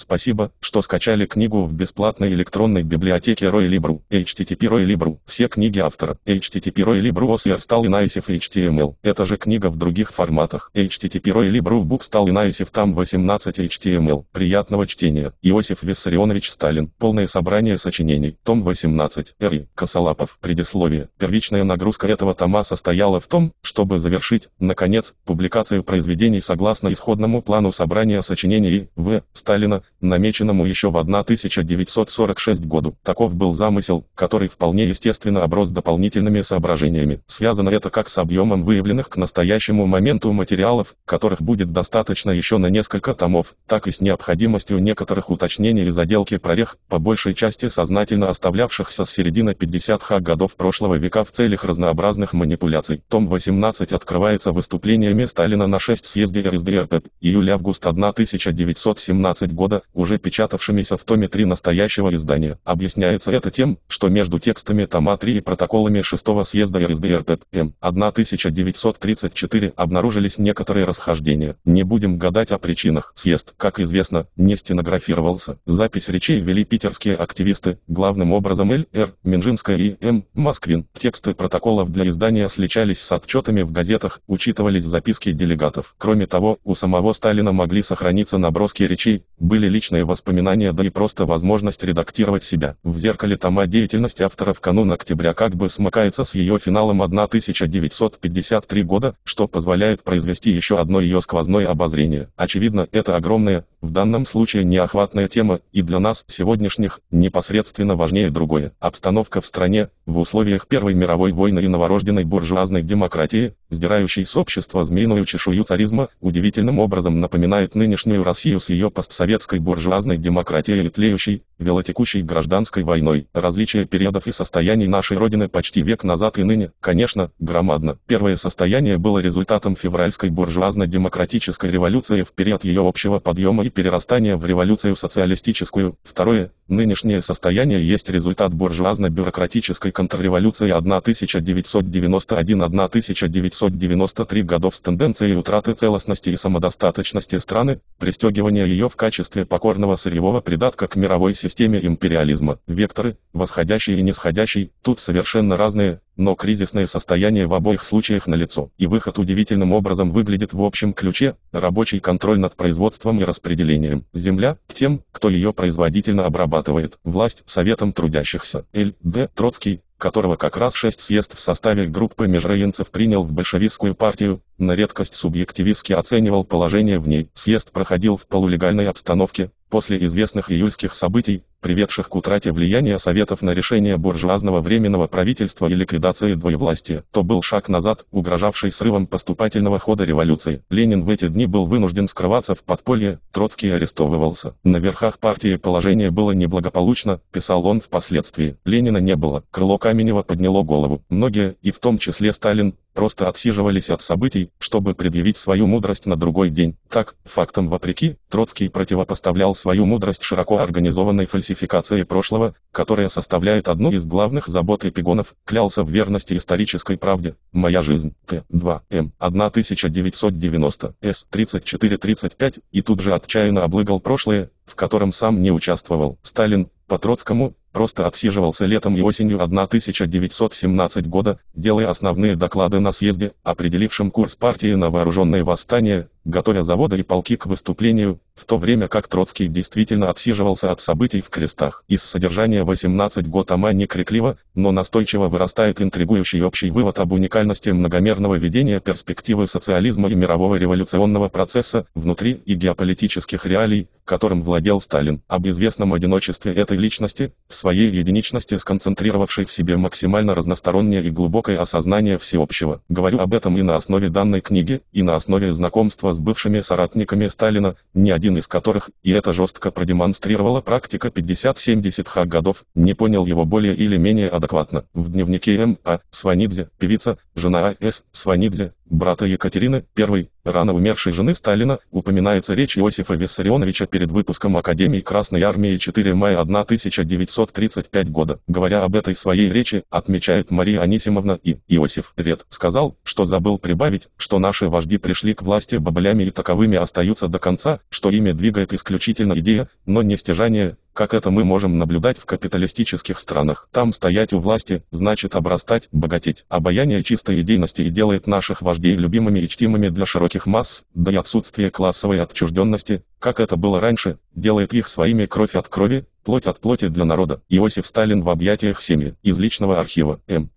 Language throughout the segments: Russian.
Спасибо, что скачали книгу в бесплатной электронной библиотеке Roy.Libru. http Roy.Libru. Все книги автора. http Roy.Libru. Osierstal Inaisif HTML. Это же книга в других форматах. http Roy.Libru. Bookstall Inaisif. Там 18 HTML. Приятного чтения. Иосиф Виссарионович Сталин. Полное собрание сочинений. Том 18. Р.И. Косолапов. Предисловие. Первичная нагрузка этого тома состояла в том, чтобы завершить, наконец, публикацию произведений согласно исходному плану собрания сочинений В. Сталина, намеченному еще в 1946 году. Таков был замысел, который вполне естественно оброс дополнительными соображениями. Связано это как с объемом выявленных к настоящему моменту материалов, которых будет достаточно еще на несколько томов, так и с необходимостью некоторых уточнений и заделки прорех, по большей части сознательно оставлявшихся с середины 50-х годов прошлого века в целях разнообразных манипуляций. Том 18 открывается выступлениями Сталина на 6 съезде РСДРП, июль-август 1917 года, уже печатавшимися в томе 3 настоящего издания. Объясняется это тем, что между текстами тома 3 и протоколами 6-го съезда РСДРП М. 1934 обнаружились некоторые расхождения. Не будем гадать о причинах. Съезд, как известно, не стенографировался. Запись речей вели питерские активисты, главным образом Л.Р. Минжинская и М. Москвин. Тексты протоколов для издания сличались с отчетами в газетах, учитывались записки делегатов. Кроме того, у самого Сталина могли сохраниться наброски речей, были личные воспоминания, да и просто возможность редактировать себя. В зеркале тома деятельность автора в канун октября как бы смыкается с ее финалом 1953 года, что позволяет произвести еще одно ее сквозное обозрение. Очевидно, это огромная, в данном случае неохватная тема, и для нас, сегодняшних, непосредственно важнее другое. Обстановка в стране, в условиях Первой мировой войны и новорожденной буржуазной демократии, сдирающей с общества змеиную чешую царизма, удивительным образом напоминает нынешнюю Россию с ее постсоветской буржуазной демократией и тлеющей, велотекущей гражданской войной. Различие периодов и состояний нашей Родины почти век назад и ныне, конечно, громадно. Первое состояние было результатом февральской буржуазно-демократической революции в период ее общего подъема и перерастания в революцию социалистическую. Второе, нынешнее состояние есть результат буржуазно-бюрократической контрреволюции 1991-1993 годов с тенденцией утраты целостности и самодостаточности страны, пристегивания ее в качестве покорного сырьевого придатка к мировой системе империализма. Векторы, восходящий и нисходящий, тут совершенно разные, но кризисное состояние в обоих случаях налицо. И выход удивительным образом выглядит в общем ключе: рабочий контроль над производством и распределением. Земля – тем, кто ее производительно обрабатывает. Власть – советом трудящихся. Л.Д. Троцкий, которого как раз 6 съезд в составе группы межраинцев принял в большевистскую партию, на редкость субъективистски оценивал положение в ней. Съезд проходил в полулегальной обстановке, после известных июльских событий, приведших к утрате влияния Советов на решение буржуазного временного правительства и ликвидации двоевластия. То был шаг назад, угрожавший срывом поступательного хода революции. Ленин в эти дни был вынужден скрываться в подполье, Троцкий арестовывался. На верхах партии положение было неблагополучно, писал он впоследствии. Ленина не было. Крыло Каменева подняло голову. Многие, и в том числе Сталин, просто отсиживались от событий, чтобы предъявить свою мудрость на другой день. Так, фактам вопреки, Троцкий противопоставлял свою мудрость широко организованной фальсификации прошлого, которая составляет одну из главных забот эпигонов, клялся в верности исторической правде. «Моя жизнь» Т.2 М. 1990 С. 34-35, и тут же отчаянно облыгал прошлое, в котором сам не участвовал. Сталин, по Троцкому, просто отсиживался летом и осенью 1917 года, делая основные доклады на съезде, определившем курс партии на вооруженные восстания, готовя заводы и полки к выступлению, в то время как Троцкий действительно отсиживался от событий в крестах. Из содержания 18 год тома не крикливо, но настойчиво вырастает интригующий общий вывод об уникальности многомерного видения перспективы социализма и мирового революционного процесса, внутри и геополитических реалий, которым владел Сталин. Об известном одиночестве этой личности, в своей единичности сконцентрировавшей в себе максимально разностороннее и глубокое осознание всеобщего. Говорю об этом и на основе данной книги, и на основе знакомства с бывшими соратниками Сталина, ни один из которых, и это жестко продемонстрировала практика 50-70-х годов, не понял его более или менее адекватно. В дневнике М.А. Сванидзе, певица, жена А.С. Сванидзе, брата Екатерины I, рано умершей жены Сталина, упоминается речь Иосифа Виссарионовича перед выпуском Академии Красной Армии 4 мая 1935 года. Говоря об этой своей речи, отмечает Мария Анисимовна, и Иосиф Ред сказал, что забыл прибавить, что наши вожди пришли к власти бабылями и таковыми остаются до конца, что ими двигает исключительно идея, но не стяжание, как это мы можем наблюдать в капиталистических странах. Там стоять у власти, значит обрастать, богатеть. Обаяние чистой идейности и делает наших вождей любимыми и чтимыми для широких масс, да и отсутствие классовой отчужденности, как это было раньше, делает их своими кровь от крови, плоть от плоти для народа. Иосиф Сталин в объятиях семьи. Из личного архива. М.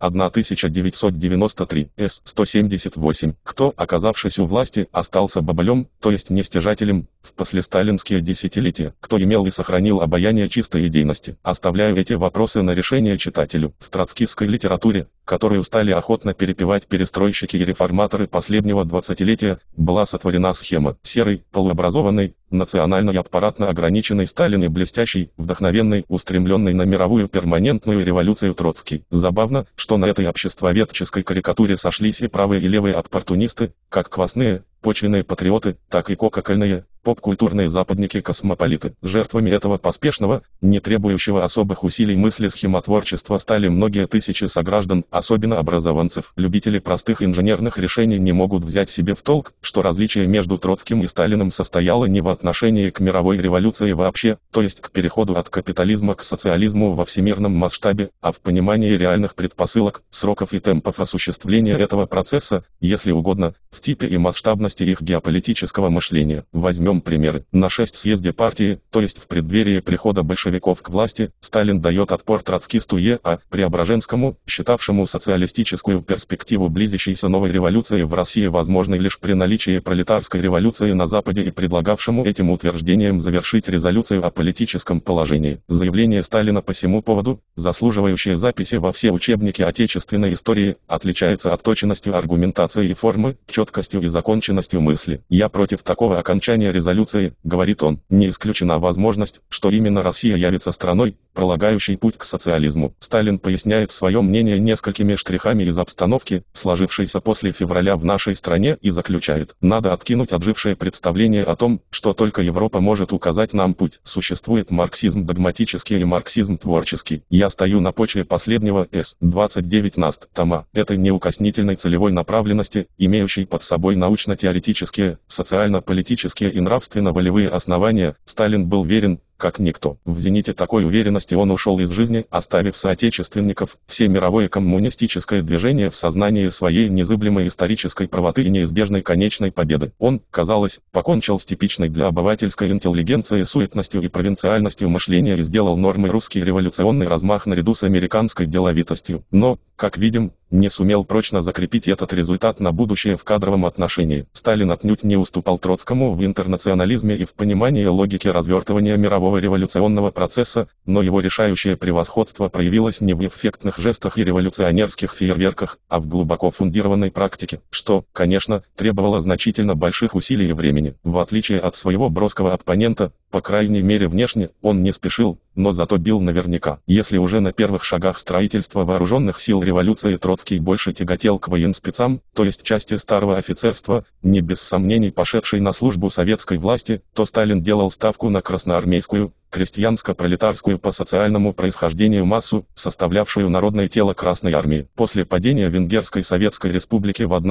1993. С. 178. Кто, оказавшись у власти, остался бабылем, то есть нестяжателем, в послесталинские десятилетия? Кто имел и сохранил обаяние чистой идейности? Оставляю эти вопросы на решение читателю. В троцкистской литературе, которую стали охотно перепевать перестройщики и реформаторы последнего двадцатилетия, была сотворена схема. Серый, полуобразованный, национально и аппаратно ограниченный Сталин и блестящий, вдохновенный, устремленный на мировую перманентную революцию Троцкий. Забавно, что на этой обществоведческой карикатуре сошлись и правые и левые оппортунисты, как квасные, почвенные патриоты, так и кококольные, поп-культурные западники-космополиты. Жертвами этого поспешного, не требующего особых усилий мысли-схемотворчества стали многие тысячи сограждан, особенно образованцев. Любители простых инженерных решений не могут взять себе в толк, что различие между Троцким и Сталиным состояло не в отношении к мировой революции вообще, то есть к переходу от капитализма к социализму во всемирном масштабе, а в понимании реальных предпосылок, сроков и темпов осуществления этого процесса, если угодно, в типе и масштабности их геополитического мышления. Возьмем примеры. На 6 съезде партии, то есть в преддверии прихода большевиков к власти, Сталин дает отпор троцкисту Е.А. Преображенскому, считавшему социалистическую перспективу близящейся новой революции в России возможной лишь при наличии пролетарской революции на Западе и предлагавшему этим утверждением завершить резолюцию о политическом положении. Заявление Сталина по сему поводу, заслуживающее записи во все учебники отечественной истории, отличается отточенностью аргументации и формы, четкостью и законченностью мысли. «Я против такого окончания резолюции», — говорит он, — «не исключена возможность, что именно Россия явится страной, пролагающей путь к социализму». Сталин поясняет свое мнение несколькими штрихами из обстановки, сложившейся после февраля в нашей стране, и заключает: «Надо откинуть отжившее представление о том, что только Европа может указать нам путь. Существует марксизм догматический и марксизм творческий. Я стою на почве последнего С. 29 наст. Тома, этой неукоснительной целевой направленности, имеющей под собой научно-теоретические, социально-политические и нравственно-волевые основания, Сталин был верен, как никто. В зените такой уверенности он ушел из жизни, оставив соотечественников, всемировое коммунистическое движение в сознании своей незыблемой исторической правоты и неизбежной конечной победы. Он, казалось, покончил с типичной для обывательской интеллигенции суетностью и провинциальностью мышления и сделал нормой русский революционный размах наряду с американской деловитостью. Но, как видим, не сумел прочно закрепить этот результат на будущее в кадровом отношении. Сталин отнюдь не уступал Троцкому в интернационализме и в понимании логики развертывания мирового революционного процесса, но его решающее превосходство проявилось не в эффектных жестах и революционерских фейерверках, а в глубоко фундированной практике, что, конечно, требовало значительно больших усилий и времени. В отличие от своего броского оппонента, по крайней мере внешне, он не спешил, но зато бил наверняка. Если уже на первых шагах строительства вооруженных сил революции Троцкий больше тяготел к военспецам, то есть части старого офицерства, не без сомнений пошедшей на службу советской власти, то Сталин делал ставку на красноармейскую, крестьянско-пролетарскую по социальному происхождению массу, составлявшую народное тело Красной Армии. После падения Венгерской Советской Республики в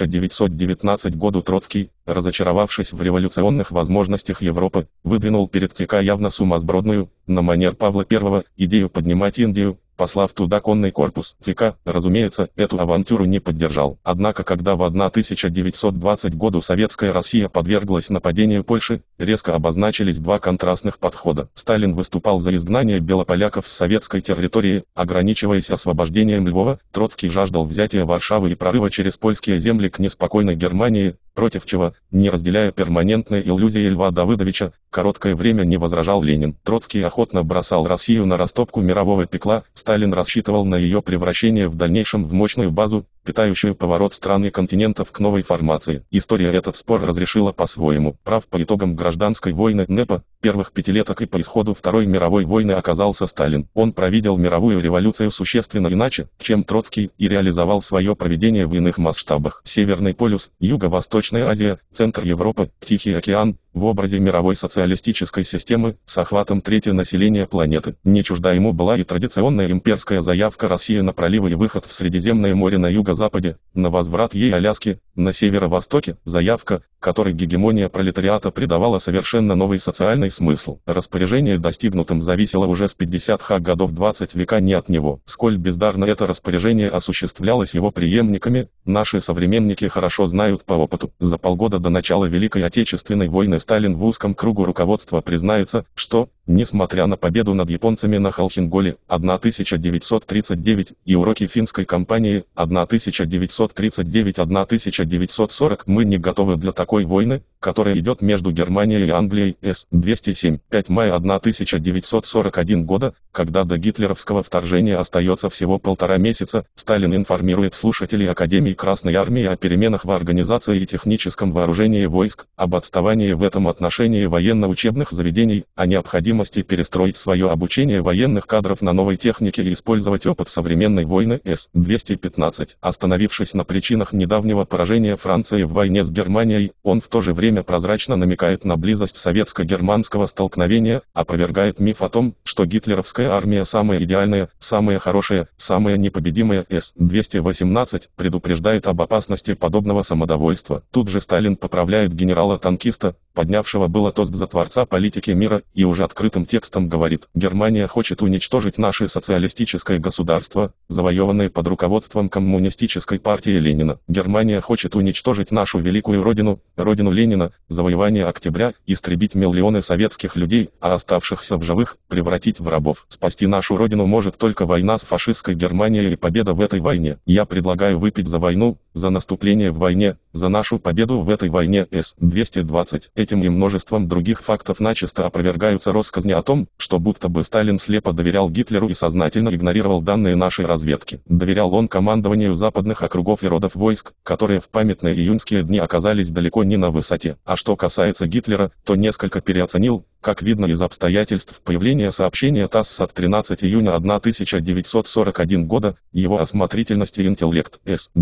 1919 году Троцкий, разочаровавшись в революционных возможностях Европы, выдвинул перед ЦК явно сумасбродную, на манер Павла I, идею поднимать Индию, послав туда конный корпус. ЦК, разумеется, эту авантюру не поддержал. Однако, когда в 1920 году советская Россия подверглась нападению Польши, резко обозначились два контрастных подхода. Сталин выступал за изгнание белополяков с советской территории, ограничиваясь освобождением Львова. Троцкий жаждал взятия Варшавы и прорыва через польские земли к неспокойной Германии, против чего, не разделяя перманентной иллюзии Льва Давыдовича, короткое время не возражал Ленин. Троцкий охотно бросал Россию на растопку мирового пекла, Сталин рассчитывал на ее превращение в дальнейшем в мощную базу, питающую поворот стран и континентов к новой формации. История этот спор разрешила по-своему. Прав по итогам гражданской войны НЭПа, первых пятилеток и по исходу Второй мировой войны оказался Сталин. Он провидел мировую революцию существенно иначе, чем Троцкий, и реализовал свое проведение в иных масштабах. Северный полюс, Юго-Восточная Азия, центр Европы, Тихий океан, в образе мировой социалистической системы, с охватом трети населения планеты. Не чужда ему была и традиционная имперская заявка России на проливы и выход в Средиземное море на юго-западе, на возврат ей Аляски, на северо-востоке, заявка, которой гегемония пролетариата придавала совершенно новый социальный смысл. Распоряжение достигнутым зависело уже с 50-х годов 20 века не от него. Сколь бездарно это распоряжение осуществлялось его преемниками, наши современники хорошо знают по опыту. За полгода до начала Великой Отечественной войны Сталин в узком кругу руководства признается, что, несмотря на победу над японцами на Халхинголе 1939 и уроки финской кампании 1939-1940, мы не готовы для такой войны, которая идет между Германией и Англией. С-207. 5 мая 1941 года, когда до гитлеровского вторжения остается всего 1,5 месяца, Сталин информирует слушателей Академии Красной Армии о переменах в организации и техническом вооружении войск, об отставании в этом отношении военно-учебных заведений, о необходимости перестроить свое обучение военных кадров на новой технике и использовать опыт современной войны. С-215. Остановившись на причинах недавнего поражения Франции в войне с Германией, он в то же время прозрачно намекает на близость советско-германского столкновения, опровергает миф о том, что гитлеровская армия самая идеальная, самая хорошая, самая непобедимая. С-218 предупреждает об опасности подобного самодовольства. Тут же Сталин поправляет генерала-танкиста, поднявшего было тост за творца политики мира, и уже открытым текстом говорит: «Германия хочет уничтожить наше социалистическое государство, завоеванное под руководством коммунистической партии Ленина. Германия хочет уничтожить нашу великую родину, родину Ленина, завоевание октября, истребить миллионы советских людей, а оставшихся в живых превратить в рабов. Спасти нашу родину может только война с фашистской Германией и победа в этой войне. Я предлагаю выпить за войну, за наступление в войне, за нашу победу в этой войне». С-220. Этим и множеством других фактов начисто опровергаются россказни о том, что будто бы Сталин слепо доверял Гитлеру и сознательно игнорировал данные нашей разведки. Доверял он командованию западных округов и родов войск, которые в памятные июньские дни оказались далеко не на высоте. А что касается Гитлера, то несколько переоценил, как видно из обстоятельств появления сообщения ТАСС от 13 июня 1941 года, его осмотрительность и интеллект.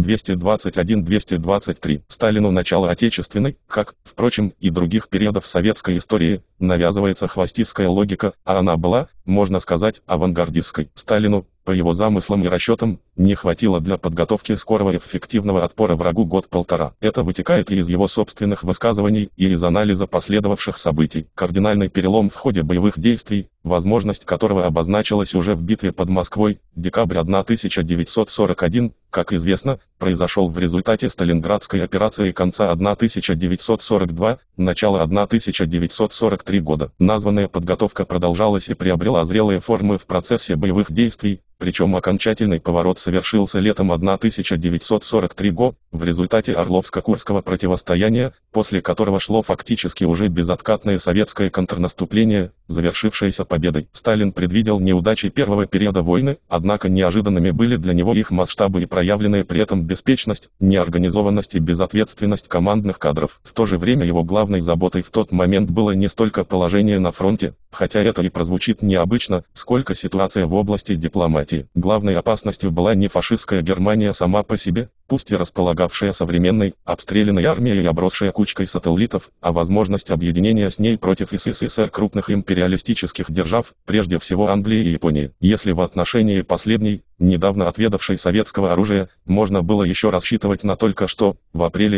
С-221-223. Сталину начало Отечественной, как, впрочем, и других периодов советской истории, навязывается хвостистская логика, а она была, можно сказать, авангардистской. Сталину, по его замыслам и расчетам, не хватило для подготовки скорого и эффективного отпора врагу год-полтора. Это вытекает и из его собственных высказываний, и из анализа последовавших событий. Кардинальный перелом в ходе боевых действий, возможность которого обозначилась уже в битве под Москвой, декабрь 1941, как известно, произошел в результате Сталинградской операции конца 1942, начала 1943 года. Названная подготовка продолжалась и приобрела зрелые формы в процессе боевых действий, причем окончательный поворот совершился летом 1943 года, в результате Орловско-Курского противостояния, после которого шло фактически уже безоткатное советское контрнаступление, завершившееся победой. Сталин предвидел неудачи первого периода войны, однако неожиданными были для него их масштабы и проявленная при этом беспечность, неорганизованность и безответственность командных кадров. В то же время его главной заботой в тот момент было не столько положение на фронте, хотя это и прозвучит необычно, сколько ситуация в области дипломатии. Главной опасностью была не фашистская Германия сама по себе, пусть и располагавшая современной, обстрелянной армией и обросшая кучкой сателлитов, а возможность объединения с ней против СССР крупных империалистических держав, прежде всего Англии и Японии. Если в отношении последней, недавно отведавшей советского оружия, можно было еще рассчитывать на только что, в апреле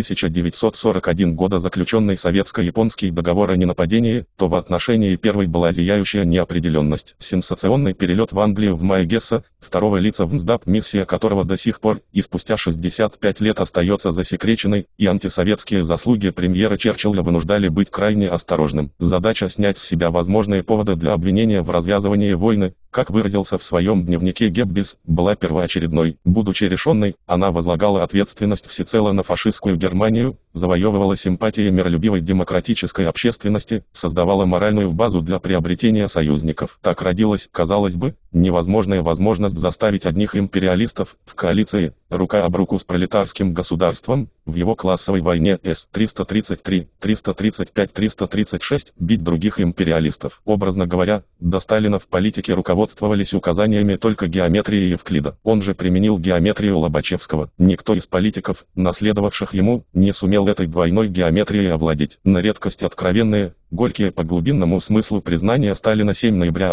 1941 года заключенный советско-японский договор о ненападении, то в отношении первой была зияющая неопределенность. Сенсационный перелет в Англию в мае Гесса, второго лица в НСДАП, миссия которого до сих пор, и спустя 65 лет остается засекреченной, и антисоветские заслуги премьера Черчилля вынуждали быть крайне осторожным. Задача снять с себя возможные поводы для обвинения в развязывании войны, Как выразился в своем дневнике Геббельс, была первоочередной. Будучи решенной, она возлагала ответственность всецело на фашистскую Германию, завоевывала симпатии миролюбивой демократической общественности, создавала моральную базу для приобретения союзников. Так родилась, казалось бы, невозможная возможность заставить одних империалистов в коалиции, рука об руку с пролетарским государством, в его классовой войне С-333, 335, 336 бить других империалистов. Образно говоря, до Сталина в политике руководствовались указаниями только геометрии Евклида. Он же применил геометрию Лобачевского. Никто из политиков, наследовавших ему, не сумел этой двойной геометрией овладеть. На редкость откровенные, горькие по глубинному смыслу признания Сталина 7 ноября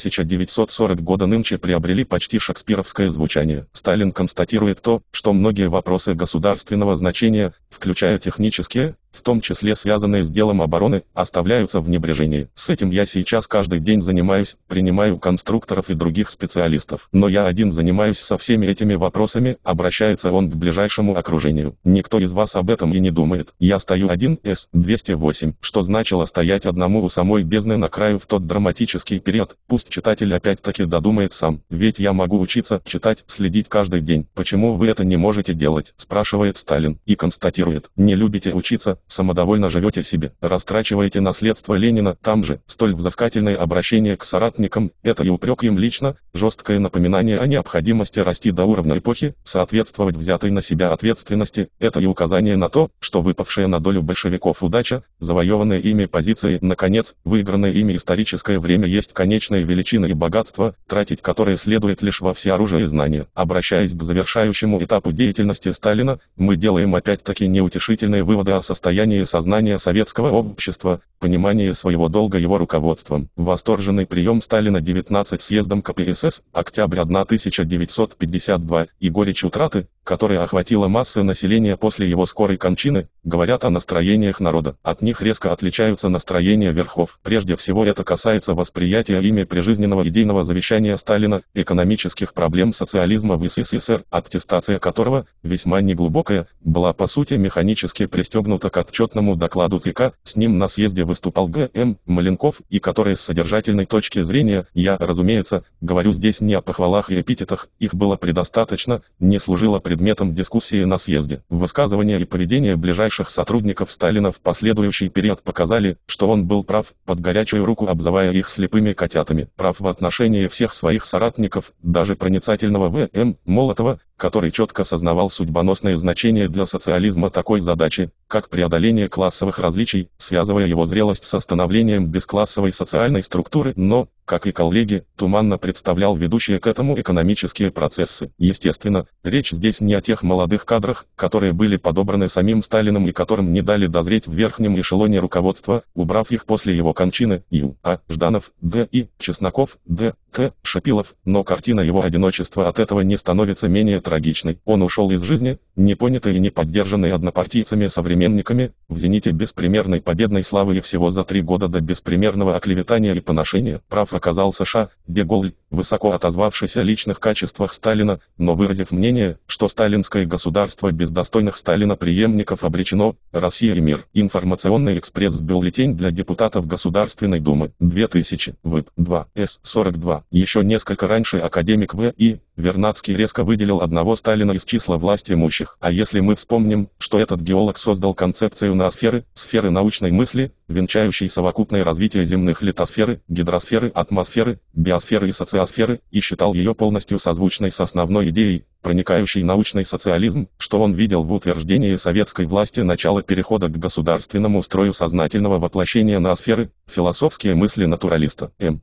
1940 года нынче приобрели почти шекспировское звучание. Сталин констатирует то, что многие вопросы государственного значения, включая технические, в том числе связанные с делом обороны, оставляются в небрежении. С этим я сейчас каждый день занимаюсь, принимаю конструкторов и других специалистов. Но я один занимаюсь со всеми этими вопросами, обращается он к ближайшему окружению. Никто из вас об этом и не думает. Я стою один С-208, что значило стоять одному у самой бездны на краю в тот драматический период. Пусть читатель опять-таки додумает сам. Ведь я могу учиться, читать, следить каждый день. Почему вы это не можете делать? Спрашивает Сталин. И констатирует. Не любите учиться, самодовольно живете себе, растрачиваете наследство Ленина. Там же, столь взыскательное обращение к соратникам, это и упрек им лично, жесткое напоминание о необходимости расти до уровня эпохи, соответствовать взятой на себя ответственности, это и указание на то, что выпавшая на долю большевиков удача, завоеванные ими позиции, наконец, выигранное ими историческое время есть конечная величина и богатство, тратить которое следует лишь во всеоружие и знания. Обращаясь к завершающему этапу деятельности Сталина, мы делаем опять-таки неутешительные выводы о состоянии сознания советского общества, понимании своего долга его руководством. Восторженный прием Сталина 19 съездом КПСС, октябрь 1952, и горечь утраты, которая охватила массы населения после его скорой кончины, говорят о настроениях народа. От них резко отличаются настроения верхов. Прежде всего это касается восприятия ими прижизненного идейного завещания Сталина, экономических проблем социализма в СССР, аттестация которого, весьма неглубокая, была по сути механически пристегнута к отчетному докладу ЦК, с ним на съезде выступал Г.М. Маленков, и которая с содержательной точки зрения, я, разумеется, говорю здесь не о похвалах и эпитетах, их было предостаточно, не служила предметом дискуссии на съезде. Высказывания и поведение ближайших сотрудников Сталина в последующий период показали, что он был прав, под горячую руку обзывая их слепыми котятами. Прав в отношении всех своих соратников, даже проницательного В.М. Молотова, который четко сознавал судьбоносное значение для социализма такой задачи, как преодоление классовых различий, связывая его зрелость с становлением бесклассовой социальной структуры, но, как и коллеги, туманно представлял ведущие к этому экономические процессы. Естественно, речь здесь не о тех молодых кадрах, которые были подобраны самим Сталиным и которым не дали дозреть в верхнем эшелоне руководства, убрав их после его кончины, Ю.А. Жданов, Д.И. Чесноков, Д.Т. Шапилов, но картина его одиночества от этого не становится менее трагичной. Он ушел из жизни, не понятый и не поддержанный однопартийцами-современниками, в зените беспримерной победной славы и всего за 3 года до беспримерного оклеветания и поношения. Прав оказался Ш. де Голль, высоко отозвавшийся о личных качествах Сталина, но выразив мнение, что сталинское государство без достойных Сталина преемников обречено, Россия и мир. Информационный экспресс-бюллетень для депутатов Государственной Думы, 2000, ВИП 2, С-42. Еще несколько раньше академик В.И. Вернадский резко выделил одного Сталина из числа власть имущих. А если мы вспомним, что этот геолог создал концепцию ноосферы, сферы научной мысли, венчающей совокупное развитие земных литосферы, гидросферы, атмосферы, биосферы и социосферы, и считал ее полностью созвучной с основной идеей, проникающий научный социализм, что он видел в утверждении советской власти начала перехода к государственному строю сознательного воплощения ноосферы, философские мысли натуралиста. М.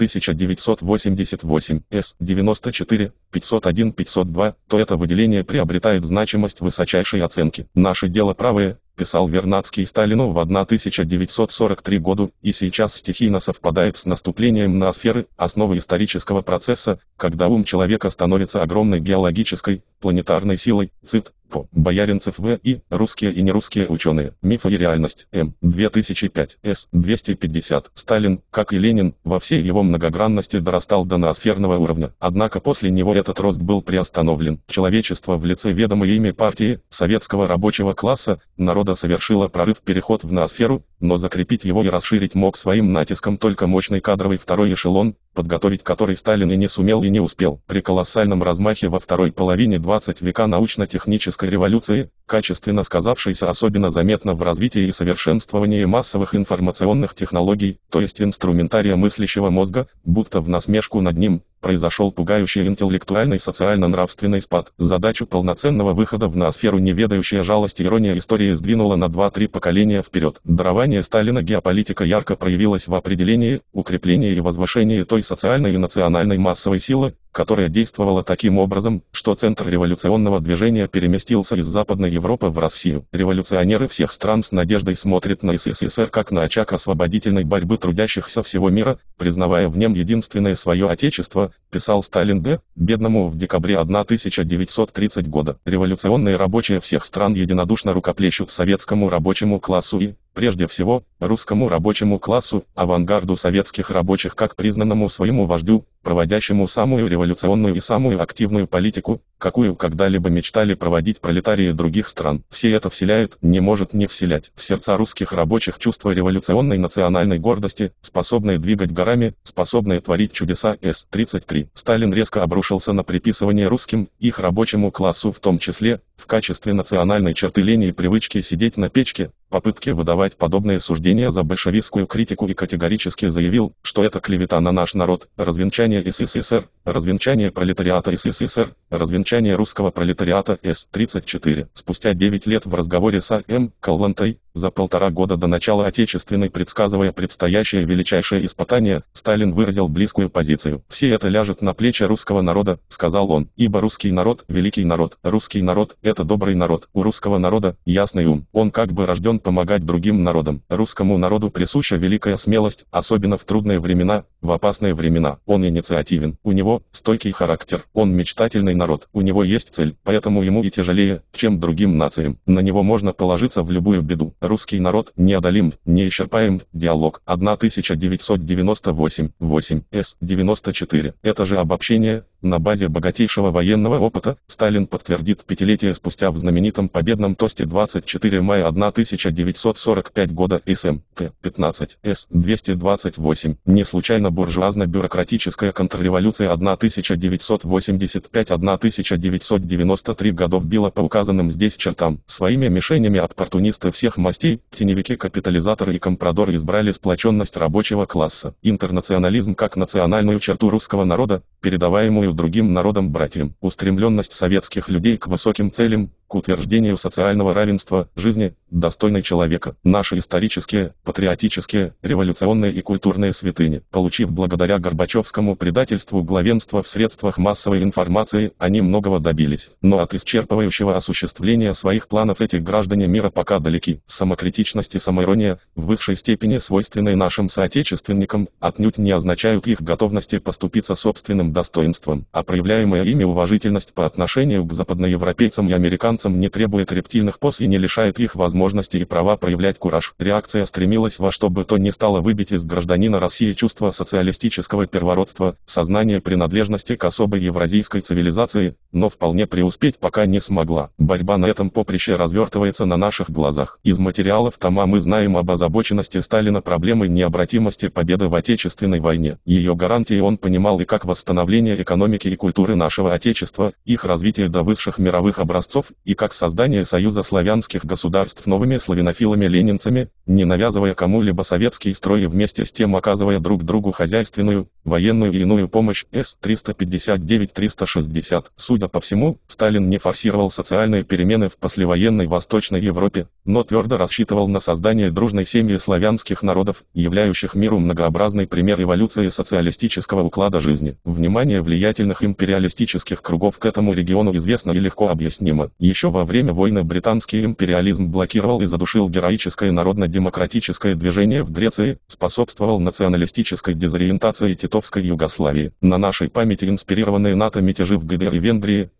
1988, С. 94, 501-502, то это выделение приобретает значимость высочайшей оценки. Наше дело правое, писал Вернадский Сталину в 1943 году, и сейчас стихийно совпадает с наступлением ноосферы, основы исторического процесса, когда ум человека становится огромной геологической, планетарной силой, цит. По. Бояринцев В.И. Русские и нерусские ученые. Мифы и реальность. М. 2005. С. 250. Сталин, как и Ленин, во всей его многогранности дорастал до ноосферного уровня. Однако после него этот рост был приостановлен. Человечество в лице ведомой ими партии, советского рабочего класса, народа совершило прорыв-переход в ноосферу, но закрепить его и расширить мог своим натиском только мощный кадровый второй эшелон, подготовить который Сталин и не сумел и не успел. При колоссальном размахе во второй половине 20 века научно-технической революции, качественно сказавшейся особенно заметно в развитии и совершенствовании массовых информационных технологий, то есть инструментария мыслящего мозга, будто в насмешку над ним, произошел пугающий интеллектуальный социально-нравственный спад. Задачу полноценного выхода в ноосферу неведающая жалость и ирония истории сдвинула на 2-3 поколения вперед. Дарование Сталина геополитика ярко проявилась в определении, укреплении и возвышении той социальной и национальной массовой силы, которая действовала таким образом, что центр революционного движения переместился из Западной Европы в Россию. Революционеры всех стран с надеждой смотрят на СССР как на очаг освободительной борьбы трудящихся всего мира, признавая в нем единственное свое отечество, писал Сталин бедному в декабре 1930 года. Революционные рабочие всех стран единодушно рукоплещут советскому рабочему классу и, прежде всего, русскому рабочему классу, авангарду советских рабочих как признанному своему вождю, проводящему самую революционную и самую активную политику, какую когда-либо мечтали проводить пролетарии других стран. Все это вселяет, не может не вселять, в сердца русских рабочих чувство революционной национальной гордости, способные двигать горами, способные творить чудеса. С-33. Сталин резко обрушился на приписывание русским, их рабочему классу в том числе, в качестве национальной черты лени и привычки сидеть на печке, попытки выдавать подобные суждения за большевистскую критику и категорически заявил, что это клевета на наш народ, развенчание СССР, развенчание пролетариата СССР, развенчание русского пролетариата. С-34. Спустя 9 лет в разговоре с А.М. Каллантай, за 1,5 года до начала Отечественной предсказывая предстоящее величайшее испытание, Сталин выразил близкую позицию. «Все это ляжет на плечи русского народа», — сказал он, «ибо русский народ — великий народ, русский народ — это добрый народ, у русского народа — ясный ум, он как бы рожден помогать другим народам. Русскому народу присуща великая смелость, особенно в трудные времена, в опасные времена. Он инициативен, у него стойкий характер, он мечтательный народ, у него есть цель, поэтому ему и тяжелее, чем другим нациям. На него можно положиться в любую беду. Русский народ неодолим, неисчерпаем. Диалог 1998. С-94. Это же обобщение. На базе богатейшего военного опыта Сталин подтвердит пятилетие спустя в знаменитом победном тосте 24 мая 1945 года СМ-Т 15 С-228. Не случайно буржуазно-бюрократическая контрреволюция 1985-1993 годов била по указанным здесь чертам. Своими мишенями оппортунисты всех мастей, теневики, капитализаторы и компрадоры избрали сплоченность рабочего класса. Интернационализм как национальную черту русского народа, передаваемую другим народам-братьям, устремленность советских людей к высоким целям, к утверждению социального равенства, жизни, достойной человека. Наши исторические, патриотические, революционные и культурные святыни, получив благодаря Горбачевскому предательству главенство в средствах массовой информации, они многого добились. Но от исчерпывающего осуществления своих планов эти граждане мира пока далеки. Самокритичность и самоирония, в высшей степени свойственные нашим соотечественникам, отнюдь не означают их готовности поступиться собственным достоинством, а проявляемая ими уважительность по отношению к западноевропейцам и американцам не требует рептильных поз и не лишает их возможности и права проявлять кураж. Реакция стремилась во что бы то ни стало выбить из гражданина России чувство социалистического первородства, сознание принадлежности к особой евразийской цивилизации, но вполне преуспеть пока не смогла. Борьба на этом поприще развертывается на наших глазах. Из материалов тома мы знаем об озабоченности Сталина проблемой необратимости победы в Отечественной войне. Ее гарантии он понимал и как восстановление экономики и культуры нашего Отечества, их развитие до высших мировых образцов, и как создание союза славянских государств новыми славянофилами-ленинцами, не навязывая кому-либо советский строй и вместе с тем оказывая друг другу хозяйственную, военную и иную помощь. С-359-360. Судя по всему, Сталин не форсировал социальные перемены в послевоенной Восточной Европе, но твердо рассчитывал на создание дружной семьи славянских народов, являющих миру многообразный пример эволюции социалистического уклада жизни. Внимание влиятельных империалистических кругов к этому региону известно и легко объяснимо. Еще во время войны британский империализм блокировал и задушил героическое народно-демократическое движение в Греции, способствовал националистической дезориентации титовской Югославии. На нашей памяти инспирированные НАТО мятежи в ГДР и Венгрии,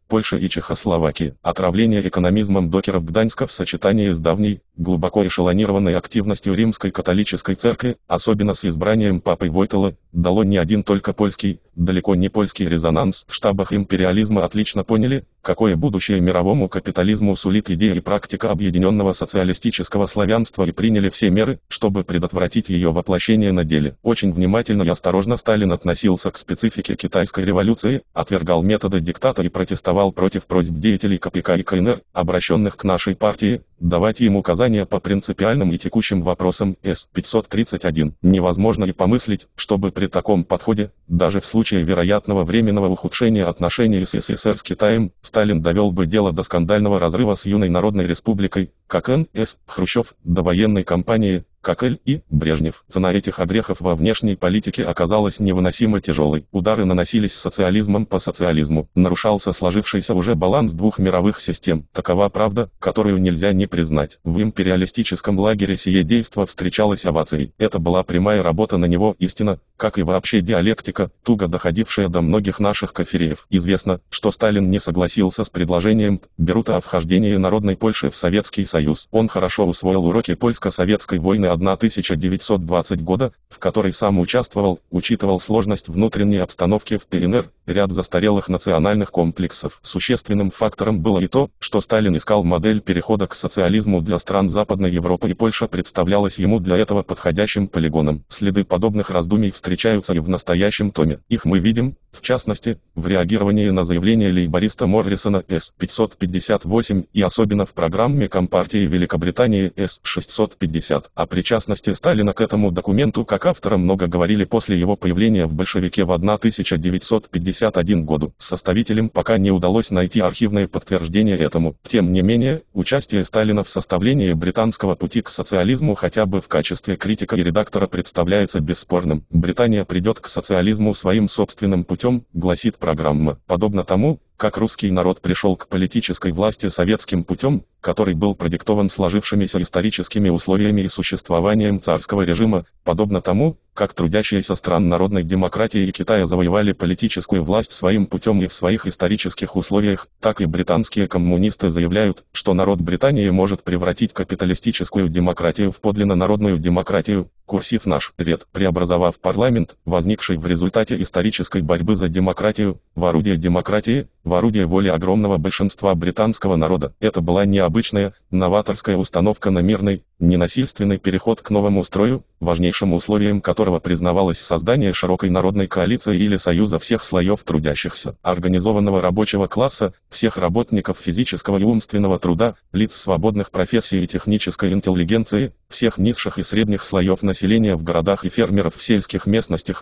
Польши и Чехословакии. Отравление экономизмом докеров Гданьска в сочетании с давней, глубоко эшелонированной активностью Римской католической церкви, особенно с избранием папы Войтыла, дало не один только польский, далеко не польский резонанс. В штабах империализма отлично поняли, какое будущее мировому капитализму сулит идея и практика объединенного социалистического славянства, и приняли все меры, чтобы предотвратить ее воплощение на деле. Очень внимательно и осторожно Сталин относился к специфике китайской революции, отвергал методы диктата и протестовал против просьб деятелей КПК и КНР, обращенных к нашей партии, давать им указания по принципиальным и текущим вопросам. С-531. Невозможно и помыслить, чтобы при таком подходе, даже в случае вероятного временного ухудшения отношений СССР с Китаем, Сталин довел бы дело до скандального разрыва с юной народной республикой, как Н.С. Хрущев, до военной кампании, как Л. и Брежнев. Цена этих огрехов во внешней политике оказалась невыносимо тяжелой. Удары наносились социализмом по социализму. Нарушался сложившийся уже баланс двух мировых систем. Такова правда, которую нельзя не признать. В империалистическом лагере сие действо встречалось овацией. Это была прямая работа на него, истина, как и вообще диалектика, туго доходившая до многих наших кофереев. Известно, что Сталин не согласился с предложением Берута о вхождении Народной Польши в Советский Союз. Он хорошо усвоил уроки польско-советской войны 1920 года, в которой сам участвовал, учитывал сложность внутренней обстановки в ПНР, ряд застарелых национальных комплексов. Существенным фактором было и то, что Сталин искал модель перехода к социализму для стран Западной Европы, и Польша представлялась ему для этого подходящим полигоном. Следы подобных раздумий встречаются и в настоящем томе. Их мы видим, в частности, в реагировании на заявление лейбориста Моррисона С-558 и особенно в программе Компартии Великобритании С-650. О причастности Сталина к этому документу как автора много говорили после его появления в большевике в 1951 году. Составителям пока не удалось найти архивное подтверждение этому. Тем не менее, участие Сталина в составлении британского пути к социализму хотя бы в качестве критика и редактора представляется бесспорным. Британия придет к социализму своим собственным путем, гласит программа. Подобно тому, как русский народ пришел к политической власти советским путем, который был продиктован сложившимися историческими условиями и существованием царского режима, подобно тому, как трудящиеся стран народной демократии и Китая завоевали политическую власть своим путем и в своих исторических условиях, так и британские коммунисты заявляют, что народ Британии может превратить капиталистическую демократию в подлинно народную демократию. Курсив наш ред, преобразовав парламент, возникший в результате исторической борьбы за демократию, в орудие демократии, в орудие воли огромного большинства британского народа. Это была необычная, новаторская установка на мирный, ненасильственный переход к новому строю, важнейшим условием которого признавалось создание широкой народной коалиции или союза всех слоев трудящихся, организованного рабочего класса, всех работников физического и умственного труда, лиц свободных профессий и технической интеллигенции, всех низших и средних слоев населения в городах и фермеров в сельских местностях.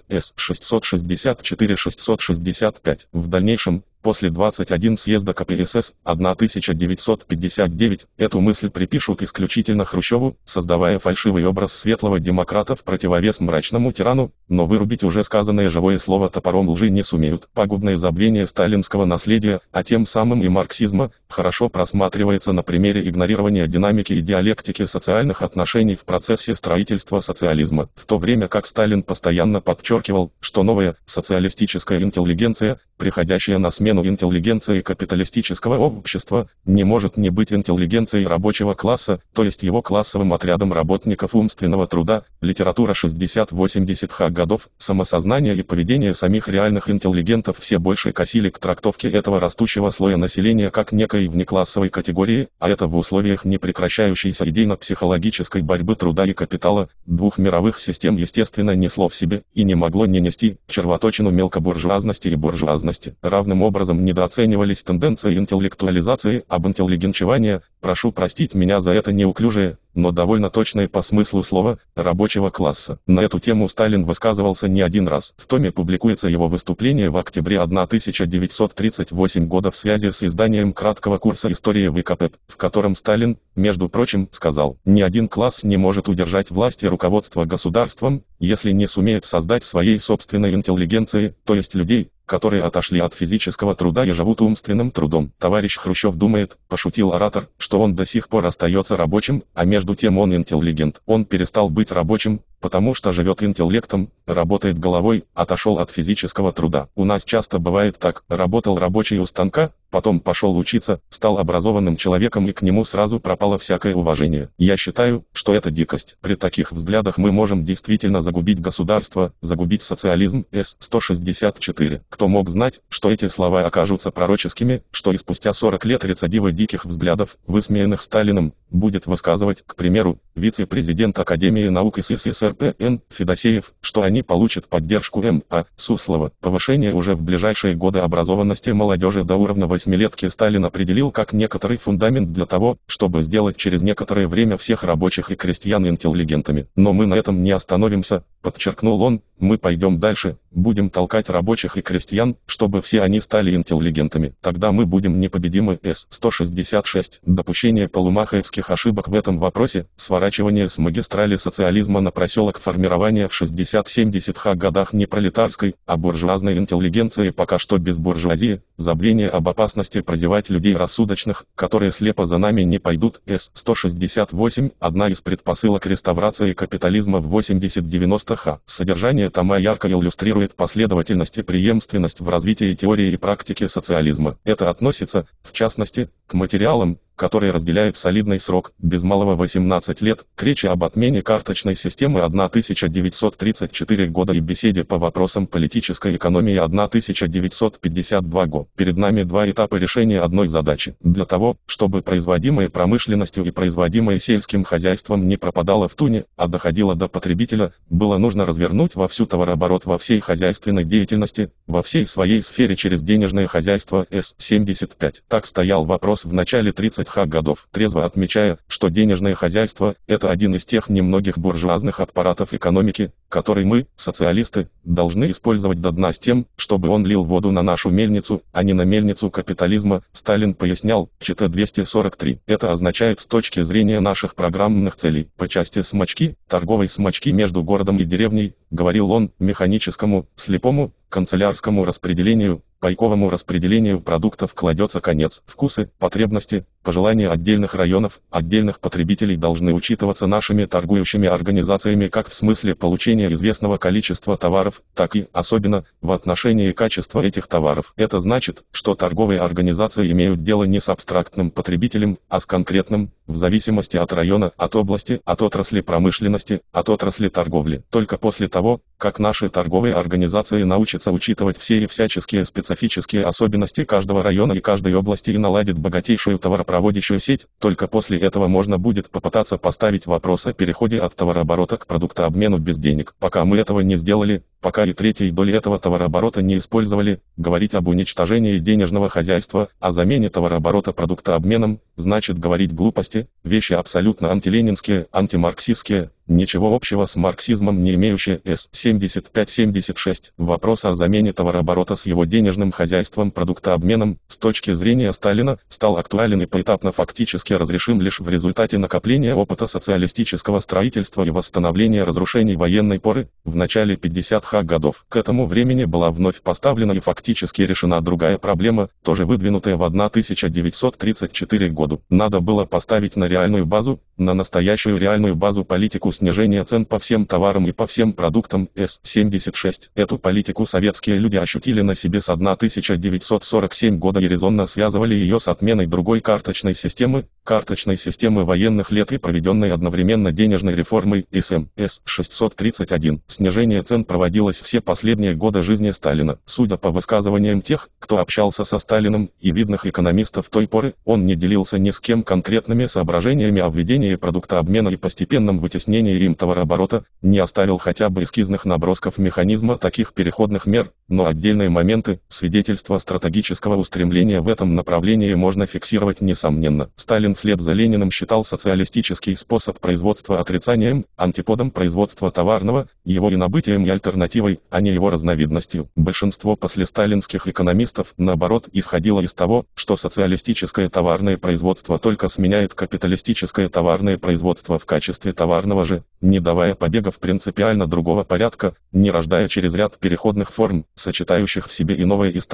С-664-665. В дальнейшем, после 21 съезда КПСС 1959, эту мысль припишут исключительно Хрущеву, создавая фальшивый образ светлого демократа в противовес мрачному тирану, но вырубить уже сказанное живое слово топором лжи не сумеют. Пагубное забвение сталинского наследия, а тем самым и марксизма, хорошо просматривается на примере игнорирования динамики и диалектики социальных отношений в процессе строительства социализма. В то время как Сталин постоянно подчеркивал, что новая социалистическая интеллигенция, приходящая на смену интеллигенции капиталистического общества, не может не быть интеллигенцией рабочего класса, то есть его классовым отрядом работников умственного труда, литература 60-80-х годов, самосознание и поведение самих реальных интеллигентов все больше косили к трактовке этого растущего слоя населения как некой внеклассовой категории, а это в условиях непрекращающейся идейно-психологической борьбы труда и капитала, двух мировых систем естественно несло в себе, и не могло не нести, червоточину мелкобуржуазности и буржуазности. Равным образом недооценивались тенденции интеллектуализации, обинтеллигенчевания, прошу простить меня за это неуклюжее, но довольно точное по смыслу слова, рабочего класса. На эту тему Сталин высказывался не один раз. В томе публикуется его выступление в октябре 1938 года в связи с изданием краткого курса истории ВКП, в котором Сталин, между прочим, сказал: «Ни один класс не может удержать власть и руководство государством, если не сумеет создать своей собственной интеллигенции, то есть людей, которые отошли от физического труда и живут умственным трудом. Товарищ Хрущев думает, пошутил оратор, что он до сих пор остается рабочим, а между тем он интеллигент. Он перестал быть рабочим, потому что живет интеллектом, работает головой, отошел от физического труда. У нас часто бывает так: работал рабочий у станка, потом пошел учиться, стал образованным человеком, и к нему сразу пропало всякое уважение. Я считаю, что это дикость. При таких взглядах мы можем действительно загубить государство, загубить социализм. С-164. Кто мог знать, что эти слова окажутся пророческими, что и спустя 40 лет рецидивы диких взглядов, высмеянных Сталиным, будет высказывать, к примеру, вице-президент Академии наук СССР П.Н. Федосеев, что они получат поддержку М.А. Суслова. Повышение уже в ближайшие годы образованности молодежи до уровня восьмилетки Сталин определил как некоторый фундамент для того, чтобы сделать через некоторое время всех рабочих и крестьян интеллигентами. Но мы на этом не остановимся, подчеркнул он, мы пойдем дальше, будем толкать рабочих и крестьян, чтобы все они стали интеллигентами. Тогда мы будем непобедимы. С-166. Допущение полумахаевских ошибок в этом вопросе, сворачивание с магистрали социализма на проселок, формирование в 60-70-х годах не пролетарской, а буржуазной интеллигенции пока что без буржуазии, забвение об опасности прозевать людей рассудочных, которые слепо за нами не пойдут. С-168. Одна из предпосылок реставрации капитализма в 80-90-х. Содержание тома ярко иллюстрирует последовательность и преемственность в развитии теории и практики социализма. Это относится, в частности, к материалам, которые разделяют солидный срок, без малого 18 лет, к речи об отмене карточной системы 1934 года и беседе по вопросам политической экономии 1952 год. Перед нами два этапа решения одной задачи. Для того, чтобы производимое промышленностью и производимое сельским хозяйством не пропадало в туне, а доходило до потребителя, было нужно развернуть вовсю товарооборот во всей хозяйственной деятельности, во всей своей сфере через денежное хозяйство. С-75. Так стоял вопрос в начале 30-х годов, трезво отмечая, что денежное хозяйство – это один из тех немногих буржуазных аппаратов экономики, который мы, социалисты, должны использовать до дна с тем, чтобы он лил воду на нашу мельницу, а не на мельницу капитализма. Сталин пояснял, ЧТ 243. Это означает с точки зрения наших программных целей, по части смычки, торговой смычки между городом и деревней, говорил он, механическому, слепому, канцелярскому распределению, пайковому распределению продуктов кладется конец. Вкусы, потребности, пожелания отдельных районов, отдельных потребителей должны учитываться нашими торгующими организациями как в смысле получения известного количества товаров, так и, особенно, в отношении качества этих товаров. Это значит, что торговые организации имеют дело не с абстрактным потребителем, а с конкретным, в зависимости от района, от области, от отрасли промышленности, от отрасли торговли. Только после того, как наши торговые организации научатся учитывать все и всяческие специфические особенности каждого района и каждой области и наладят богатейшую товаропроводящую сеть, только после этого можно будет попытаться поставить вопрос о переходе от товарооборота к продуктообмену без денег. Пока мы этого не сделали, пока и третьей доли этого товарооборота не использовали, говорить об уничтожении денежного хозяйства, о замене товарооборота продуктообменом, значит говорить глупости, вещи абсолютно антиленинские, антимарксистские, ничего общего с марксизмом не имеющие. С-75-76. Вопрос о замене товарооборота с его денежным хозяйством продуктообменом, с точки зрения Сталина, стал актуален и поэтапно фактически разрешим лишь в результате накопления опыта социалистического строительства и восстановления разрушений военной поры, в начале 50-х годов. К этому времени была вновь поставлена и фактически решена другая проблема, тоже выдвинутая в 1934 году. Надо было поставить на реальную базу, на настоящую реальную базу политику снижения цен по всем товарам и по всем продуктам. С-76. Эту политику советские люди ощутили на себе с 1947 года и резонно связывали ее с отменой другой карточной системы военных лет и проведенной одновременно денежной реформой СМ. С-631. Снижение цен проводилось все последние годы жизни Сталина. Судя по высказываниям тех, кто общался со Сталиным, и видных экономистов той поры, он не делился ни с кем конкретными соображениями о введении продуктообмена и постепенном вытеснении им товарооборота, не оставил хотя бы эскизных набросков механизма таких переходных мер, но отдельные моменты, свидетельства стратегического устремления в этом направлении можно фиксировать несомненно. Сталин вслед за Лениным считал социалистический способ производства отрицанием, антиподом производства товарного, его инобытием и альтернативой, а не его разновидностью. Большинство послесталинских экономистов, наоборот, исходило из того, что социалистическое товарное производство только сменяет капиталистическое товарное производство в качестве товарного же, не давая побегов принципиально другого порядка, не рождая через ряд переходных форм, сочетающих в себе и новое и старое,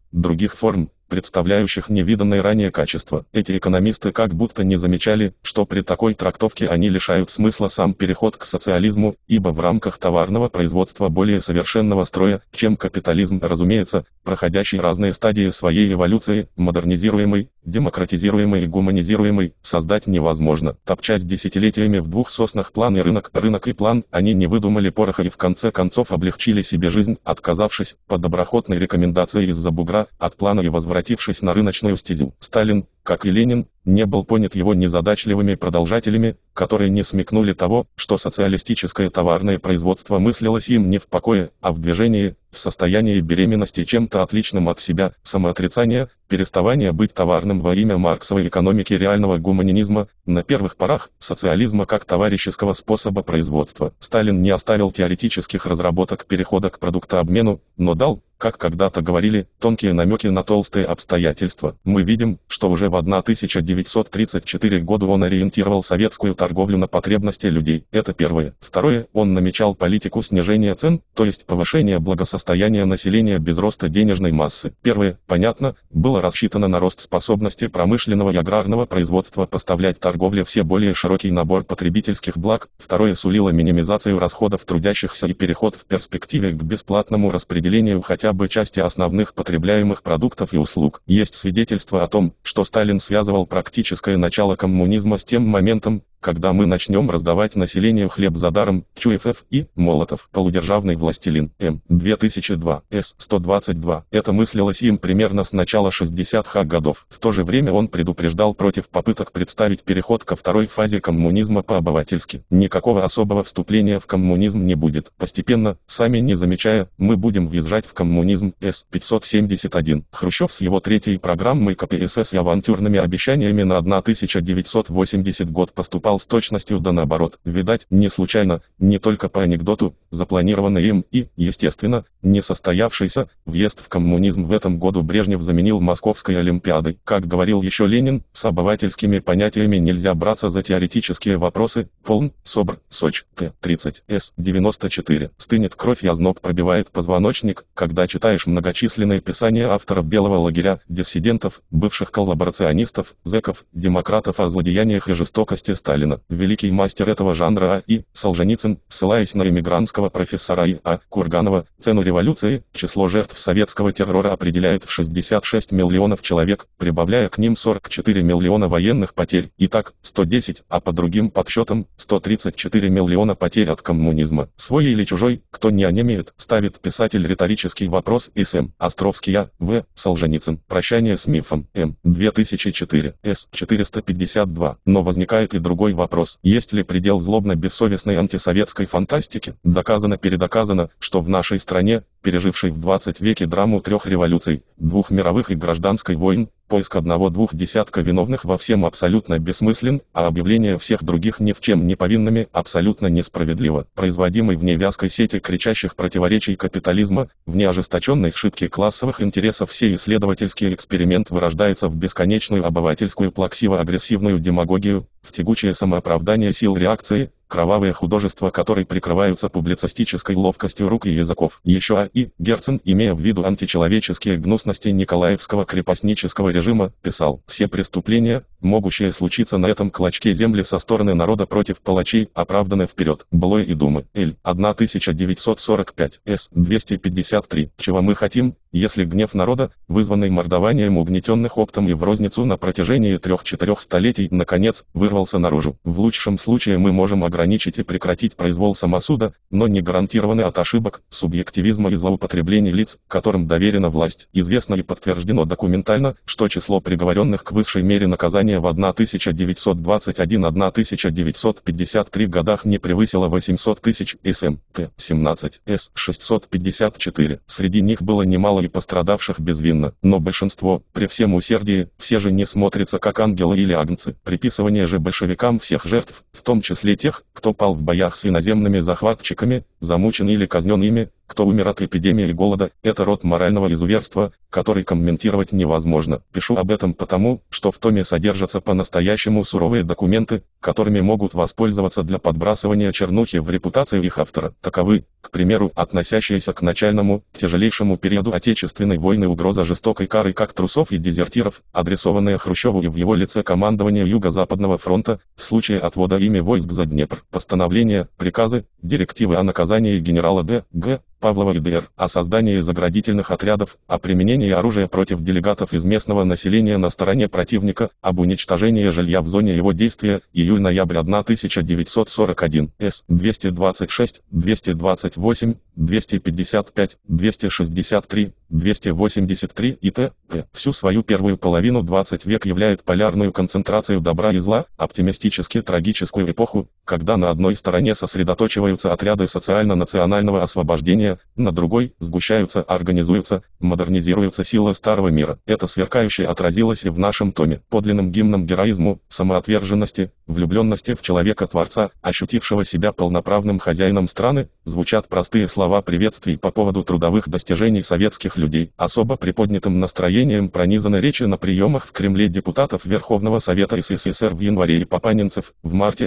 других форм, представляющих невиданное ранее качество. Эти экономисты как будто не замечали, что при такой трактовке они лишают смысла сам переход к социализму, ибо в рамках товарного производства более совершенного строя, чем капитализм, разумеется, проходящий разные стадии своей эволюции, модернизируемый, демократизируемый и гуманизируемый, создать невозможно. Топчась десятилетиями в двух соснах план и рынок и план, они не выдумали пороха и в конце концов облегчили себе жизнь, отказавшись, по доброхотной рекомендации из-за бугра, от плана и возвратившись на рыночную стезю. Сталин, как и Ленин, не был понят его незадачливыми продолжателями, которые не смекнули того, что социалистическое товарное производство мыслилось им не в покое, а в движении, в состоянии беременности чем-то отличным от себя, самоотрицания, переставания быть товарным во имя марксовой экономики реального гуманизма, на первых порах социализма как товарищеского способа производства. Сталин не оставил теоретических разработок перехода к продуктообмену, но дал, как когда-то говорили, тонкие намеки на толстые обстоятельства. Мы видим, что уже в 1934 году он ориентировал советскую торговлю на потребности людей. Это первое. Второе, он намечал политику снижения цен, то есть повышения благосостояния населения без роста денежной массы. Первое, понятно, было рассчитано на рост способности промышленного и аграрного производства поставлять торговле все более широкий набор потребительских благ. Второе сулило минимизацию расходов трудящихся и переход в перспективе к бесплатному распределению хотя бы части основных потребляемых продуктов и услуг. Есть свидетельство о том, что Сталин связывал практическое начало коммунизма с тем моментом, когда мы начнем раздавать населению хлеб за даром. ЧФФ и Молотов. Полудержавный властелин. М. 2002. С. 122. Это мыслилось им примерно с начала 60-х годов. В то же время он предупреждал против попыток представить переход ко второй фазе коммунизма по-обывательски. Никакого особого вступления в коммунизм не будет. Постепенно, сами не замечая, мы будем въезжать в коммунизм. С. 571. Хрущев с его третьей программой КПСС и авантюрными обещаниями на 1980 год поступал с точностью да наоборот. Видать, не случайно, не только по анекдоту, запланированный им и, естественно, не состоявшийся, въезд в коммунизм в этом году Брежнев заменил Московской Олимпиадой. Как говорил еще Ленин, с обывательскими понятиями нельзя браться за теоретические вопросы. Полн, СОБР, Соч, Т-30, С-94. Стынет кровь и озноб пробивает позвоночник, когда читаешь многочисленные писания авторов Белого лагеря, диссидентов, бывших коллаборационистов, зэков, демократов о злодеяниях и жестокости Сталина. Великий мастер этого жанра А.И. Солженицын, ссылаясь на эмигрантского профессора И.А. Курганова, цену революции, число жертв советского террора определяет в 66 миллионов человек, прибавляя к ним 44 миллиона военных потерь. Итак, 110, а по другим подсчетам, 134 миллиона потерь от коммунизма. Свой или чужой, кто не онемеет, ставит писатель риторический вопрос. С.М. Островский А. В. Солженицын. Прощание с мифом. М. 2004. С. 452. Но возникает и другой вопрос. Есть ли предел злобно-бессовестной антисоветской фантастики? Доказано-передоказано, что в нашей стране, пережившей в 20 веке драму 3 революций, 2 мировых и гражданской войн, поиск 1-2 десятка виновных во всем абсолютно бессмыслен, а объявление всех других ни в чем не повинными абсолютно несправедливо. Производимый вне вязкой сети кричащих противоречий капитализма, вне ожесточенной сшибки классовых интересов сей исследовательский эксперимент вырождается в бесконечную обывательскую плаксиво-агрессивную демагогию, в тягучее самооправдание сил реакции, кровавые художества которой прикрываются публицистической ловкостью рук и языков. Еще А.И. Герцен, имея в виду античеловеческие гнусности николаевского крепостнического режима, писал: «Все преступления, могущие случиться на этом клочке земли со стороны народа против палачей, оправданы вперед». Блой и Думы. Л. 1945. С. 253. Чего мы хотим, если гнев народа, вызванный мордованием угнетенных оптом и в розницу на протяжении 3-4 столетий, наконец, вырвался наружу? В лучшем случае мы можем ограничить и прекратить произвол самосуда, но не гарантированы от ошибок, субъективизма и злоупотреблений лиц, которым доверена власть. Известно и подтверждено документально, что число приговоренных к высшей мере наказания в 1921-1953 годах не превысило 800 тысяч. С.М. Т-17. С. 654. Среди них было немало и пострадавших безвинно, но большинство, при всем усердии, все же не смотрятся как ангелы или агнцы. Приписывание же большевикам всех жертв, в том числе тех, кто пал в боях с иноземными захватчиками, замучен или казнен ими, кто умер от эпидемии и голода, это род морального изуверства, который комментировать невозможно. Пишу об этом потому, что в томе содержатся по-настоящему суровые документы, которыми могут воспользоваться для подбрасывания чернухи в репутацию их автора. Таковы, к примеру, относящиеся к начальному, тяжелейшему периоду Отечественной войны угроза жестокой кары как трусов и дезертиров, адресованная Хрущеву и в его лице командованию Юго-Западного фронта, в случае отвода ими войск за Днепр. Постановления, приказы, директивы о наказании генерала Д.Г. Павлова и Д.Р. о создании заградительных отрядов, о применении оружия против делегатов из местного населения на стороне противника, об уничтожении жилья в зоне его действия, июль-ноябрь 1941, С. 226, 228, 255, 263, 283 и т.п. Всю свою первую половину 20 век являет полярную концентрацию добра и зла, оптимистически трагическую эпоху, когда на одной стороне сосредоточиваются отряды социально-национального освобождения, на другой сгущаются, организуются, модернизируются силы старого мира. Это сверкающе отразилось и в нашем томе. Подлинным гимном героизму, самоотверженности, влюбленности в человека-творца, ощутившего себя полноправным хозяином страны, звучат простые слова приветствий по поводу трудовых достижений советских людей. Особо приподнятым настроением пронизаны речи на приемах в Кремле депутатов Верховного Совета СССР в январе и папанинцев в марте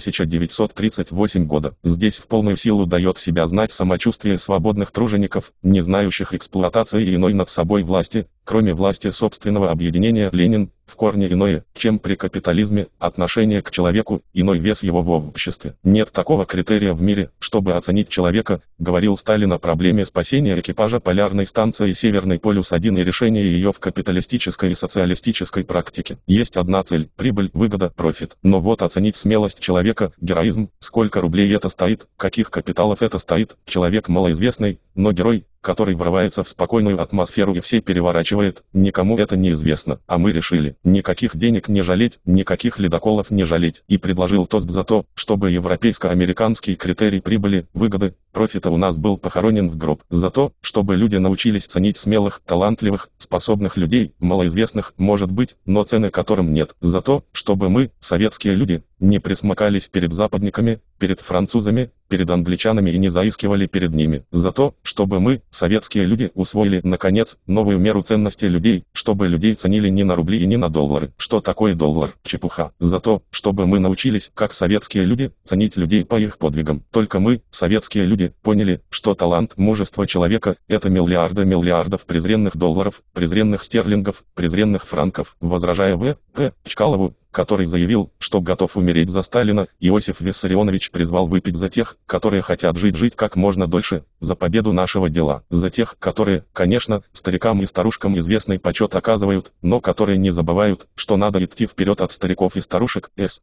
1938 года. Здесь в полную силу дает себя знать самочувствие свободных тружеников, не знающих эксплуатации и иной над собой власти, кроме власти собственного объединения. Ленин, в корне иное, чем при капитализме, отношение к человеку, иной вес его в обществе. Нет такого критерия в мире, чтобы оценить человека, говорил Сталин о проблеме спасения экипажа полярной станции Северный полюс-1 и решения ее в капиталистической и социалистической практике. Есть одна цель – прибыль, выгода, профит. Но вот оценить смелость человека, героизм, сколько рублей это стоит, каких капиталов это стоит, человек малоизвестный, но герой, который врывается в спокойную атмосферу и все переворачивает, никому это не известно. А мы решили, никаких денег не жалеть, никаких ледоколов не жалеть. И предложил тост за то, чтобы европейско-американский критерий прибыли, выгоды, профита у нас был похоронен в гроб. За то, чтобы люди научились ценить смелых, талантливых, способных людей, малоизвестных, может быть, но цены которым нет. За то, чтобы мы, советские люди, не присмыкались перед западниками, перед французами, перед англичанами и не заискивали перед ними. За то, чтобы мы, советские люди, усвоили, наконец, новую меру ценности людей, чтобы людей ценили не на рубли и не на доллары. Что такое доллар? Чепуха. За то, чтобы мы научились, как советские люди, ценить людей по их подвигам. Только мы, советские люди, поняли, что талант, мужество человека – это миллиарды миллиардов презренных долларов, презренных стерлингов, презренных франков. Возражая В.П. Чкалову, который заявил, что готов умереть за Сталина, Иосиф Виссарионович призвал выпить за тех, которые хотят жить как можно дольше, за победу нашего дела, за тех, которые, конечно, старикам и старушкам известный почет оказывают, но которые не забывают, что надо идти вперед от стариков и старушек. С.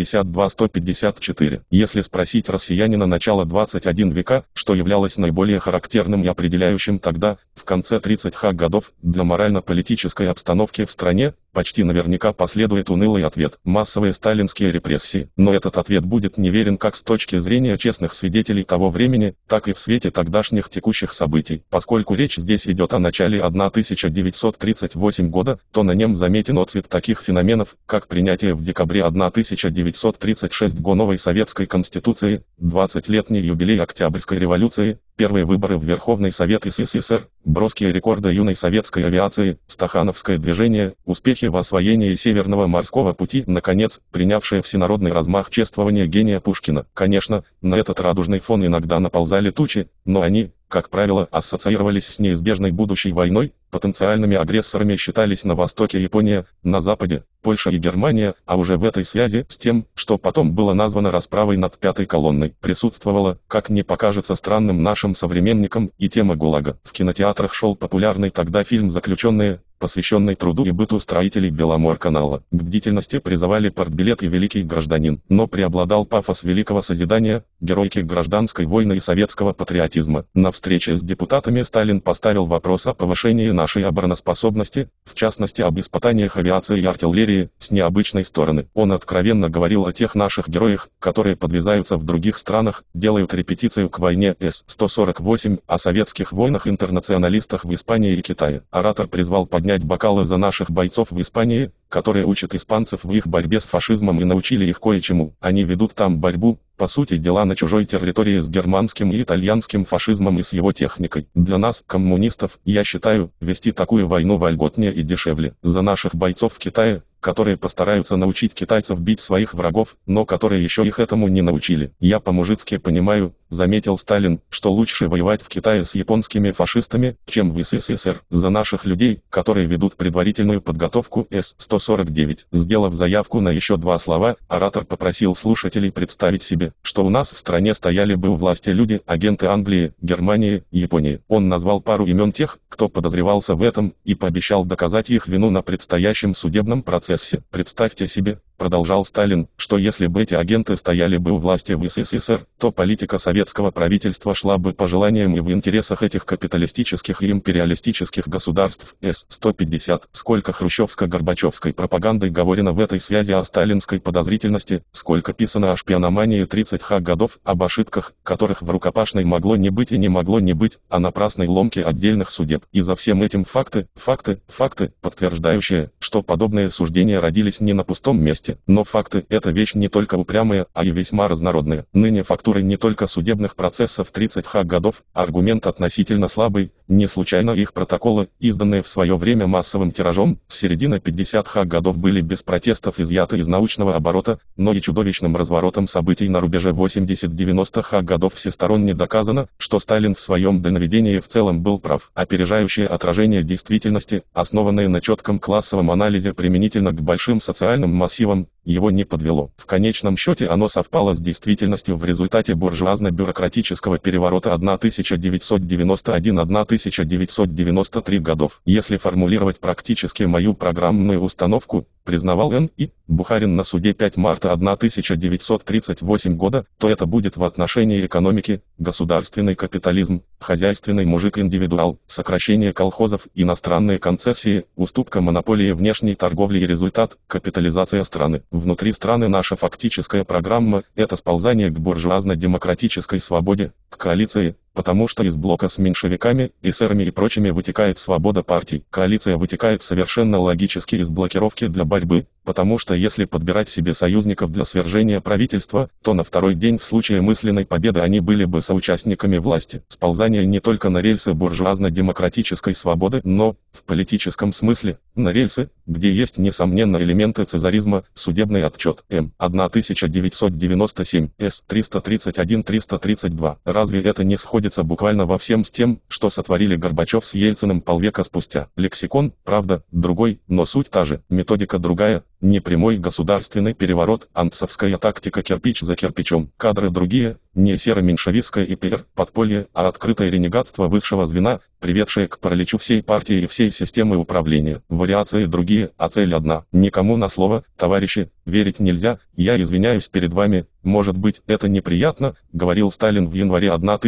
152-154. Если спросить россиянина начала 21 века, что являлось наиболее характерным и определяющим тогда, в конце 30-х годов, для морально-политической обстановки в стране, почти наверняка последует унылый ответ – массовые сталинские репрессии. Но этот ответ будет неверен как с точки зрения честных свидетелей того времени, так и в свете тогдашних текущих событий. Поскольку речь здесь идет о начале 1938 года, то на нем заметен отцвет таких феноменов, как принятие в декабре 1936 года новой советской конституции, 20-летний юбилей Октябрьской революции, первые выборы в Верховный Совет СССР, броские рекорды юной советской авиации, стахановское движение, успехи в освоении Северного морского пути, наконец, принявшее всенародный размах чествования гения Пушкина. Конечно, на этот радужный фон иногда наползали тучи, но они, как правило, ассоциировались с неизбежной будущей войной, потенциальными агрессорами считались на востоке Япония, на западе Польша и Германия, а уже в этой связи с тем, что потом было названо расправой над пятой колонной, присутствовала, как не покажется странным нашим современникам, и тема ГУЛАГа. В кинотеатрах шел популярный тогда фильм «Заключенные», посвященный труду и быту строителей Беломорканала. К бдительности призывали партбилет и великий гражданин, но преобладал пафос великого созидания, героики гражданской войны и советского патриотизма. На встрече с депутатами Сталин поставил вопрос о повышении нашей обороноспособности, в частности об испытаниях авиации и артиллерии, с необычной стороны. Он откровенно говорил о тех наших героях, которые подвязаются в других странах, делают репетицию к войне С-148, о советских воинах-интернационалистах в Испании и Китае. Оратор призвал поднять бокалы за наших бойцов в Испании, которые учат испанцев в их борьбе с фашизмом и научили их кое-чему. Они ведут там борьбу, по сути дела, на чужой территории с германским и итальянским фашизмом и с его техникой. Для нас, коммунистов, я считаю, вести такую войну вольготнее и дешевле. За наших бойцов в Китае, которые постараются научить китайцев бить своих врагов, но которые еще их этому не научили. Я по-мужицки понимаю, заметил Сталин, что лучше воевать в Китае с японскими фашистами, чем в СССР. За наших людей, которые ведут предварительную подготовку С-149. Сделав заявку на еще 2 слова, оратор попросил слушателей представить себе, что у нас в стране стояли бы у власти люди, агенты Англии, Германии, Японии. Он назвал пару имен тех, кто подозревался в этом, и пообещал доказать их вину на предстоящем судебном процессе. Представьте себе, продолжал Сталин, что если бы эти агенты стояли бы у власти в СССР, то политика советского правительства шла бы по желаниям и в интересах этих капиталистических и империалистических государств. С-150. Сколько хрущевско-горбачевской пропагандой говорено в этой связи о сталинской подозрительности, сколько писано о шпиономании 30-х годов, об ошибках, которых в рукопашной могло не быть и не могло не быть, о напрасной ломке отдельных судеб. И за всем этим факты, подтверждающие, что подобные суждения родились не на пустом месте. Но факты – это вещь не только упрямая, а и весьма разнородная. Ныне фактурой не только судебных процессов 30-х годов, аргумент относительно слабый, не случайно их протоколы, изданные в свое время массовым тиражом, с середины 50-х годов были без протестов изъяты из научного оборота, но и чудовищным разворотом событий на рубеже 80-90-х годов всесторонне доказано, что Сталин в своем дальновидении в целом был прав. Опережающее отражение действительности, основанное на четком классовом анализе применительно к большим социальным массивам, его не подвело. В конечном счете оно совпало с действительностью в результате буржуазно-бюрократического переворота 1991-1993 годов. Если формулировать практически мою программную установку, признавал Н.И. Бухарин на суде 5 марта 1938 года, то это будет в отношении экономики, государственный капитализм, хозяйственный мужик-индивидуал, сокращение колхозов, иностранные концессии, уступка монополии внешней торговли и результат – капитализация страны. Внутри страны наша фактическая программа – это сползание к буржуазно-демократической свободе, к коалиции, потому что из блока с меньшевиками, эсерами и прочими вытекает свобода партий. Коалиция вытекает совершенно логически из блокировки для борьбы, потому что если подбирать себе союзников для свержения правительства, то на второй день в случае мысленной победы они были бы соучастниками власти. Сползание не только на рельсы буржуазно-демократической свободы, но, в политическом смысле, на рельсы, где есть несомненно элементы цезаризма, судебный отчет М. 1997, С-331-332. Разве это не сходится буквально во всем с тем, что сотворили Горбачев с Ельциным полвека спустя? Лексикон, правда, другой, но суть та же, методика другая, не прямой государственный переворот, антсовская тактика кирпич за кирпичом, кадры другие, не серо-меньшевистское ИПР, подполье, а открытое ренегатство высшего звена, приведшее к параличу всей партии и всей системы управления. Вариации другие, а цель одна. Никому на слово, товарищи, верить нельзя, я извиняюсь перед вами, может быть, это неприятно, говорил Сталин в январе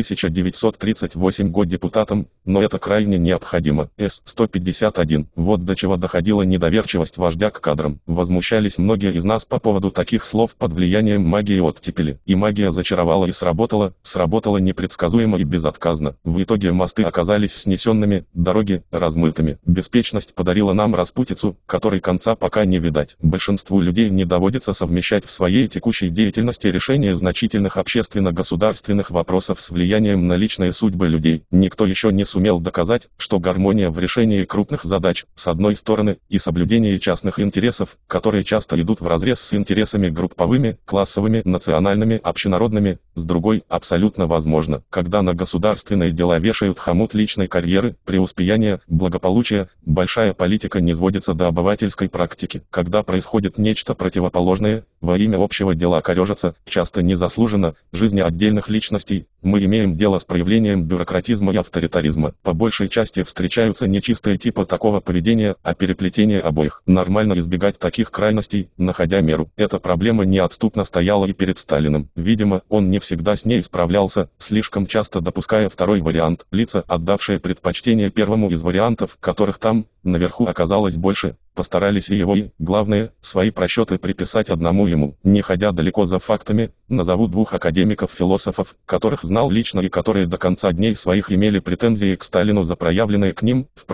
1938 года депутатам, но это крайне необходимо. С-151. Вот до чего доходила недоверчивость вождя к кадрам. Возмущались многие из нас по поводу таких слов под влиянием магии оттепели. И магия зачаровала и сработала непредсказуемо и безотказно. В итоге мосты оказались снесенными, дороги размытыми. Беспечность подарила нам распутицу, которой конца пока не видать. Большинству людей не доводится совмещать в своей текущей деятельности решение значительных общественно-государственных вопросов с влиянием на личные судьбы людей. Никто еще не сумел доказать, что гармония в решении крупных задач, с одной стороны, и соблюдение частных интересов, которые часто идут вразрез с интересами групповыми, классовыми, национальными, общенародными, с другой, абсолютно возможно. Когда на государственные дела вешают хомут личной карьеры, преуспеяния, благополучия, большая политика не сводится до обывательской практики. Когда происходит нечто противоположное, во имя общего дела корежится, часто незаслуженно, жизни отдельных личностей, мы имеем дело с проявлением бюрократизма и авторитаризма. По большей части встречаются нечистые типы такого поведения, а переплетение обоих. Нормально избегать таких крайностей, находя меру. Эта проблема неотступно стояла и перед Сталиным. Видимо, он не всегда с ней справлялся, слишком часто допуская второй вариант. Лица, отдавшие предпочтение первому из вариантов, которых там, наверху оказалось больше, постарались и его, и, главное, свои просчеты приписать одному ему. Не ходя далеко за фактами, назову 2 академиков-философов, которых знал лично и которые до конца дней своих имели претензии к Сталину за проявленные к ним, впрочем,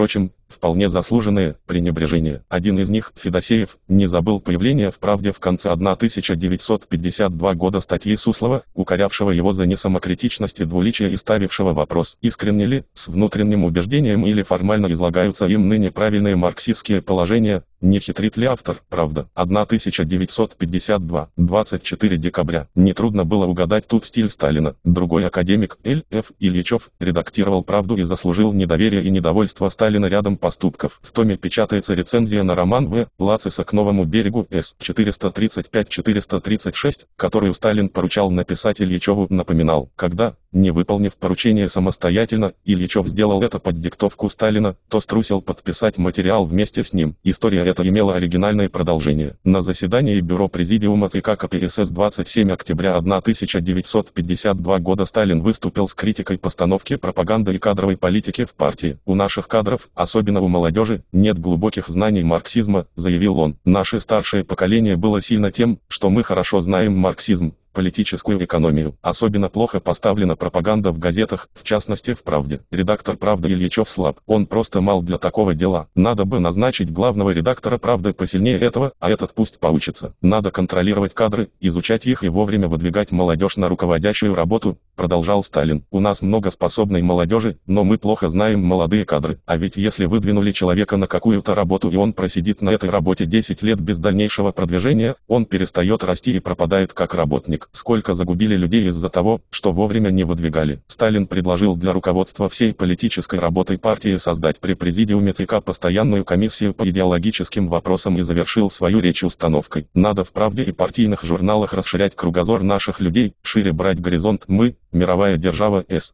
вполне заслуженное пренебрежение. Один из них, Федосеев, не забыл появления в «Правде» в конце 1952 года статьи Суслова, укорявшего его за несамокритичность и двуличие и ставившего вопрос, искренне ли, с внутренним убеждением или формально излагаются им ныне правильные марксистские положения, не хитрит ли автор? «Правда», 1952, 24 декабря. Нетрудно было угадать тут стиль Сталина. Другой академик, Л.Ф. Ильичев, редактировал «Правду» и заслужил недоверие и недовольство Сталина рядом поступков. В томе печатается рецензия на роман В. Лациса «К новому берегу» С. 435-436, которую Сталин поручал написать Ильичеву, напоминал, когда, не выполнив поручение самостоятельно, Ильичев сделал это под диктовку Сталина, то струсил подписать материал вместе с ним. История эта имела оригинальное продолжение. На заседании Бюро Президиума ЦК КПСС 27 октября 1952 года Сталин выступил с критикой постановки пропаганды и кадровой политики в партии. «У наших кадров, особенно у молодежи, нет глубоких знаний марксизма», заявил он. «Наше старшее поколение было сильно тем, что мы хорошо знаем марксизм, политическую экономию. Особенно плохо поставлена пропаганда в газетах, в частности в «Правде». Редактор «Правды» Ильичев слаб. Он просто мал для такого дела. Надо бы назначить главного редактора «Правды» посильнее этого, а этот пусть поучится. Надо контролировать кадры, изучать их и вовремя выдвигать молодежь на руководящую работу», продолжал Сталин. «У нас много способной молодежи, но мы плохо знаем молодые кадры. А ведь если выдвинули человека на какую-то работу и он просидит на этой работе 10 лет без дальнейшего продвижения, он перестает расти и пропадает как работник. Сколько загубили людей из-за того, что вовремя не выдвигали». Сталин предложил для руководства всей политической работой партии создать при президиуме ЦК постоянную комиссию по идеологическим вопросам и завершил свою речь установкой: «Надо в «Правде» и партийных журналах расширять кругозор наших людей, шире брать горизонт. Мы, мировая держава. С.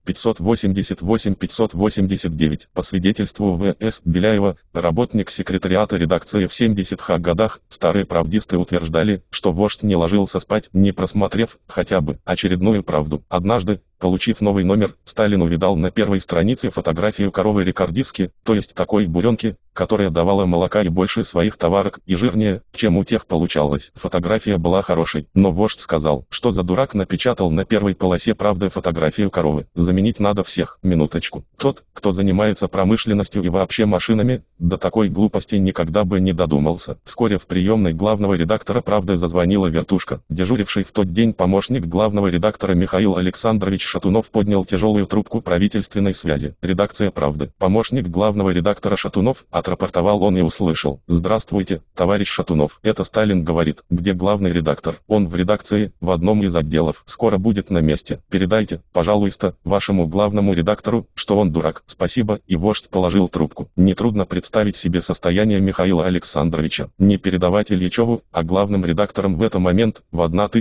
588-589». По свидетельству В.С. Беляева, работник секретариата редакции в 70-х годах, старые правдисты утверждали, что вождь не ложился спать, не просмотрев хотя бы очередную «Правду». Однажды, получив новый номер, Сталин увидал на первой странице фотографию коровы-рекордистки, то есть такой буренки, которая давала молока и больше своих товарок, и жирнее, чем у тех получалось. Фотография была хорошей, но вождь сказал, что за дурак напечатал на первой полосе «Правды» фотографию коровы. Заменить надо всех. Минуточку. Тот, кто занимается промышленностью и вообще машинами, до такой глупости никогда бы не додумался. Вскоре в приемной главного редактора «Правды» зазвонила вертушка. Дежуривший в тот день помощник главного редактора Михаил Александрович Шатунов поднял тяжелую трубку правительственной связи. «Редакция «Правды». Помощник главного редактора Шатунов», отрапортовал он и услышал: «Здравствуйте, товарищ Шатунов. Это Сталин говорит. Где главный редактор?» «Он в редакции, в одном из отделов. Скоро будет на месте. Передайте, пожалуйста, вашему главному редактору, что он дурак». «Спасибо», и вождь положил трубку. Нетрудно представить себе состояние Михаила Александровича. Не передавать Ильичеву, а главным редактором в этот момент, в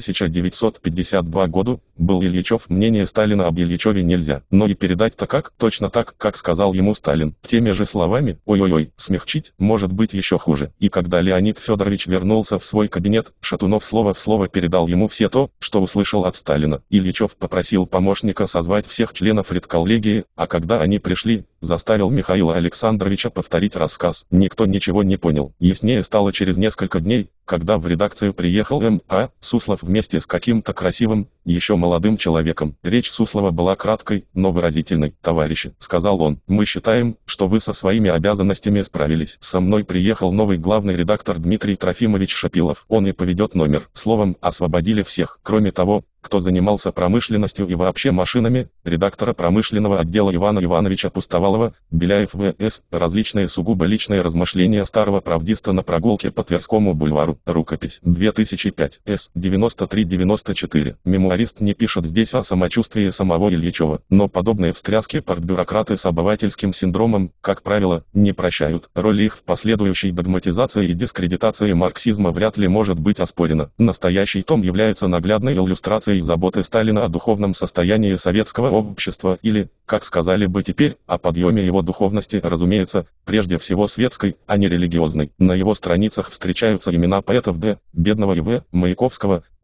1952 году, был Ильичев. Мнение Сталина об Ильичеве нельзя, но и передать-то как? Точно так, как сказал ему Сталин. Теми же словами, ой-ой-ой, смягчить, может быть еще хуже. И когда Леонид Федорович вернулся в свой кабинет, Шатунов слово в слово передал ему все то, что услышал от Сталина. Ильичев попросил помощника созвать всех членов редколлегии, а когда они пришли, заставил Михаила Александровича повторить рассказ. Никто ничего не понял. Яснее стало через несколько дней, когда в редакцию приехал М.А. Суслов вместе с каким-то красивым, еще молодым человеком. Речь Суслова была краткой, но выразительной. «Товарищи», — сказал он, — «мы считаем, что вы со своими обязанностями справились. Со мной приехал новый главный редактор Дмитрий Трофимович Шапилов. Он и поведет номер». Словом, освободили всех. Кроме того, кто занимался промышленностью и вообще машинами, редактора промышленного отдела Ивана Ивановича Пустовалова, Беляев В.С., различные сугубо личные размышления старого правдиста на прогулке по Тверскому бульвару. Рукопись. 2005. С. 93-94. Мемуарист не пишет здесь о самочувствии самого Ильичева, но подобные встряски партбюрократы с обывательским синдромом, как правило, не прощают. Роль их в последующей догматизации и дискредитации марксизма вряд ли может быть оспорена. Настоящий том является наглядной иллюстрацией заботы Сталина о духовном состоянии советского общества или, как сказали бы теперь, о подъеме его духовности, разумеется, прежде всего светской, а не религиозной. На его страницах встречаются имена поэтов Д. Бедного и В. Маяковского,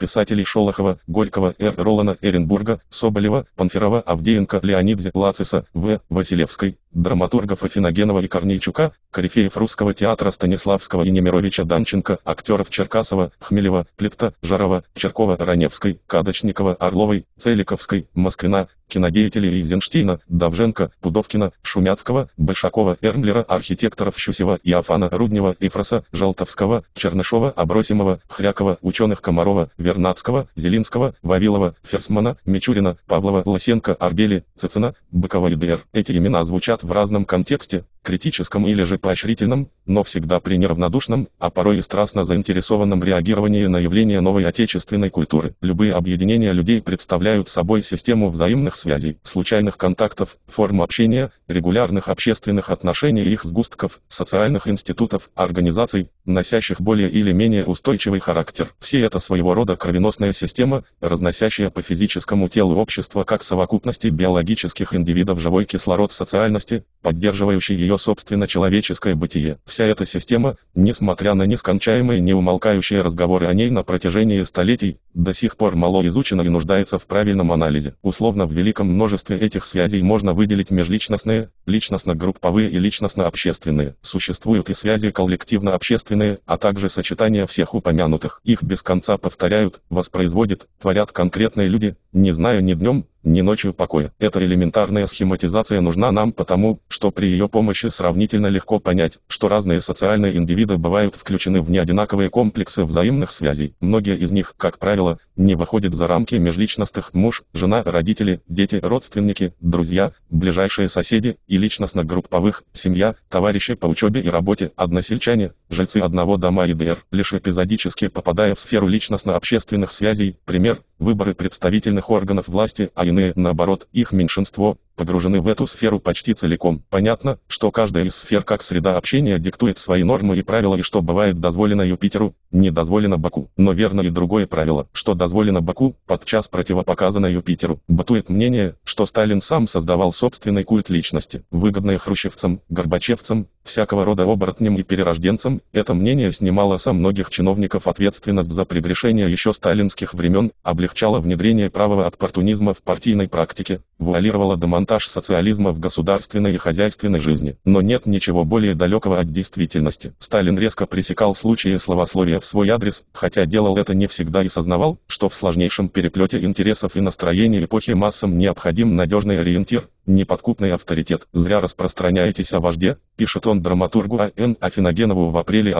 писателей Шолохова, Горького, Р. Ролана, Эренбурга, Соболева, Панферова, Авдеенко, Леонидзе, Лациса, В. Василевской, драматургов Афиногенова и Корнейчука, корифеев русского театра Станиславского и Немировича Данченко, актеров Черкасова, Хмелева, Плетта, Жарова, Черкова, Раневской, Кадочникова, Орловой, Целиковской, Москвина, кинодеятелей Эйзенштейна, Давженко, Пудовкина, Шумяцкого, Большакова, Эрмлера, архитекторов Щусева, Иофана, Руднева, Ифроса, Жалтовского, Чернышова, Абросимова, Хрякова, ученых Комарова, Вернадского, Зелинского, Вавилова, Ферсмана, Мичурина, Павлова, Лосенко, Арбели, Цицина, Быкова и Д.Р. Эти имена звучат в разном контексте, критическом или же поощрительном, но всегда при неравнодушном, а порой и страстно заинтересованном реагировании на явления новой отечественной культуры. Любые объединения людей представляют собой систему взаимных связей, случайных контактов, форм общения, регулярных общественных отношений и их сгустков, социальных институтов, организаций, носящих более или менее устойчивый характер. Все это своего рода кровеносная система, разносящая по физическому телу общества как совокупности биологических индивидов живой кислород социальности, поддерживающий ее собственно человеческое бытие. Вся эта система, несмотря на нескончаемые неумолкающие разговоры о ней на протяжении столетий, до сих пор мало изучена и нуждается в правильном анализе. Условно в великом множестве этих связей можно выделить межличностные, личностно-групповые и личностно-общественные. Существуют и связи коллективно-общественные, а также сочетания всех упомянутых. Их без конца повторяют, воспроизводят, творят конкретные люди, не зная ни днем, ни ночью покоя. Эта элементарная схематизация нужна нам потому, что при ее помощи сравнительно легко понять, что разные социальные индивиды бывают включены в неодинаковые комплексы взаимных связей. Многие из них, как правило, не выходят за рамки межличностных: муж, жена, родители, дети, родственники, друзья, ближайшие соседи, и личностно-групповых: семья, товарищи по учебе и работе, односельчане, жильцы одного дома и д.р. Лишь эпизодически попадая в сферу личностно-общественных связей, пример, выборы представительных органов власти, а иные, наоборот, их меньшинство, погружены в эту сферу почти целиком. Понятно, что каждая из сфер как среда общения диктует свои нормы и правила, и что бывает дозволено Юпитеру, не дозволено Баку. Но верно и другое правило, что дозволено Баку, подчас противопоказано Юпитеру. Бытует мнение, что Сталин сам создавал собственный культ личности, выгодное хрущевцам, горбачевцам, всякого рода оборотням и перерожденцам. Это мнение снимало со многих чиновников ответственность за прегрешения еще сталинских времен, облегчало внедрение правого оппортунизма в партийной практике, вуалировало демонтаж социализма в государственной и хозяйственной жизни. Но нет ничего более далекого от действительности. Сталин резко пресекал случаи словословия в свой адрес, хотя делал это не всегда и сознавал, что в сложнейшем переплете интересов и настроений эпохи массам необходим надежный ориентир, неподкупный авторитет. «Зря распространяетесь о вожде», пишет он драматургу А.Н. Афиногенову в апреле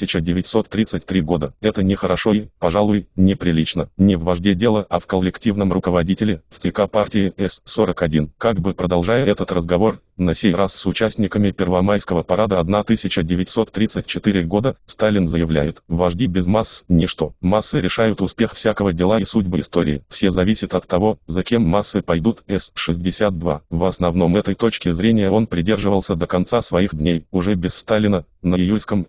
1933 года. Это нехорошо и, пожалуй, неприлично. Не в вожде дело, а в коллективном руководителе, в ЦК партии С-41. Как бы продолжая этот разговор, на сей раз с участниками Первомайского парада 1934 года, Сталин заявляет: «Вожди без масс – ничто. Массы решают успех всякого дела и судьбы истории. Все зависит от того, за кем массы пойдут». С-62. В основном этой точки зрения он придерживался до конца своих дней. Уже без Сталина, на июльском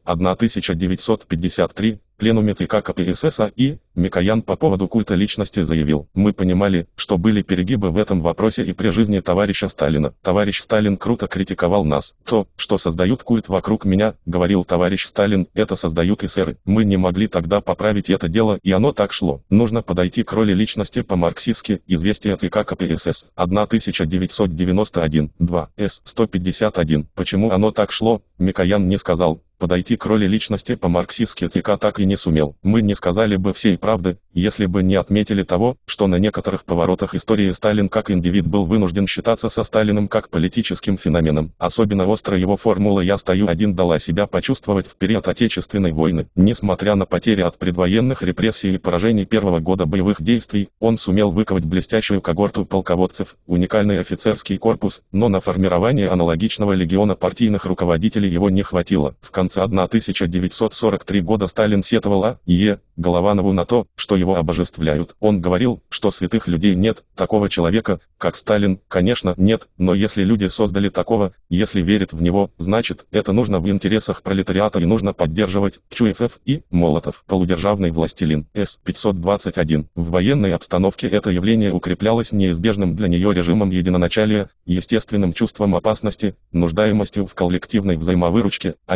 1953 пленуме ЦК КПСС А.И. Микоян по поводу культа личности заявил: «Мы понимали, что были перегибы в этом вопросе и при жизни товарища Сталина. Товарищ Сталин круто критиковал нас. То, что создают культ вокруг меня, говорил товарищ Сталин, это создают эсеры. Мы не могли тогда поправить это дело, и оно так шло. Нужно подойти к роли личности по-марксистски». Известия ЦК КПСС. 1991. 2. С-151. Почему оно так шло, Микоян не сказал. Подойти к роли личности по-марксистски ЦК так и не сумел. Мы не сказали бы всей правды, если бы не отметили того, что на некоторых поворотах истории Сталин как индивид был вынужден считаться со Сталиным как политическим феноменом. Особенно остро его формула «я стою один» дала себя почувствовать в период Отечественной войны. Несмотря на потери от предвоенных репрессий и поражений первого года боевых действий, он сумел выковать блестящую когорту полководцев, уникальный офицерский корпус, но на формирование аналогичного легиона партийных руководителей его не хватило. В конце 1943 года Сталин сетовал А.Е. Голованову на то, что его обожествляют. Он говорил, что святых людей нет, такого человека, как Сталин, конечно, нет, но если люди создали такого, если верят в него, значит, это нужно в интересах пролетариата и нужно поддерживать. Чуев и Молотов. Полудержавный властелин. С-521. В военной обстановке это явление укреплялось неизбежным для нее режимом единоначалия, естественным чувством опасности, нуждаемостью в коллективной взаимовыручке, ориентацией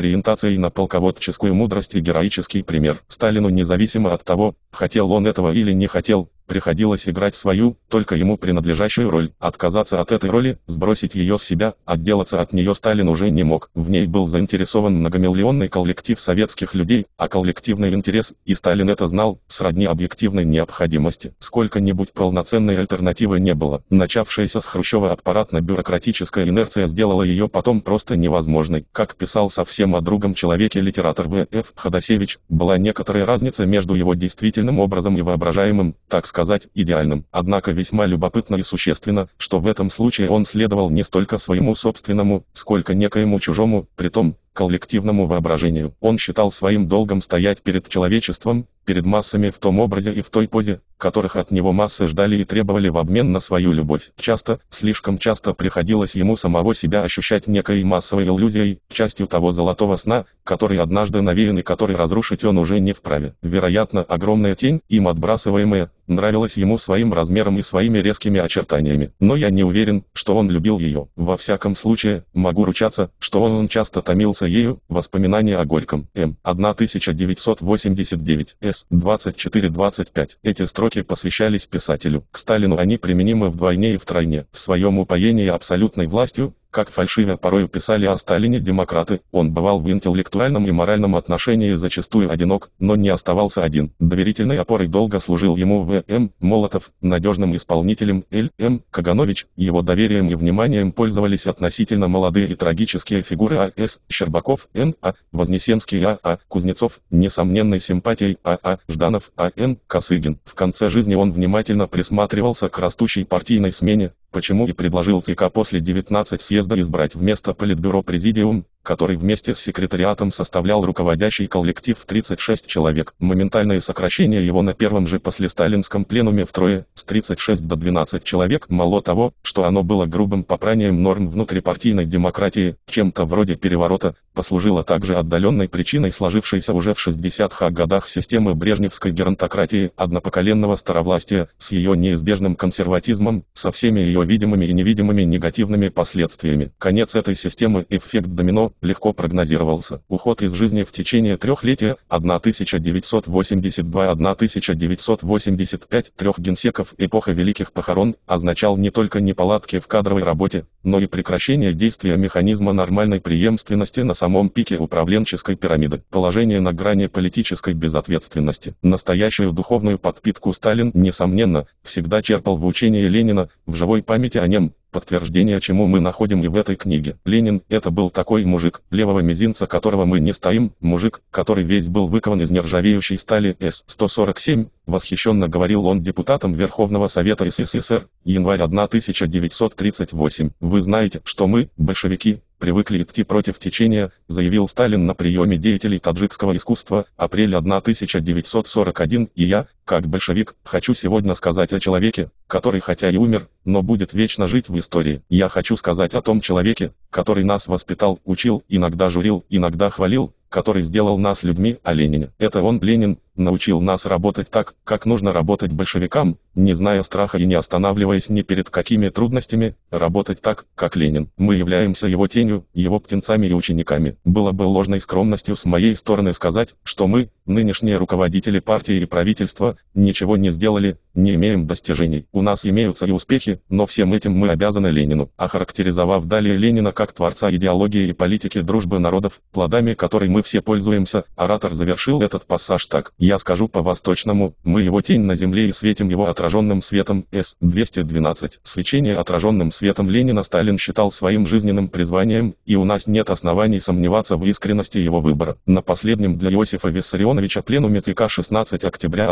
реакцией на полководческую мудрость и героический пример. Сталину, независимо от того, хотел он этого или не хотел, приходилось играть свою, только ему принадлежащую роль. Отказаться от этой роли, сбросить ее с себя, отделаться от нее Сталин уже не мог. В ней был заинтересован многомиллионный коллектив советских людей, а коллективный интерес, и Сталин это знал, сродни объективной необходимости. Сколько-нибудь полноценной альтернативы не было. Начавшаяся с Хрущева аппаратно-бюрократическая инерция сделала ее потом просто невозможной. Как писал совсем о другом человеке литератор В.Ф. Ходосевич, была некоторая разница между его действительным образом и воображаемым, так сказать, идеальным. Однако весьма любопытно и существенно, что в этом случае он следовал не столько своему собственному, сколько некоему чужому, притом коллективному воображению. Он считал своим долгом стоять перед человечеством, перед массами в том образе и в той позе, которых от него массы ждали и требовали в обмен на свою любовь. Часто, слишком часто приходилось ему самого себя ощущать некой массовой иллюзией, частью того золотого сна, который однажды навеян и который разрушить он уже не вправе. Вероятно, огромная тень, им отбрасываемая, нравилась ему своим размером и своими резкими очертаниями. Но я не уверен, что он любил ее. Во всяком случае, могу ручаться, что он часто томился ею. Воспоминания о Горьком. М. 1989. С. 24-25. Эти строки посвящались писателю. К Сталину они применимы вдвойне и втройне. В своем упоении абсолютной властью, как фальшиво порою писали о Сталине демократы, он бывал в интеллектуальном и моральном отношении зачастую одинок, но не оставался один. Доверительной опорой долго служил ему В.М. Молотов, надежным исполнителем Л.М. Каганович, его доверием и вниманием пользовались относительно молодые и трагические фигуры А.С. Щербаков, Н.А., Вознесенский А.А., Кузнецов, несомненной симпатией А.А., Жданов, А.Н., Косыгин. В конце жизни он внимательно присматривался к растущей партийной смене, почему и предложил ЦК после 19 съезда избрать вместо Политбюро президиум, который вместе с секретариатом составлял руководящий коллектив в 36 человек. Моментальное сокращение его на первом же послесталинском пленуме втрое, с 36 до 12 человек, мало того, что оно было грубым попранием норм внутрипартийной демократии, чем-то вроде переворота, послужило также отдаленной причиной сложившейся уже в 60-х годах системы брежневской геронтократии, однопоколенного старовластия, с ее неизбежным консерватизмом, со всеми ее видимыми и невидимыми негативными последствиями. Конец этой системы, эффект домино, легко прогнозировался. Уход из жизни в течение трехлетия, 1982-1985, трех генсеков, эпоха великих похорон, означал не только неполадки в кадровой работе, но и прекращение действия механизма нормальной преемственности на самом пике управленческой пирамиды. Положение на грани политической безответственности. Настоящую духовную подпитку Сталин, несомненно, всегда черпал в учении Ленина, в живой памяти о нем. Подтверждение чему мы находим и в этой книге. Ленин – это был такой мужик, левого мизинца которого мы не стоим, мужик, который весь был выкован из нержавеющей стали С-147, восхищенно говорил он депутатам Верховного Совета СССР, январь 1938. Вы знаете, что мы, большевики, привыкли идти против течения, заявил Сталин на приеме деятелей таджикского искусства, апрель 1941, и я, как большевик, хочу сегодня сказать о человеке, который хотя и умер, но будет вечно жить в истории. Я хочу сказать о том человеке, который нас воспитал, учил, иногда журил, иногда хвалил, который сделал нас людьми, о Ленине. Это он, Ленин, научил нас работать так, как нужно работать большевикам, не зная страха и не останавливаясь ни перед какими трудностями, работать так, как Ленин. Мы являемся его тенью, его птенцами и учениками. Было бы ложной скромностью с моей стороны сказать, что мы, нынешние руководители партии и правительства, ничего не сделали, не имеем достижений. У нас имеются и успехи, но всем этим мы обязаны Ленину. Охарактеризовав далее Ленина как творца идеологии и политики дружбы народов, плодами которой мы все пользуемся, оратор завершил этот пассаж так. Я скажу по-восточному, мы его тень на земле и светим его отраженным светом. С-212. Свечение отраженным светом Ленина Сталин считал своим жизненным призванием, и у нас нет оснований сомневаться в искренности его выбора. На последнем для Иосифа Виссарионовича пленуме ЦК 16 октября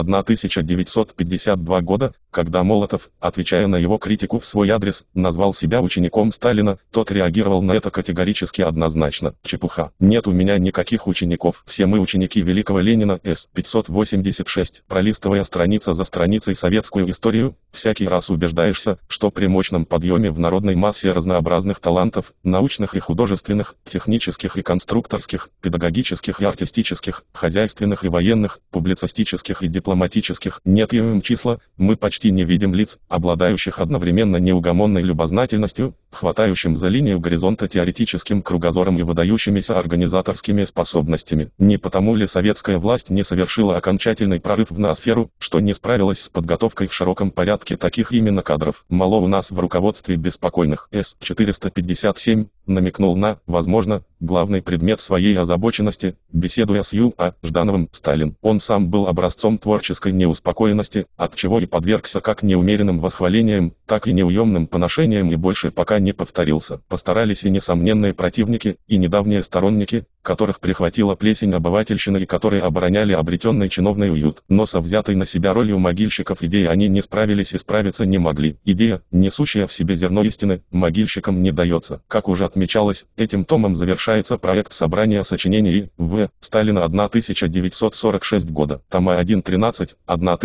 1952 года, когда Молотов, отвечая на его критику в свой адрес, назвал себя учеником Сталина, тот реагировал на это категорически однозначно. Чепуха. Нет у меня никаких учеников. Все мы ученики великого Ленина. С-500 1986. Пролистывая страница за страницей советскую историю, всякий раз убеждаешься, что при мощном подъеме в народной массе разнообразных талантов, научных и художественных, технических и конструкторских, педагогических и артистических, хозяйственных и военных, публицистических и дипломатических, нет им числа, мы почти не видим лиц, обладающих одновременно неугомонной любознательностью, хватающим за линию горизонта теоретическим кругозором и выдающимися организаторскими способностями. Не потому ли советская власть не совершила окончательный прорыв в ноосферу, что не справилась с подготовкой в широком порядке таких именно кадров? Мало у нас в руководстве беспокойных. С-457 намекнул на, возможно, главный предмет своей озабоченности, беседуя с Ю.А. Ждановым, Сталин. Он сам был образцом творческой неуспокоенности, от чего и подвергся как неумеренным восхвалениям, так и неуемным поношениям и больше пока не повторился. Постарались и несомненные противники, и недавние сторонники, которых прихватила плесень обывательщины и которые обороняли обретенный чиновный уют. Но со взятой на себя ролью могильщиков идеи они не справились и справиться не могли. Идея, несущая в себе зерно истины, могильщикам не дается. Как уже отмечалось, этим томом завершается проект собрания сочинений В. Сталина 1946 года. Тома 1-13,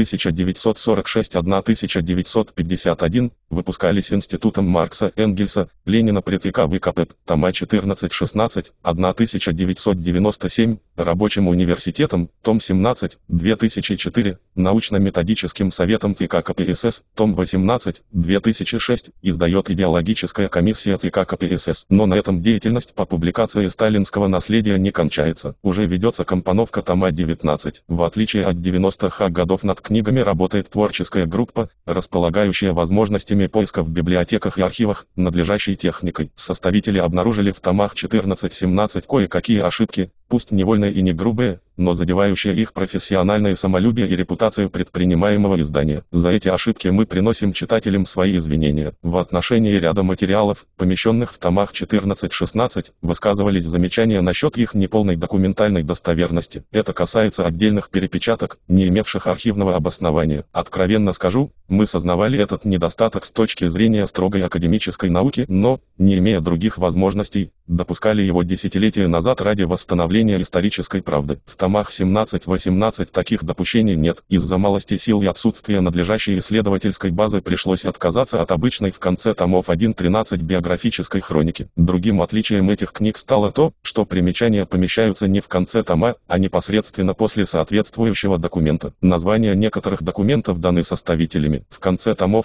1946-1951, выпускались Институтом Маркса Энгельса, Ленина при ЦК ВКП. Тома 14-16, 1997, Рабочим университетом, том 17, 2004, Научно-методическим советом ЦК КПСС, том 18, 2006, издает идеологическая комиссия ЦК КПСС. Но на этом деятельность по публикации сталинского наследия не кончается. Уже ведется компоновка тома 19. В отличие от 90-х годов над книгами работает творческая группа, располагающая возможностями поиска в библиотеках и архивах, надлежащей техникой. Составители обнаружили в томах 14-17 кое-какие ошибки, пусть невольные и не грубые, но задевающие их профессиональное самолюбие и репутацию предпринимаемого издания. За эти ошибки мы приносим читателям свои извинения. В отношении ряда материалов, помещенных в томах 14-16, высказывались замечания насчет их неполной документальной достоверности. Это касается отдельных перепечаток, не имевших архивного обоснования. Откровенно скажу, мы сознавали этот недостаток с точки зрения строгой академической науки, но, не имея других возможностей, допускали его десятилетия назад ради восстановления исторической правды. В томах 17-18 таких допущений нет. Из-за малости сил и отсутствия надлежащей исследовательской базы пришлось отказаться от обычной в конце томов 1-13 биографической хроники. Другим отличием этих книг стало то, что примечания помещаются не в конце тома, а непосредственно после соответствующего документа. Названия некоторых документов даны составителями. В конце томов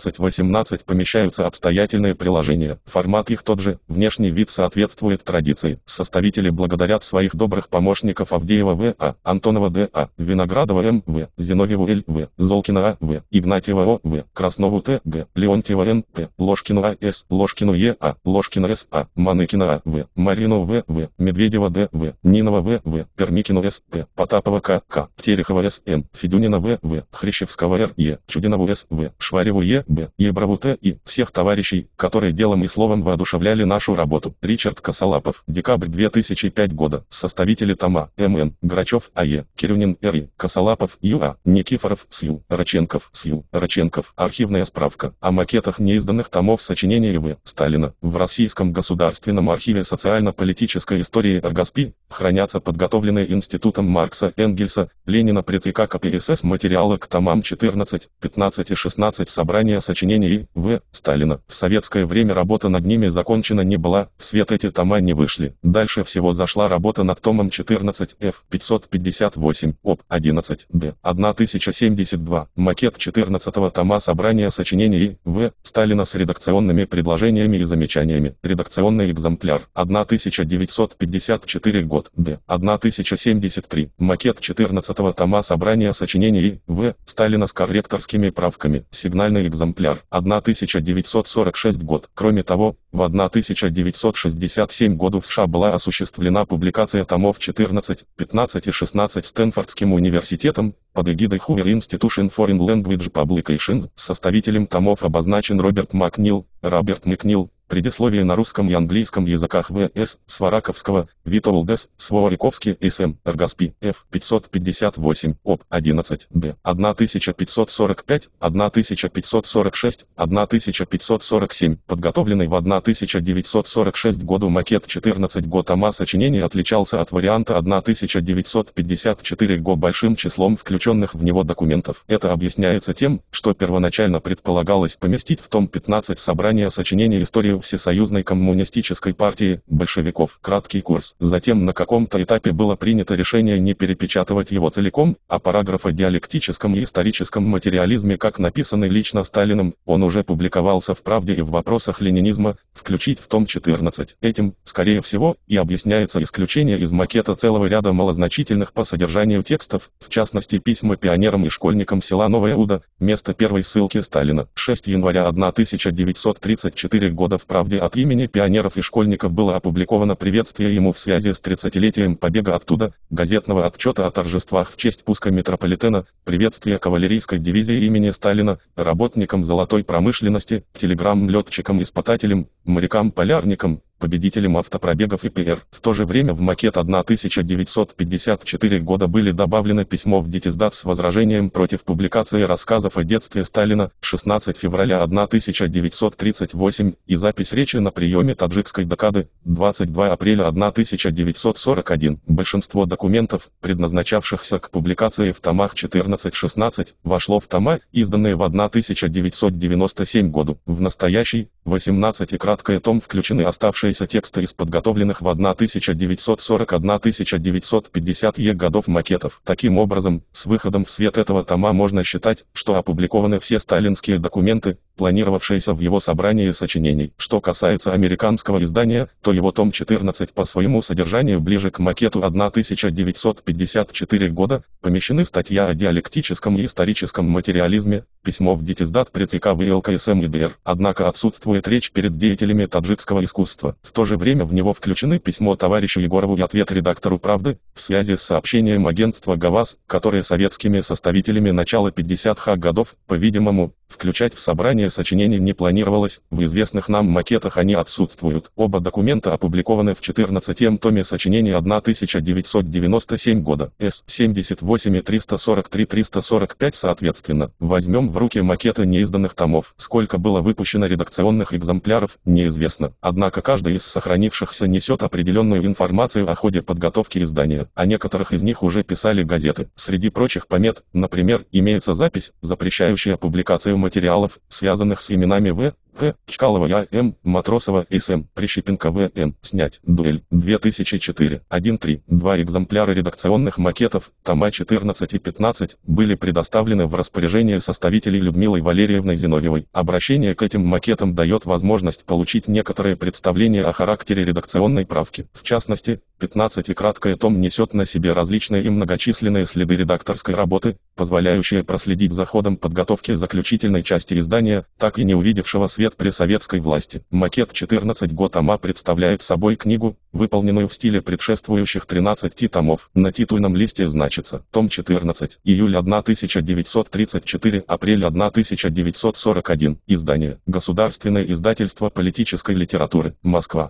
16-18 помещаются обстоятельные приложения. Формат их тот же, внешний вид соответствует традиции. Составители благодарят своих добрых помощников Авдеева В.А., Антонова Д.А., Виноградова М.В., Зиновьеву Л.В., Золкина А.В., Игнатьева О.В., Краснову Т.Г., Леонтьева Н.П., Ложкину А.С., Ложкину Е.А., Ложкина С.А., Маныкина А.В., Марину В.В., Медведева Д.В., Нинова В.В., Пермикину С.П., Потапова К.К., Терехова С.М., Федюнина В.В., Хрящевского Р.Е., Чудинову С.В., Швареву Е.Б., Еброву Т.И., всех товарищей, которые делом и словом воодушевляли нашу работу. Ричард Косолапов. Декабрь 2005 года. Составители тома. М.Н. Грачев А.Е., Кирюнин Р.И., Косолапов Ю.А., Никифоров С.Ю., Раченков С.Ю., Раченков. Архивная справка о макетах неизданных томов сочинений В. Сталина. В Российском государственном архиве социально-политической истории РГОСПИ хранятся подготовленные Институтом Маркса Энгельса, Ленина при ЦК КПСС материалы к томам 14, 15 и 16 собрания сочинений В. Сталина. В советское время работа над ними закончена не была, в свет эти тома не вышли. Дальше всего зашла работа над томом 14 Ф. 558, ОП. 11 Д. 1072, макет 14 тома собрания сочинений В. Сталина с редакционными предложениями и замечаниями. Редакционный экземпляр. 1954 год. Д. 1073, макет 14 тома собрания сочинений В. Сталина с корректорскими правками. Сигнальный экземпляр. 1946 год. Кроме того, в 1967 году в США была осуществлена публикация томов 14, 15 и 16 Стэнфордским университетом, под эгидой Hoover Institution for Foreign Language Publications. Составителем томов обозначен Роберт Макнил, Предисловие на русском и английском языках В.С. Свараковского, Витоулдес, Свориковский, С.М. Эргаспи, Ф. 558, Об. 11, Д. 1545, 1546, 1547. Подготовленный в 1946 году макет 14 го тома сочинений отличался от варианта 1954 го большим числом включенных в него документов. Это объясняется тем, что первоначально предполагалось поместить в том 15 собрания сочинений истории Всесоюзной коммунистической партии большевиков. Краткий курс. Затем на каком-то этапе было принято решение не перепечатывать его целиком, а параграф о диалектическом и историческом материализме, как написанный лично Сталиным, он уже публиковался в «Правде» и в «Вопросах ленинизма», включить в том 14. Этим, скорее всего, и объясняется исключение из макета целого ряда малозначительных по содержанию текстов, в частности письма пионерам и школьникам села Новая Уда, место первой ссылки Сталина. 6 января 1934 года в «Правде» от имени пионеров и школьников было опубликовано приветствие ему в связи с 30-летием побега оттуда, газетного отчета о торжествах в честь пуска метрополитена, приветствие кавалерийской дивизии имени Сталина, работникам золотой промышленности, телеграмм-летчикам-испытателям, морякам-полярникам, победителем автопробегов и ПР. В то же время в макет 1954 года были добавлены письмо в Детиздат с возражением против публикации рассказов о детстве Сталина, 16 февраля 1938, и запись речи на приеме таджикской декады, 22 апреля 1941. Большинство документов, предназначавшихся к публикации в томах 14-16, вошло в тома, изданные в 1997 году. В настоящий, 18 и краткое том включены оставшиеся тексты из подготовленных в 1940-1950 годов макетов. Таким образом, с выходом в свет этого тома можно считать, что опубликованы все сталинские документы, планировавшиеся в его собрании сочинений. Что касается американского издания, то его том 14 по своему содержанию ближе к макету 1954 года, помещены статья о диалектическом и историческом материализме, письмо в Детиздат при ЦК ВЛКСМ и ДР. Однако отсутствует речь перед деятелями таджикского искусства. В то же время в него включены письмо товарищу Егорову и ответ редактору «Правды» в связи с сообщением агентства ГАВАЗ, которые советскими составителями начала 50-х годов, по-видимому, включать в собрание сочинений не планировалось, в известных нам макетах они отсутствуют. Оба документа опубликованы в 14-м томе сочинений 1997 года, С-78 и 343-345 соответственно. Возьмем в руки макеты неизданных томов. Сколько было выпущено редакционных экземпляров, неизвестно. Однако каждый из сохранившихся несет определенную информацию о ходе подготовки издания. О некоторых из них уже писали газеты. Среди прочих помет, например, имеется запись, запрещающая публикацию материалов, связанных с именами П. Чкалова Я.М., Матросова С.М., Прищепенко В.Н., снять, дуэль, 2004, 1.3. Два экземпляра редакционных макетов, тома 14 и 15, были предоставлены в распоряжение составителей Людмилой Валерьевной Зиновьевой. Обращение к этим макетам дает возможность получить некоторые представления о характере редакционной правки. В частности, 15 и краткое том несет на себе различные и многочисленные следы редакторской работы, позволяющие проследить за ходом подготовки заключительной части издания, так и не увидевшего свет при советской власти. Макет 14 го тома представляет собой книгу, выполненную в стиле предшествующих 13 томов. На титульном листе значится том 14, июль 1934, апрель 1941. Издание. Государственное издательство политической литературы. Москва.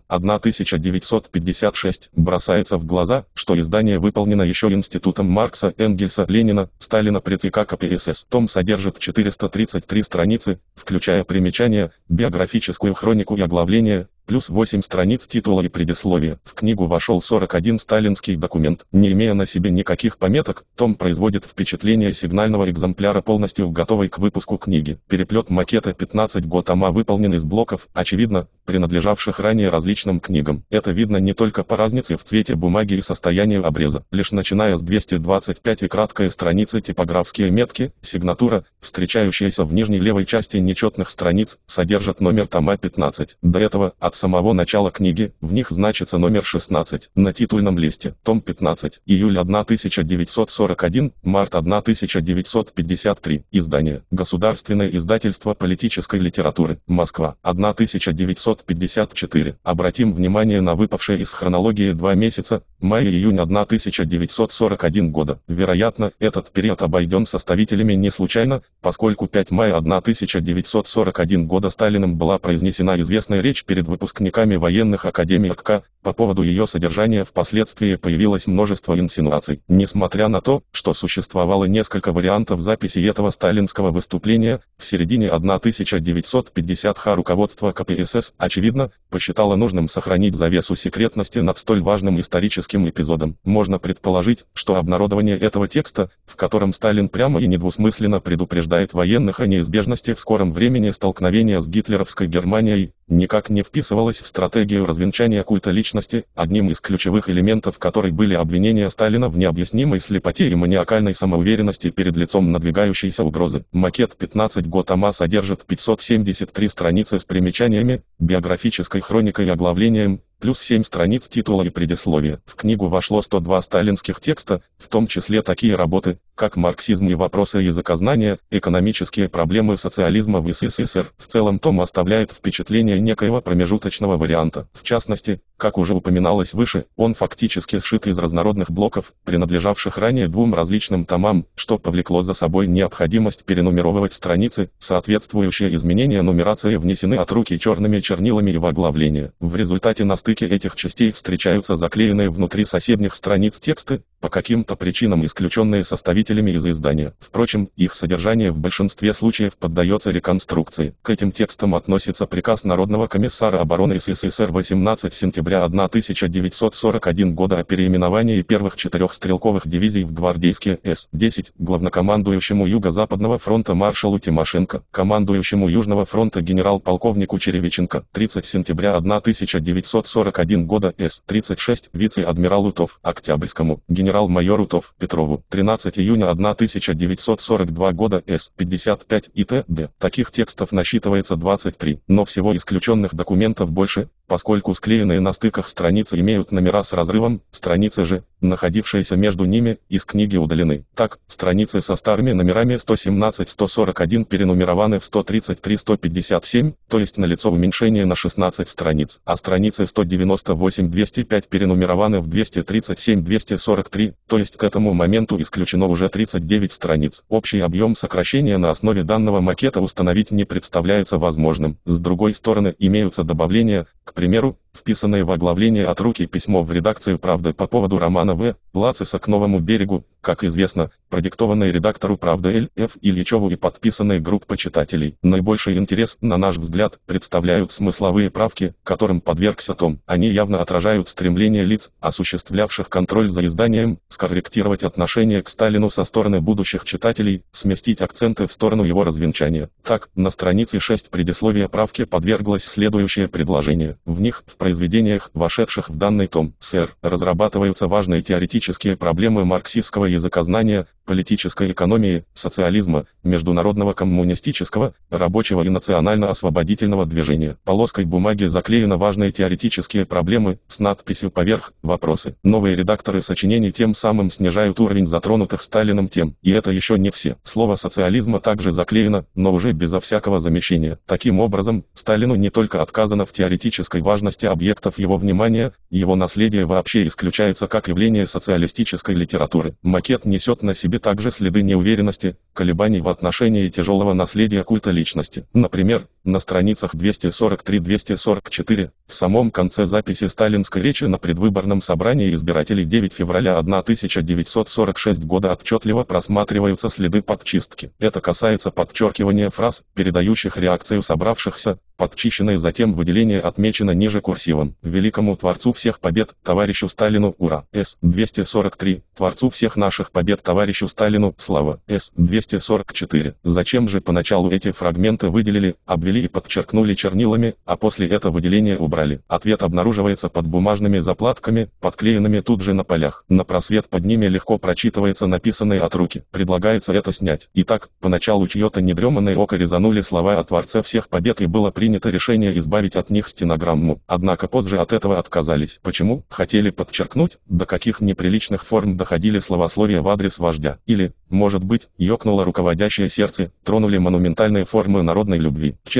1956. Бросается в глаза, что издание выполнено еще Институтом Маркса, Энгельса, Ленина, Сталина при ЦК КПСС. Том содержит 433 страницы, включая примечания, биографическую хронику и оглавление, плюс 8 страниц титула и предисловия. В книгу вошел 41 сталинский документ. Не имея на себе никаких пометок, том производит впечатление сигнального экземпляра, полностью готовой к выпуску книги. Переплет макета 15 го тома выполнен из блоков, очевидно, принадлежавших ранее различным книгам. Это видно не только по разнице в цвете бумаги и состоянию обреза. Лишь начиная с 225 и краткая страницы типографские метки, сигнатура, встречающаяся в нижней левой части нечетных страниц, содержат номер тома 15. До этого, от самого начала книги, в них значится номер 16, на титульном листе, том 15, июль 1941, март 1953, издание, Государственное издательство политической литературы, Москва, 1954. Обратим внимание на выпавшие из хронологии 2 месяца, Май-июнь 1941 года. Вероятно, этот период обойден составителями не случайно, поскольку 5 мая 1941 года Сталиным была произнесена известная речь перед выпускниками военных академий КК. По поводу ее содержания впоследствии появилось множество инсинуаций. Несмотря на то, что существовало несколько вариантов записи этого сталинского выступления, в середине 1950-х руководство КПСС, очевидно, посчитало нужным сохранить завесу секретности над столь важным историческим эпизодом. Можно предположить, что обнародование этого текста, в котором Сталин прямо и недвусмысленно предупреждает военных о неизбежности в скором времени столкновения с гитлеровской Германией, никак не вписывалось в стратегию развенчания культа личности, одним из ключевых элементов которой были обвинения Сталина в необъяснимой слепоте и маниакальной самоуверенности перед лицом надвигающейся угрозы. Макет 15 тома содержит 573 страницы с примечаниями, биографической хроникой и оглавлением, плюс 7 страниц титула и предисловия. В книгу вошло 102 сталинских текста, в том числе такие работы, как «Марксизм и вопросы языкознания», «Экономические проблемы социализма в СССР». В целом том оставляет впечатление некоего промежуточного варианта. В частности, как уже упоминалось выше, он фактически сшит из разнородных блоков, принадлежавших ранее двум различным томам, что повлекло за собой необходимость перенумеровывать страницы. Соответствующие изменения нумерации внесены от руки черными чернилами и в оглавление. В результате на стыке этих частей встречаются заклеенные внутри соседних страниц тексты, по каким-то причинам исключенные составителями из издания. Впрочем, их содержание в большинстве случаев поддается реконструкции. К этим текстам относится приказ Народного комиссара обороны СССР 18 сентября 1941 года о переименовании первых 4 стрелковых дивизий в гвардейские С-10, главнокомандующему Юго-Западного фронта маршалу Тимошенко, командующему Южного фронта генерал-полковнику Черевиченко, 30 сентября 1941 года С-36, вице-адмиралу ТОВ Октябрьскому, генерал-майору ТОВ Петрову, 13 июня 1942 года С-55 и т.д. Таких текстов насчитывается 23, но всего исключенных документов больше, поскольку склеенные на стыках страницы имеют номера с разрывом, страницы же, находившиеся между ними, из книги удалены. Так, страницы со старыми номерами 117-141 перенумерованы в 133-157, то есть налицо уменьшение на 16 страниц, а страницы 198-205 перенумерованы в 237-243, то есть к этому моменту исключено уже 39 страниц. Общий объем сокращения на основе данного макета установить не представляется возможным. С другой стороны, имеются добавления, к примеру, вписанное в оглавление от руки письмо в редакцию «Правды» по поводу романа В. Плациса «К новому берегу», как известно, продиктованное редактору «Правды» Л.Ф. Ильичеву и подписанное группой читателей. Наибольший интерес, на наш взгляд, представляют смысловые правки, которым подвергся том. Они явно отражают стремление лиц, осуществлявших контроль за изданием, скорректировать отношение к Сталину со стороны будущих читателей, сместить акценты в сторону его развенчания. Так, на странице 6 предисловия правки подверглось следующее предложение. В них, в произведениях, вошедших в данный том, СССР, разрабатываются важные теоретические проблемы марксистского языкознания, политической экономии, социализма, международного коммунистического, рабочего и национально-освободительного движения. Полоской бумаги заклеены важные теоретические проблемы, с надписью поверх «Вопросы». Новые редакторы сочинений тем самым снижают уровень затронутых Сталиным тем. И это еще не все. Слово «социализма» также заклеено, но уже безо всякого замещения. Таким образом, Сталину не только отказано в теоретической важности объектов его внимания, его наследие вообще исключается как явление социалистической литературы. Макет несет на себе также следы неуверенности, колебаний в отношении тяжелого наследия культа личности. Например, на страницах 243-244, в самом конце записи сталинской речи на предвыборном собрании избирателей 9 февраля 1946 года отчетливо просматриваются следы подчистки. Это касается подчеркивания фраз, передающих реакцию собравшихся, подчищенное затем выделение отмечено ниже курсивом. Великому Творцу всех побед, товарищу Сталину, ура! С-243. Творцу всех наших побед, товарищу Сталину, слава! С-244. Зачем же поначалу эти фрагменты выделили, обвели и подчеркнули чернилами, а после это выделение убрали? Ответ обнаруживается под бумажными заплатками, подклеенными тут же на полях. На просвет под ними легко прочитывается написанное от руки. Предлагается это снять. Итак, поначалу чье-то недреманное око резанули слова о Творце всех побед и было принято решение избавить от них стенограмму. Однако позже от этого отказались. Почему? Хотели подчеркнуть, до каких неприличных форм доходили словословия в адрес вождя. Или, может быть, ёкнуло руководящее сердце, тронули монументальные формы народной любви. Чем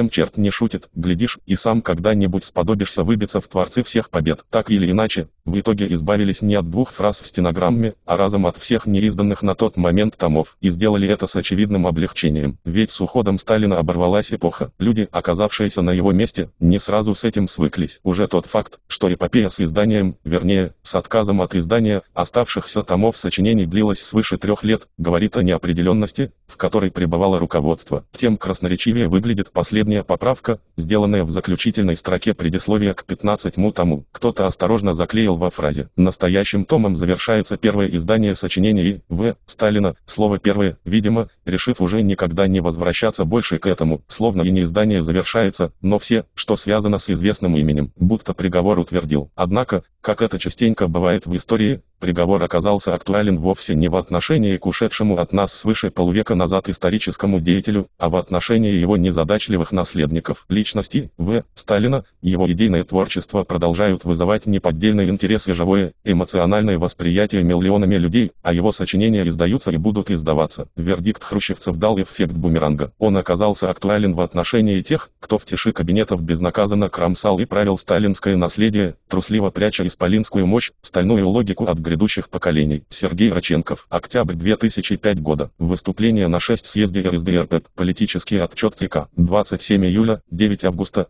чем черт не шутит, глядишь, и сам когда-нибудь сподобишься выбиться в творцы всех побед. Так или иначе, в итоге избавились не от 2 фраз в стенограмме, а разом от всех неизданных на тот момент томов. И сделали это с очевидным облегчением. Ведь с уходом Сталина оборвалась эпоха. Люди, оказавшиеся на его месте, не сразу с этим свыклись. Уже тот факт, что эпопея с изданием, вернее, с отказом от издания оставшихся томов сочинений длилась свыше 3 лет, говорит о неопределенности, в которой пребывало руководство. Тем красноречивее выглядит последняя поправка, сделанная в заключительной строке предисловия к 15-му тому. Кто-то осторожно заклеил во фразе: настоящим томом завершается первое издание сочинений В. Сталина. Слово «первое», видимо, решив уже никогда не возвращаться больше к этому, словно и не издание завершается, но все, что связано с известным именем, будто приговор утвердил. Однако, как это частенько бывает в истории, приговор оказался актуален вовсе не в отношении к ушедшему от нас свыше полувека назад историческому деятелю, а в отношении его незадачливых наследников. Личности В. Сталина, его идейное творчество продолжают вызывать неподдельный интерес и живое, эмоциональное восприятие миллионами людей, а его сочинения издаются и будут издаваться. Вердикт хрущевцев дал эффект бумеранга. Он оказался актуален в отношении тех, кто в тиши кабинетов безнаказанно кромсал и правил сталинское наследие, трусливо пряча исполинскую мощь, стальную логику от грядущих поколений. Сергей Раченков. Октябрь 2005 года. Выступление на 6 съезде РСДРП. Политический отчет ЦК. 27 июля, 9 августа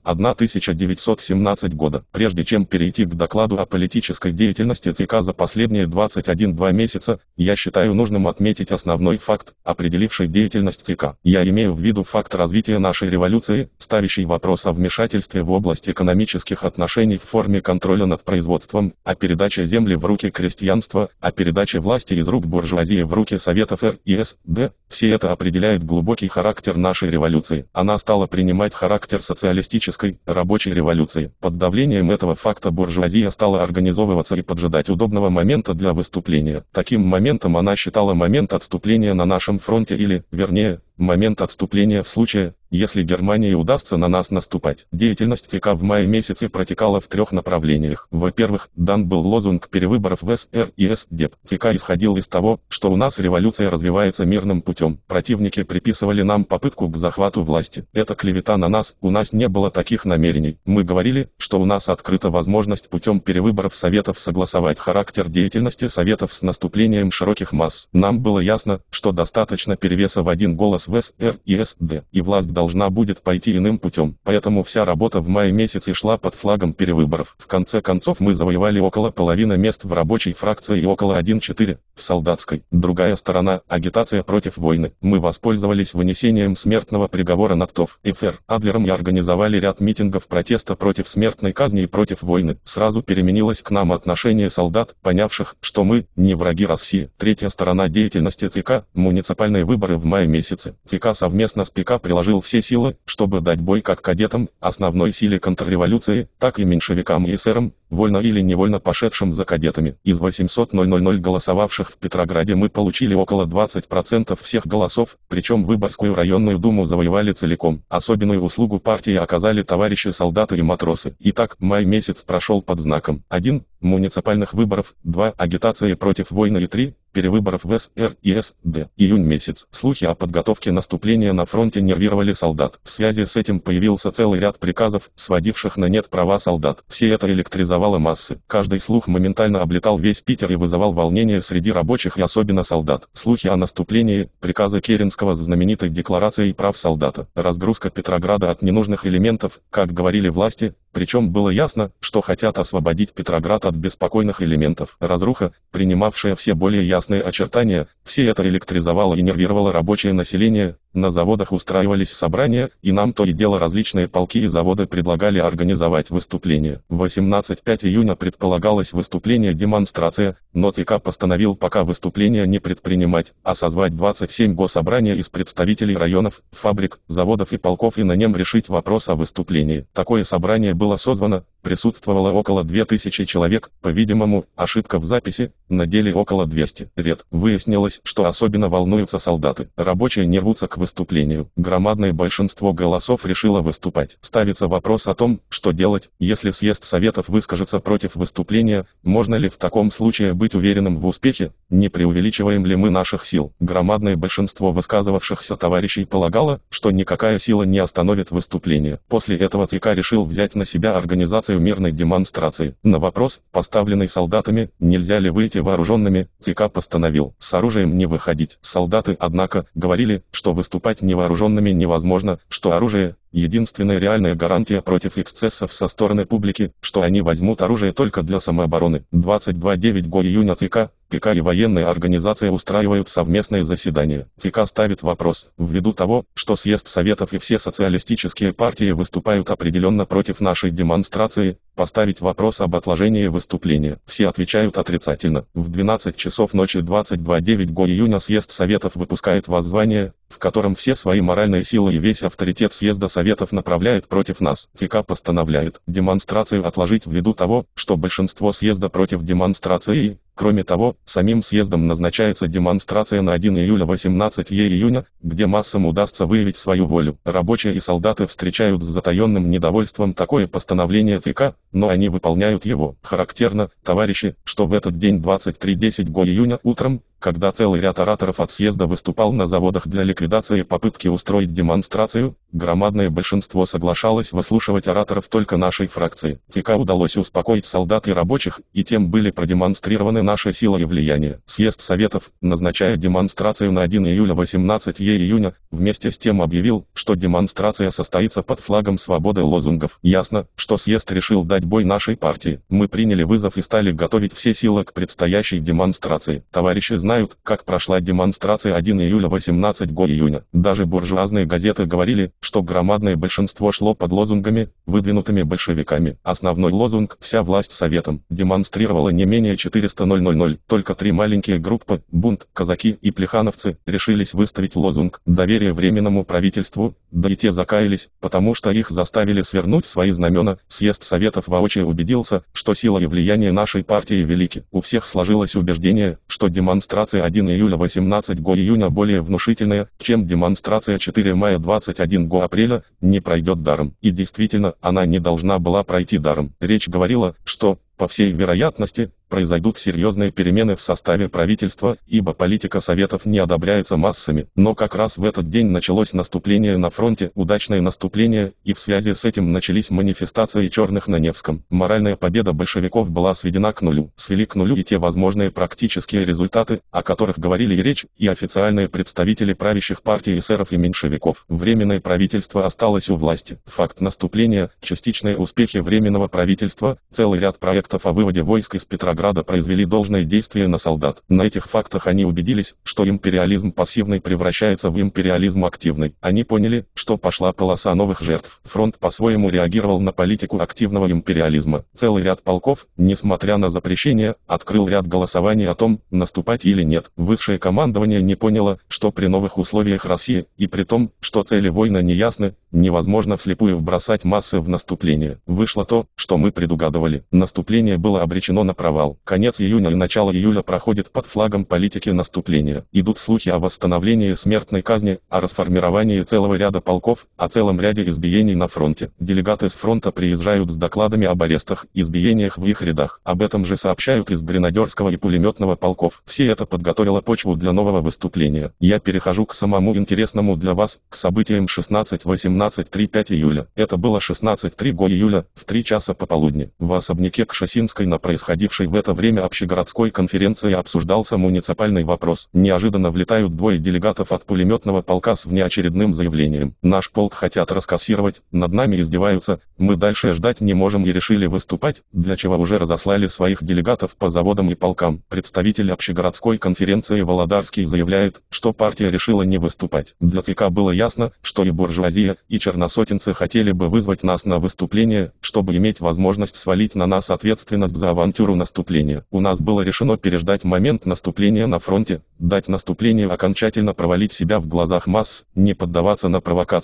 1917 года. Прежде чем перейти к докладу о политической деятельности ЦК за последние 21-2 месяца, я считаю нужным отметить основной факт, определивший деятельность ЦК. Я имею в виду факт развития нашей революции, ставящий вопрос о вмешательстве в область экономических отношений в форме контроля над производством, о передаче земли в руки крестьянства, о передаче власти из рук буржуазии в руки Советов РИСД. Все это определяет глубокий характер нашей революции. Она стала принимать характер социалистической, рабочей революции. Под давлением этого факта буржуазия стала организовываться и поджидать удобного момента для выступления. Таким моментом она считала момент отступления на нашем фронте или, вернее, момент отступления в случае, если Германии удастся на нас наступать. Деятельность ЦК в мае месяце протекала в 3 направлениях. Во-первых, дан был лозунг перевыборов в СССР и СДЕП. ЦК исходил из того, что у нас революция развивается мирным путем. Противники приписывали нам попытку к захвату власти. Это клевета на нас, у нас не было таких намерений. Мы говорили, что у нас открыта возможность путем перевыборов Советов согласовать характер деятельности Советов с наступлением широких масс. Нам было ясно, что достаточно перевеса в 1 голос в СССР и СД, и власть должна будет пойти иным путем. Поэтому вся работа в мае месяце шла под флагом перевыборов. В конце концов мы завоевали около половины мест в рабочей фракции и около 1/4 в солдатской. Другая сторона – агитация против войны. Мы воспользовались вынесением смертного приговора над ТОВ ФР Адлером и организовали ряд митингов протеста против смертной казни и против войны. Сразу переменилось к нам отношение солдат, понявших, что мы не враги России. Третья сторона деятельности ЦК – муниципальные выборы в мае месяце. ЦК совместно с ПК приложил все силы, чтобы дать бой как кадетам, основной силе контрреволюции, так и меньшевикам и эсерам, вольно или невольно пошедшим за кадетами. Из 800 000 голосовавших в Петрограде мы получили около 20% всех голосов, причем Выборгскую районную думу завоевали целиком. Особенную услугу партии оказали товарищи солдаты и матросы. Итак, май месяц прошел под знаком 1. Муниципальных выборов, 2. Агитации против войны и 3. Перевыборов в СССР и СД. Июнь месяц. Слухи о подготовке наступления на фронте нервировали солдат. В связи с этим появился целый ряд приказов, сводивших на нет права солдат. Все это электризовало массы. Каждый слух моментально облетал весь Питер и вызывал волнение среди рабочих и особенно солдат. Слухи о наступлении, приказы Керенского с знаменитой декларацией прав солдата, разгрузка Петрограда от ненужных элементов, как говорили власти, причем было ясно, что хотят освободить Петроград от беспокойных элементов. Разруха, принимавшая все более ясные очертания, все это электризовало и нервировало рабочее население. На заводах устраивались собрания, и нам то и дело различные полки и заводы предлагали организовать выступление. 18-5 июня предполагалось выступление-демонстрация, но ЦК постановил пока выступления не предпринимать, а созвать 27 госсобрания из представителей районов, фабрик, заводов и полков и на нем решить вопрос о выступлении. Такое собрание было созвано, присутствовало около 2000 человек, по-видимому, ошибка в записи, на деле около 200 лет. Выяснилось, что особенно волнуются солдаты. Рабочие не рвутся к выступлению. Громадное большинство голосов решило выступать. Ставится вопрос о том, что делать, если съезд Советов выскажется против выступления, можно ли в таком случае быть уверенным в успехе, не преувеличиваем ли мы наших сил. Громадное большинство высказывавшихся товарищей полагало, что никакая сила не остановит выступление. После этого ЦК решил взять на себя организацию мирной демонстрации. На вопрос, поставленный солдатами, нельзя ли выйти вооруженными, ЦК постановил с оружием не выходить. Солдаты, однако, говорили, что выступать невооруженными невозможно, что оружие – единственная реальная гарантия против эксцессов со стороны публики, что они возьмут оружие только для самообороны. 22-9 июня ЦК, ПК и военная организация устраивают совместное заседание. ЦК ставит вопрос, ввиду того, что съезд Советов и все социалистические партии выступают определенно против нашей демонстрации, поставить вопрос об отложении выступления. Все отвечают отрицательно. В 12 часов ночи 22-9 июня съезд Советов выпускает воззвание, в котором все свои моральные силы и весь авторитет съезда Советов направляет против нас. ЦК постановляет демонстрацию отложить ввиду того, что большинство съезда против демонстрации. Кроме того, самим съездом назначается демонстрация на 1 июля 18 июня, где массам удастся выявить свою волю. Рабочие и солдаты встречают с затаенным недовольством такое постановление ЦК, но они выполняют его. Характерно, товарищи, что в этот день 23-10 июня утром, когда целый ряд ораторов от съезда выступал на заводах для ликвидации попытки устроить демонстрацию, громадное большинство соглашалось выслушивать ораторов только нашей фракции. ЦК удалось успокоить солдат и рабочих, и тем были продемонстрированы наши силы и влияние. Съезд Советов, назначая демонстрацию на 1 июля 18 июня, вместе с тем объявил, что демонстрация состоится под флагом свободы лозунгов. Ясно, что съезд решил дать бой нашей партии. Мы приняли вызов и стали готовить все силы к предстоящей демонстрации. Товарищи знают, как прошла демонстрация 1 июля 18 июня. Даже буржуазные газеты говорили, что громадное большинство шло под лозунгами, выдвинутыми большевиками. Основной лозунг «Вся власть Советам» демонстрировала не менее 400 000. Только три маленькие группы, бунт, казаки и плехановцы, решились выставить лозунг «Доверие временному правительству», да и те закаялись, потому что их заставили свернуть свои знамена. Съезд Советов воочию убедился, что сила и влияние нашей партии велики. У всех сложилось убеждение, что демонстрация 1 июля 18 июня более внушительная, чем демонстрация 4 мая 21 апреля, не пройдет даром. И действительно, она не должна была пройти даром. Речь говорила, что, по всей вероятности, произойдут серьезные перемены в составе правительства, ибо политика Советов не одобряется массами. Но как раз в этот день началось наступление на фронте, удачное наступление, и в связи с этим начались манифестации черных на Невском. Моральная победа большевиков была сведена к нулю. Свели к нулю и те возможные практические результаты, о которых говорили и речь, и официальные представители правящих партий эсеров и меньшевиков. Временное правительство осталось у власти. Факт наступления, частичные успехи Временного правительства, целый ряд проектов о выводе войск из Петрограда произвели должное действие на солдат. На этих фактах они убедились, что империализм пассивный превращается в империализм активный. Они поняли, что пошла полоса новых жертв. Фронт по-своему реагировал на политику активного империализма. Целый ряд полков, несмотря на запрещение, открыл ряд голосований о том, наступать или нет. Высшее командование не поняло, что при новых условиях России, и при том, что цели войны неясны, невозможно вслепую бросать массы в наступление. Вышло то, что мы предугадывали. Наступление было обречено на провал. Конец июня и начало июля проходит под флагом политики наступления. Идут слухи о восстановлении смертной казни, о расформировании целого ряда полков, о целом ряде избиений на фронте. Делегаты с фронта приезжают с докладами об арестах, избиениях в их рядах. Об этом же сообщают из гренадерского и пулеметного полков. Все это подготовило почву для нового выступления. Я перехожу к самому интересному для вас, к событиям 16-18-3-5 июля. Это было 16-3 июля, в 3 часа пополудни. В особняке Кшесинской на происходившей в это время общегородской конференции обсуждался муниципальный вопрос. Неожиданно влетают двое делегатов от пулеметного полка с внеочередным заявлением. Наш полк хотят раскассировать, над нами издеваются, мы дальше ждать не можем и решили выступать, для чего уже разослали своих делегатов по заводам и полкам. Представитель общегородской конференции Володарский заявляет, что партия решила не выступать. Для ЦК было ясно, что и буржуазия, и черносотенцы хотели бы вызвать нас на выступление, чтобы иметь возможность свалить на нас ответственность за авантюру наступления. У нас было решено переждать момент наступления на фронте, дать наступлению окончательно провалить себя в глазах масс, не поддаваться на провокации,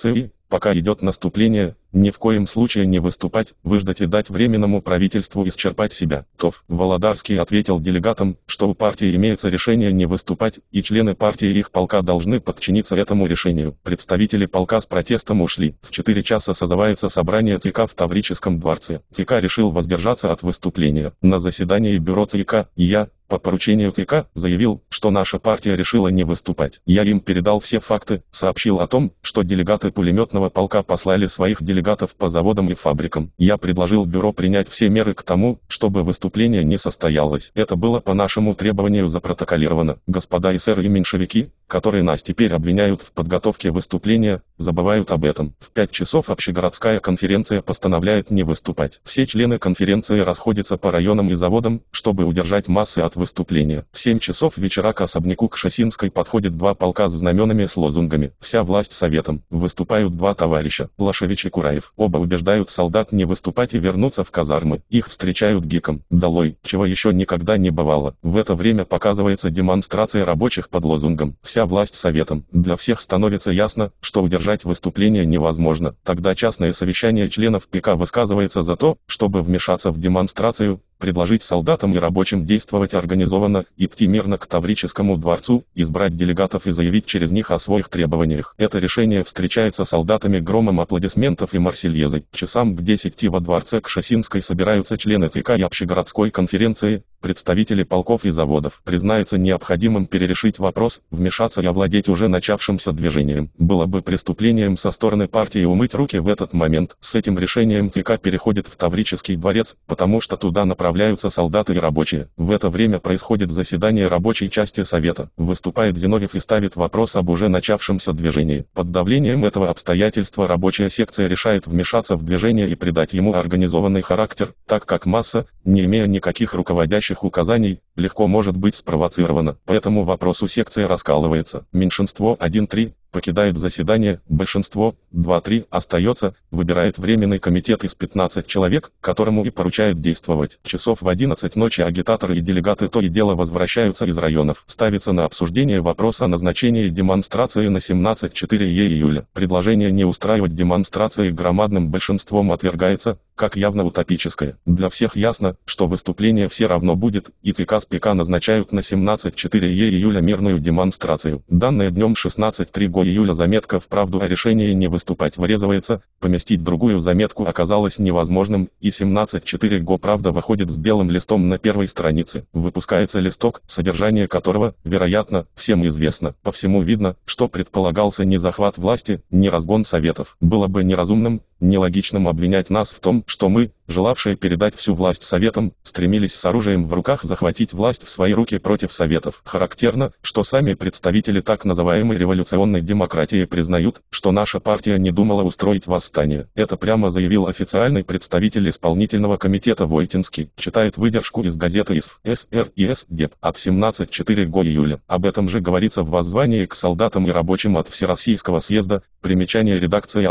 пока идет наступление, ни в коем случае не выступать, выждать и дать временному правительству исчерпать себя. ТОВ. Володарский ответил делегатам, что у партии имеется решение не выступать, и члены партии и их полка должны подчиниться этому решению. Представители полка с протестом ушли. В 4 часа созывается собрание ЦК в Таврическом дворце. ЦК решил воздержаться от выступления. На заседании бюро ЦК я, по поручению ЦК, заявил, что наша партия решила не выступать. Я им передал все факты, сообщил о том, что делегаты пулеметного полка послали своих делегатов по заводам и фабрикам. Я предложил бюро принять все меры к тому, чтобы выступление не состоялось. Это было по нашему требованию запротоколировано. Господа эсеры и меньшевики, которые нас теперь обвиняют в подготовке выступления, забывают об этом. В 5 часов общегородская конференция постановляет не выступать. Все члены конференции расходятся по районам и заводам, чтобы удержать массы от выступления. В 7 часов вечера к особняку Кшесинской подходит 2 полка с знаменами с лозунгами «Вся власть советом». Выступают 2 товарища, Лашевич и Кураев. Оба убеждают солдат не выступать и вернуться в казармы. Их встречают гиком «Долой», чего еще никогда не бывало. В это время показывается демонстрация рабочих под лозунгом «Вся власть советом». Для всех становится ясно, что удержать выступление невозможно. Тогда частное совещание членов ПК высказывается за то, чтобы вмешаться в демонстрацию, предложить солдатам и рабочим действовать организованно, идти мирно к Таврическому дворцу, избрать делегатов и заявить через них о своих требованиях. Это решение встречается солдатами громом аплодисментов и марсельезой. Часам к 10 во дворце Кшесинской собираются члены ЦК и общегородской конференции, представители полков и заводов. Признается необходимым перерешить вопрос, вмешаться и овладеть уже начавшимся движением. Было бы преступлением со стороны партии умыть руки в этот момент. С этим решением ЦК переходит в Таврический дворец, потому что туда направляются солдаты и рабочие. В это время происходит заседание рабочей части совета. Выступает Зиновьев и ставит вопрос об уже начавшемся движении. Под давлением этого обстоятельства рабочая секция решает вмешаться в движение и придать ему организованный характер, так как масса, не имея никаких руководящих указаний, легко может быть спровоцирована. По этому вопросу секция раскалывается. Меньшинство 1-3 покидает заседание, большинство 2-3 остается, выбирает временный комитет из 15 человек, которому и поручает действовать. Часов в 11 ночи агитаторы и делегаты то и дело возвращаются из районов. Ставится на обсуждение вопрос о назначении демонстрации на 17-4 июля. Предложение не устраивать демонстрации громадным большинством отвергается, как явно утопическое. Для всех ясно, что выступление все равно будет, и ЦК с ПК назначают на 17-4 июля мирную демонстрацию. Данная днем 16-3 июля заметка в «Правду» о решении не выступать вырезывается, поместить другую заметку оказалось невозможным, и 17-4 «Правда» выходит с белым листом на первой странице. Выпускается листок, содержание которого, вероятно, всем известно. По всему видно, что предполагался не захват власти, не разгон советов. Было бы неразумным, нелогичным обвинять нас в том, что мы, желавшие передать всю власть советам, стремились с оружием в руках захватить власть в свои руки против советов. Характерно, что сами представители так называемой революционной демократии признают, что наша партия не думала устроить восстание. Это прямо заявил официальный представитель исполнительного комитета Войтинский. Читает выдержку из газеты ИСФ СРИС ДЕП от 17-4 июля. Об этом же говорится в воззвании к солдатам и рабочим от Всероссийского съезда, примечание редакции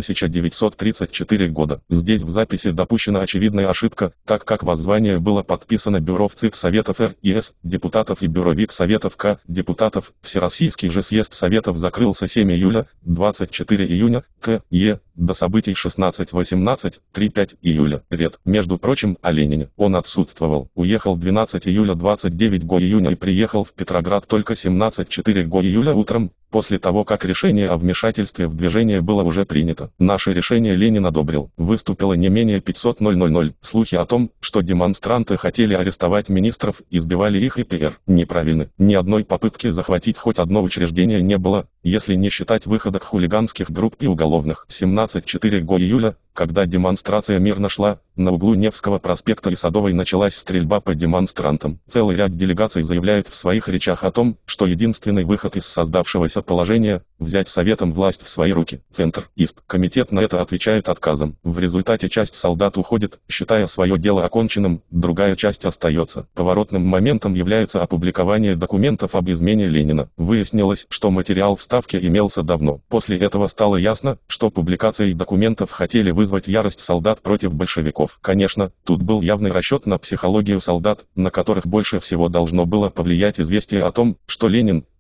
1934 года. Здесь в записи допущена очевидная ошибка, так как воззвание было подписано Бюро в ЦИК Советов РИС, депутатов и Бюро ВИК Советов К, депутатов. Всероссийский же съезд Советов закрылся 7 июля, 24 июня, т.е. до событий 16-18, 3-5 июля. Ред. Между прочим, о Ленине. Он отсутствовал. Уехал 12 июля 29 июня и приехал в Петроград только 17-4 июля утром, после того как решение о вмешательстве в движение было уже принято. Наше решение Ленин одобрил. Выступило не менее 500 000. Слухи о том, что демонстранты хотели арестовать министров, избивали их и ПР, неправильны. Ни одной попытки захватить хоть одно учреждение не было, если не считать выходок хулиганских групп и уголовных. 17-4 июля, когда демонстрация мирно шла, на углу Невского проспекта и Садовой началась стрельба по демонстрантам. Целый ряд делегаций заявляет в своих речах о том, что единственный выход из создавшегося положения – взять советом власть в свои руки. Центр, ИСП. Комитет на это отвечает отказом. В результате часть солдат уходит, считая свое дело оконченным, другая часть остается. Поворотным моментом является опубликование документов об измене Ленина. Выяснилось, что материал в Ставке имелся давно. После этого стало ясно, что публикацией документов хотели вызвать ярость солдат против большевиков. Конечно, тут был явный расчет на психологию солдат, на которых больше всего должно было повлиять известие о том, что Ленин,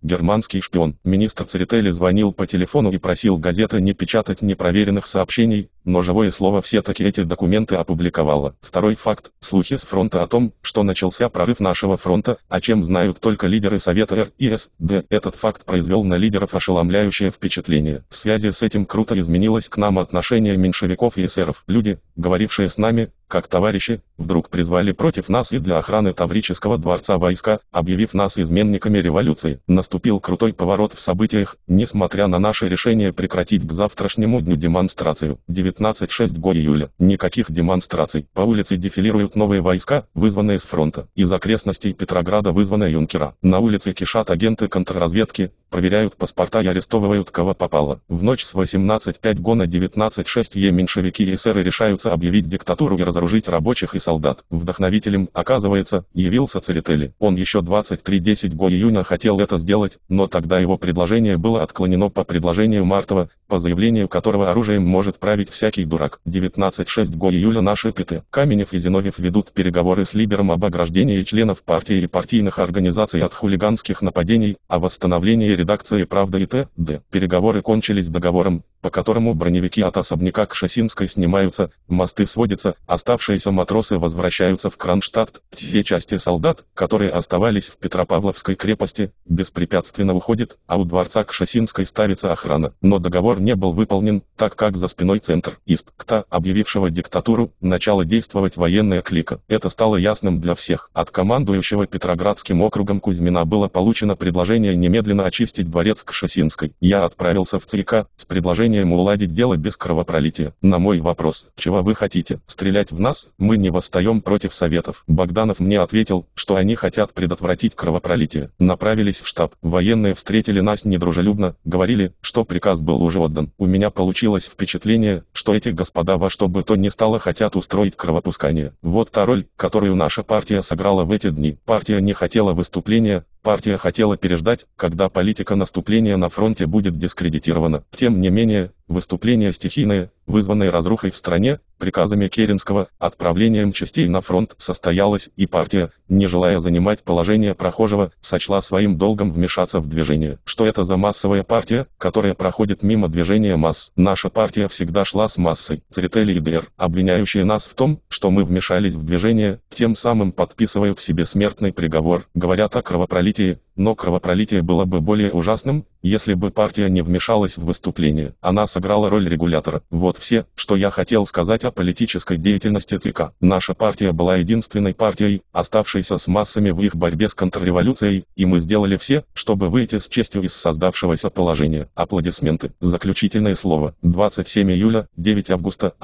германский шпион. Министр Церетели звонил по телефону и просил газеты не печатать непроверенных сообщений, но живое слово все-таки эти документы опубликовало. Второй факт – слухи с фронта о том, что начался прорыв нашего фронта, о чем знают только лидеры Совета РИСД. Этот факт произвел на лидеров ошеломляющее впечатление. В связи с этим круто изменилось к нам отношение меньшевиков и эсеров. Люди, говорившие с нами, как товарищи, вдруг призвали против нас и для охраны Таврического дворца войска, объявив нас изменниками революции. Наступил крутой поворот в событиях, несмотря на наше решение прекратить к завтрашнему дню демонстрацию. 19-6 июля. Никаких демонстраций. По улице дефилируют новые войска, вызванные с фронта. Из окрестностей Петрограда вызваны юнкера. На улице кишат агенты контрразведки, проверяют паспорта и арестовывают кого попало. В ночь с 18-5 на 19-6 меньшевики и эсеры решаются объявить диктатуру и разоружить рабочих и солдат. Вдохновителем, оказывается, явился Церетели. Он еще 23-10 июня хотел это сделать, но тогда его предложение было отклонено по предложению Мартова, по заявлению которого оружием может править всякий дурак. 19-6 июля наши ТТ. Каменев и Зиновьев ведут переговоры с Либером об ограждении членов партии и партийных организаций от хулиганских нападений, о восстановлении редакции «Правда» и т.д. Переговоры кончились договором, по которому броневики от особняка Кшесинской снимаются, мосты сводятся, оставшиеся матросы возвращаются в Кронштадт, те части солдат, которые оставались в Петропавловской крепости, беспрепятственно уходят, а у дворца Кшесинской ставится охрана. Но договор не был выполнен, так как за спиной центр ИСПКТА, объявившего диктатуру, начала действовать военная клика. Это стало ясным для всех. От командующего Петроградским округом Кузьмина было получено предложение немедленно очистить дворец Кшесинской. Я отправился в ЦК с предложением уладить дело без кровопролития. На мой вопрос, чего вы хотите, стрелять в нас, мы не восстаем против Советов. Богданов мне ответил, что они хотят предотвратить кровопролитие. Направились в штаб. Военные встретили нас недружелюбно, говорили, что приказ был уже отдан. У меня получилось впечатление, что эти господа во что бы то ни стало хотят устроить кровопускание. Вот та роль, которую наша партия сыграла в эти дни. Партия не хотела выступления, партия хотела переждать, когда политика наступления на фронте будет дискредитирована. Тем не менее, выступление стихийное, вызванное разрухой в стране, приказами Керенского, отправлением частей на фронт состоялось, и партия, не желая занимать положение прохожего, сочла своим долгом вмешаться в движение. Что это за массовая партия, которая проходит мимо движения масс? Наша партия всегда шла с массой. Церетели и ДР, обвиняющие нас в том, что мы вмешались в движение, тем самым подписывают себе смертный приговор, говорят о кровопролитии. Но кровопролитие было бы более ужасным, если бы партия не вмешалась в выступление. Она сыграла роль регулятора. Вот все, что я хотел сказать о политической деятельности ЦК. Наша партия была единственной партией, оставшейся с массами в их борьбе с контрреволюцией, и мы сделали все, чтобы выйти с честью из создавшегося положения. Аплодисменты. Заключительное слово. 27 июля, 9 августа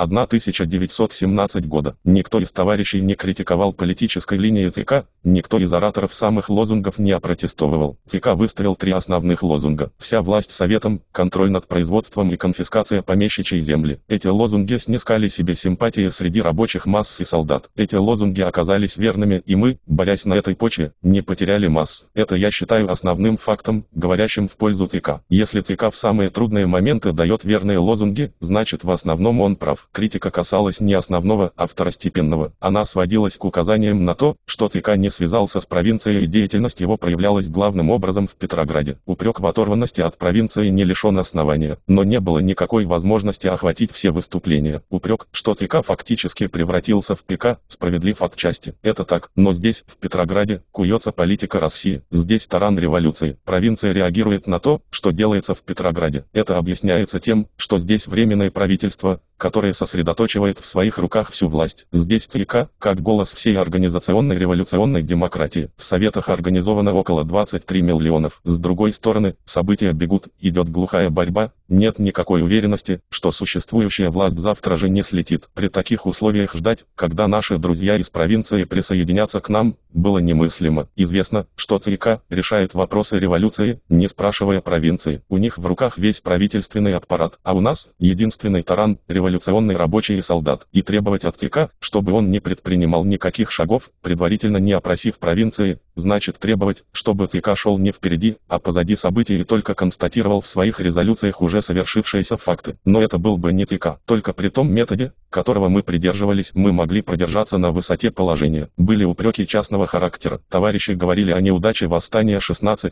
1917 года. Никто из товарищей не критиковал политической линии ЦК, никто из ораторов самых лозунгов не опротестовал. ЦК выставил 3 основных лозунга. Вся власть советам, контроль над производством и конфискация помещичьей земли. Эти лозунги снискали себе симпатии среди рабочих масс и солдат. Эти лозунги оказались верными, и мы, борясь на этой почве, не потеряли масс. Это я считаю основным фактом, говорящим в пользу ЦК. Если ЦК в самые трудные моменты дает верные лозунги, значит в основном он прав. Критика касалась не основного, а второстепенного. Она сводилась к указаниям на то, что ЦК не связался с провинцией и деятельность его проявлялась главным образом в Петрограде. Упрек в оторванности от провинции не лишен основания, но не было никакой возможности охватить все выступления. Упрек, что ЦК фактически превратился в ПК, справедлив отчасти. Это так, но здесь, в Петрограде, куется политика России. Здесь таран революции. Провинция реагирует на то, что делается в Петрограде. Это объясняется тем, что здесь временное правительство, которое сосредоточивает в своих руках всю власть. Здесь ЦК, как голос всей организационной революционной демократии. В Советах организовано около 23 миллионов. С другой стороны, события бегут, идет глухая борьба, нет никакой уверенности, что существующая власть завтра же не слетит. При таких условиях ждать, когда наши друзья из провинции присоединятся к нам, было немыслимо. Известно, что ЦК решает вопросы революции, не спрашивая провинции. У них в руках весь правительственный аппарат, а у нас единственный таран – революционный рабочий и солдат. И требовать от ЦК, чтобы он не предпринимал никаких шагов, предварительно не опросив провинции, значит требовать, чтобы ЦК шел не впереди, а позади событий и только констатировал в своих резолюциях уже совершившиеся факты. Но это был бы не ЦК. Только при том методе, которого мы придерживались, мы могли продержаться на высоте положения. Были упреки частного характера. Товарищи говорили о неудаче восстания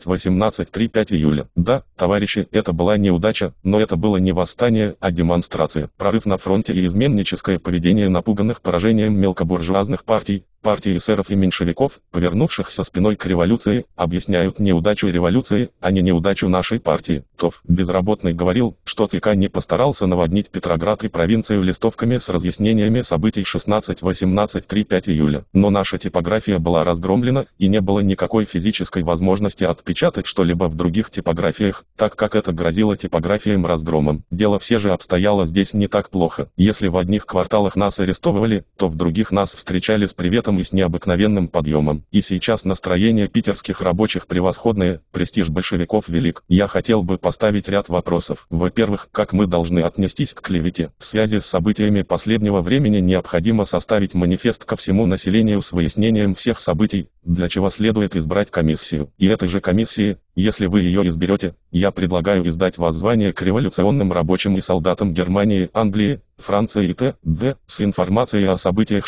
16-18-3-5 июля. Да, товарищи, это была неудача, но это было не восстание, а демонстрация. Прорыв на фронте и изменническое поведение напуганных поражением мелкобуржуазных партий, партии эсеров и меньшевиков, повернувшихся спиной к революции, объясняют неудачу революции, а не неудачу нашей партии. ТОВ. Безработный говорил, что ЦК не постарался наводнить Петроград и провинцию листовками с разъяснениями событий 16-18-3-5 июля. Но наша типография была разгромлена, и не было никакой физической возможности отпечатать что-либо в других типографиях, так как это грозило типографиям разгромом. Дело все же обстояло здесь не так плохо. Если в одних кварталах нас арестовывали, то в других нас встречали с приветом и с необыкновенным подъемом. И сейчас настроение питерских рабочих превосходное, престиж большевиков велик. Я хотел бы поставить ряд вопросов. Во-первых, как мы должны отнестись к клевете? В связи с событиями последнего времени необходимо составить манифест ко всему населению с выяснением всех событий, для чего следует избрать комиссию. И этой же комиссии, если вы ее изберете, я предлагаю издать воззвание к революционным рабочим и солдатам Германии, Англии, Франции и т.д. с информацией о событиях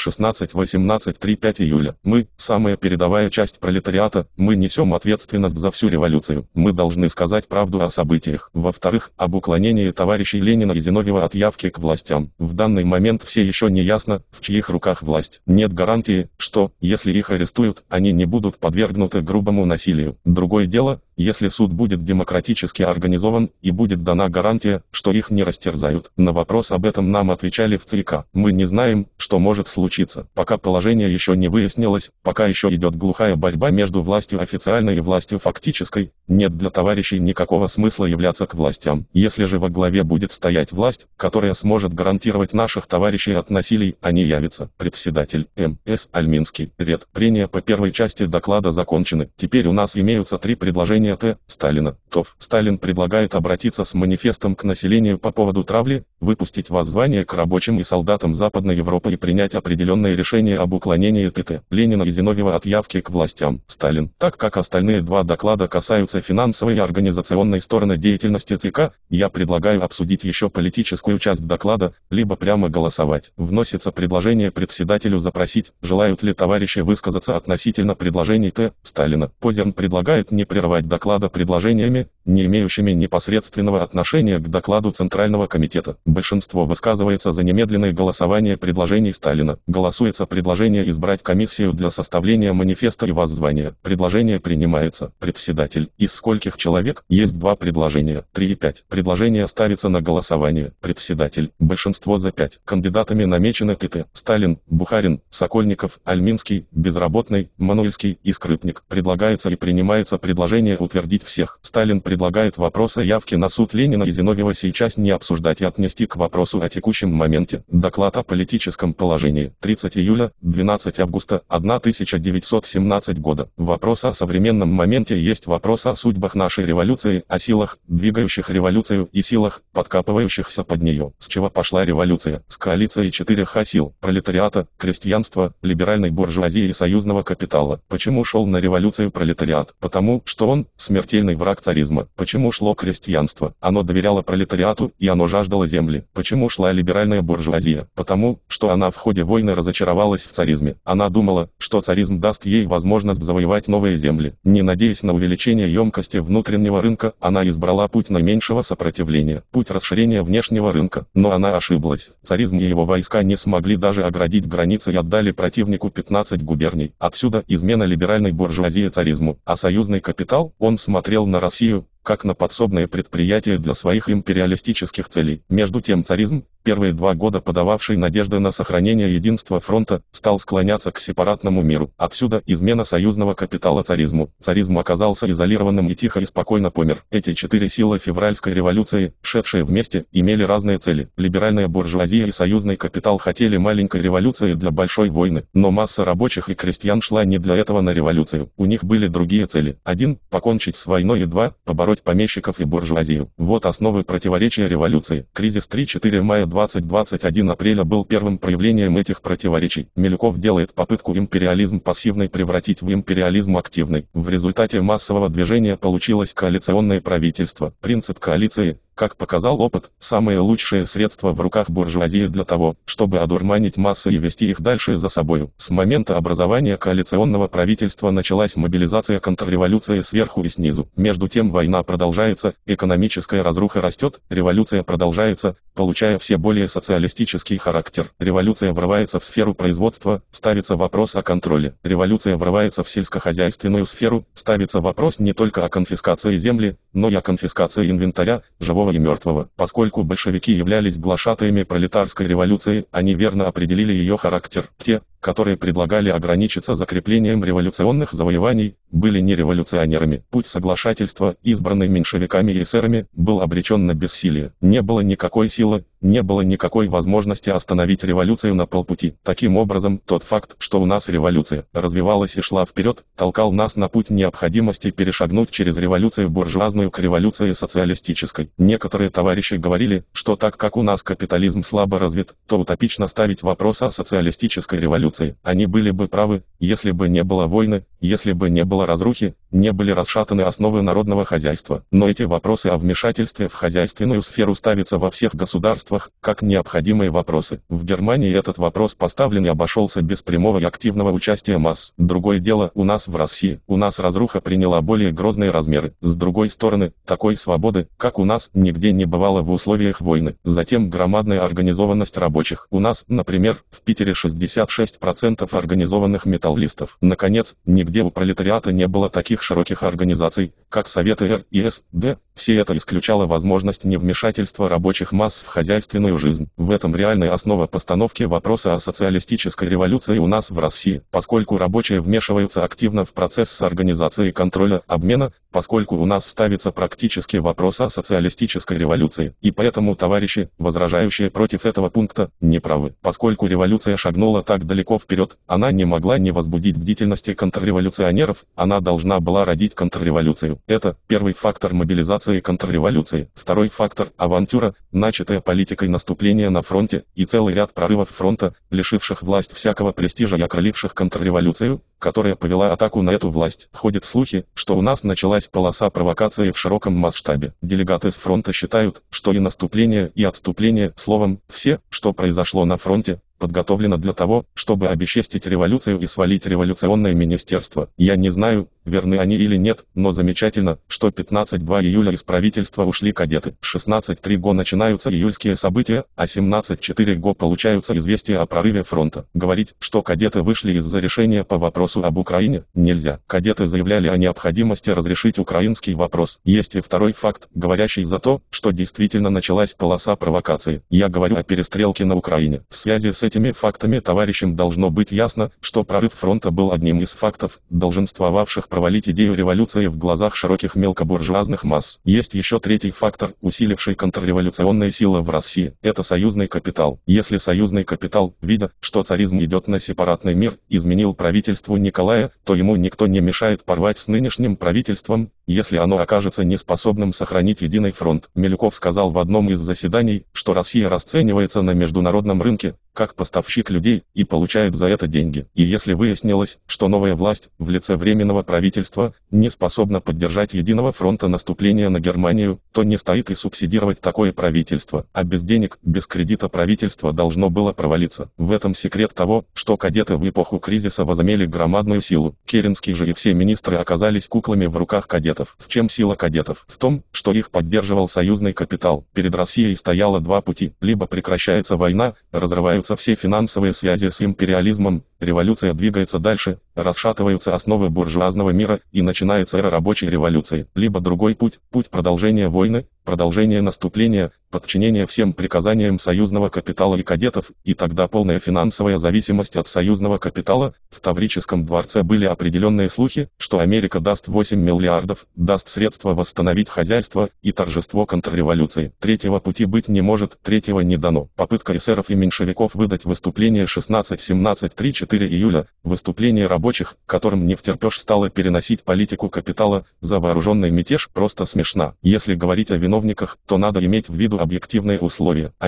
16-18-3-5 июля. Мы, самая передовая часть пролетариата, мы несем ответственность за всю революцию. Мы должны сказать правду о событиях. Во-вторых, об уклонении товарищей Ленина и Зиновьева от явки к властям. В данный момент все еще не ясно, в чьих руках власть. Нет гарантии, что, если их арестуют, они не будут подвергнуты грубому насилию. Другое дело, если суд будет демократически организован и будет дана гарантия, что их не растерзают. На вопрос об этом нам отвечали в ЦК. Мы не знаем, что может случиться. Пока положение еще не выяснилось, пока еще идет глухая борьба между властью официальной и властью фактической, нет для товарищей никакого смысла являться к властям. Если же во главе будет стоять власть, которая сможет гарантировать наших товарищей от насилий, они явятся. Председатель М.С. Альминский. Ред. Прения по первой части доклада закончены. Теперь у нас имеются три предложения Т. Сталина. ТОВ. Сталин предлагает обратиться с манифестом к населению по поводу травли, выпустить воззвание к рабочим и солдатам Западной Европы и принять определенные решения об уклонении ТТ. Ленина и Зиновьева от явки к властям. Сталин. Так как остальные два доклада касаются финансовой и организационной стороны деятельности ЦК, я предлагаю обсудить еще политическую часть доклада, либо прямо голосовать. Вносится предложение председателю запросить, желают ли товарищи высказаться относительно предложений Т. Сталина. Позерн предлагает не прерывать доклада предложениями, не имеющими непосредственного отношения к докладу Центрального комитета. Большинство высказывается за немедленное голосование предложений Сталина. Голосуется предложение избрать комиссию для составления манифеста и воззвания. Предложение принимается. Председатель. Из скольких человек? Есть два предложения. 3 и 5. Предложение ставится на голосование. Председатель. Большинство за 5. Кандидатами намечены ТТ. Сталин, Бухарин, Сокольников, Альминский, Безработный, Мануильский и Скрипник. Предлагается и принимается предложение утвердить всех. Сталин предлагает вопрос о явке на суд Ленина и Зиновьева сейчас не обсуждать и отнести к вопросу о текущем моменте. Доклад о политическом положении. 30 июля, 12 августа 1917 года. Вопрос о современном моменте есть вопрос о судьбах нашей революции, о силах, двигающих революцию, и силах, подкапывающихся под нее. С чего пошла революция? С коалиции 4Х сил: пролетариата, крестьянства, либеральной буржуазии и союзного капитала. Почему шел на революцию пролетариат? Потому что он – смертельный враг царизма. Почему шло крестьянство? Оно доверяло пролетариату, и оно жаждало земли. Почему шла либеральная буржуазия? Потому, что она в ходе войны разочаровалась в царизме. Она думала, что царизм даст ей возможность завоевать новые земли. Не надеясь на увеличение емкости внутреннего рынка, она избрала путь наименьшего сопротивления, путь расширения внешнего рынка. Но она ошиблась. Царизм и его войска не смогли даже оградить границы и отдали противнику 15 губерний. Отсюда измена либеральной буржуазии царизму. А союзный капитал, он смотрел на Россию как на подсобное предприятие для своих империалистических целей. Между тем царизм, первые 2 года подававший надежды на сохранение единства фронта, стал склоняться к сепаратному миру. Отсюда измена союзного капитала царизму. Царизм оказался изолированным и тихо и спокойно помер. Эти 4 силы февральской революции, шедшие вместе, имели разные цели. Либеральная буржуазия и союзный капитал хотели маленькой революции для большой войны, но масса рабочих и крестьян шла не для этого на революцию. У них были другие цели. 1. Покончить с войной и 2. Побороть помещиков и буржуазию. Вот основы противоречия революции. Кризис 3-4 мая 2021 апреля был первым проявлением этих противоречий. Милюков делает попытку империализм пассивный превратить в империализм активный. В результате массового движения получилось коалиционное правительство. Принцип коалиции, Как показал опыт, самые лучшие средства в руках буржуазии для того, чтобы одурманить массы и вести их дальше за собою. С момента образования коалиционного правительства началась мобилизация контрреволюции сверху и снизу. Между тем война продолжается, экономическая разруха растет, революция продолжается, получая все более социалистический характер. Революция врывается в сферу производства, ставится вопрос о контроле. Революция врывается в сельскохозяйственную сферу, ставится вопрос не только о конфискации земли, но и о конфискации инвентаря, живого и мертвого. Поскольку большевики являлись глашатаями пролетарской революции, они верно определили ее характер. Те, которые предлагали ограничиться закреплением революционных завоеваний, были не революционерами. Путь соглашательства, избранный меньшевиками и эсерами, был обречен на бессилие. Не было никакой силы, не было никакой возможности остановить революцию на полпути. Таким образом, тот факт, что у нас революция развивалась и шла вперед, толкал нас на путь необходимости перешагнуть через революцию буржуазную к революции социалистической. Некоторые товарищи говорили, что так как у нас капитализм слабо развит, то утопично ставить вопрос о социалистической революции. Они были бы правы, если бы не было войны, если бы не было разрухи, не были расшатаны основы народного хозяйства. Но эти вопросы о вмешательстве в хозяйственную сферу ставятся во всех государствах, как необходимые вопросы. В Германии этот вопрос поставлен и обошелся без прямого и активного участия масс. Другое дело у нас в России. У нас разруха приняла более грозные размеры. С другой стороны, такой свободы, как у нас, нигде не бывало в условиях войны. Затем громадная организованность рабочих. У нас, например, в Питере 66% организованных металлистов. Наконец, нигде у пролетариата не было таких широких организаций, как Советы Р и СД. Все это исключало возможность невмешательства рабочих масс в хозяйственную жизнь. В этом реальная основа постановки вопроса о социалистической революции у нас в России, поскольку рабочие вмешиваются активно в процесс организации контроля, обмена, поскольку у нас ставится практически вопрос о социалистической революции. И поэтому товарищи, возражающие против этого пункта, не правы. Поскольку революция шагнула так далеко вперед, она не могла не возбудить бдительности контрреволюционеров, она должна была родить контрреволюцию. Это первый фактор мобилизации контрреволюции. Второй фактор – авантюра, начатая политикой наступления на фронте, и целый ряд прорывов фронта, лишивших власть всякого престижа и окрыливших контрреволюцию, которая повела атаку на эту власть. Ходят слухи, что у нас началась полоса провокации в широком масштабе. Делегаты с фронта считают, что и наступление, и отступление, словом, все, что произошло на фронте, подготовлено для того, чтобы обесчестить революцию и свалить революционное министерство. Я не знаю, верны они или нет, но замечательно, что 15-2 июля из правительства ушли кадеты. 16-3 го начинаются июльские события, а 17-4 го получаются известия о прорыве фронта. Говорить, что кадеты вышли из-за решения по вопросу об Украине, нельзя. Кадеты заявляли о необходимости разрешить украинский вопрос. Есть и второй факт, говорящий за то, что действительно началась полоса провокации. Я говорю о перестрелке на Украине. В связи с этими фактами товарищам должно быть ясно, что прорыв фронта был одним из фактов, долженствовавших провалить идею революции в глазах широких мелкобуржуазных масс. Есть еще третий фактор, усиливший контрреволюционные силы в России. Это союзный капитал. Если союзный капитал, видя, что царизм идет на сепаратный мир, изменил правительству Николая, то ему никто не мешает порвать с нынешним правительством, если оно окажется неспособным сохранить единый фронт. Милюков сказал в одном из заседаний, что Россия расценивается на международном рынке как поставщик людей и получает за это деньги. И если выяснилось, что новая власть, в лице Временного правительства, не способна поддержать единого фронта наступления на Германию, то не стоит и субсидировать такое правительство. А без денег, без кредита правительство должно было провалиться. В этом секрет того, что кадеты в эпоху кризиса возымели громадную силу. Керенский же и все министры оказались куклами в руках кадетов. В чем сила кадетов? В том, что их поддерживал союзный капитал. Перед Россией стояло два пути. Либо прекращается война, разрываются все финансовые связи с империализмом, революция двигается дальше, расшатываются основы буржуазного мира и начинается эра рабочей революции. Либо другой путь, путь продолжения войны, продолжение наступления, подчинение всем приказаниям союзного капитала и кадетов, и тогда полная финансовая зависимость от союзного капитала. В Таврическом дворце были определенные слухи, что Америка даст 8 миллиардов, даст средства восстановить хозяйство и торжество контрреволюции. Третьего пути быть не может, третьего не дано. Попытка эсеров и меньшевиков выдать выступление 16-17-3-4 июля, выступление рабочих, которым не втерпешь стало переносить политику капитала за вооруженный мятеж, просто смешна. Если говорить о виновниках, то надо иметь в виду объективные условия. 1.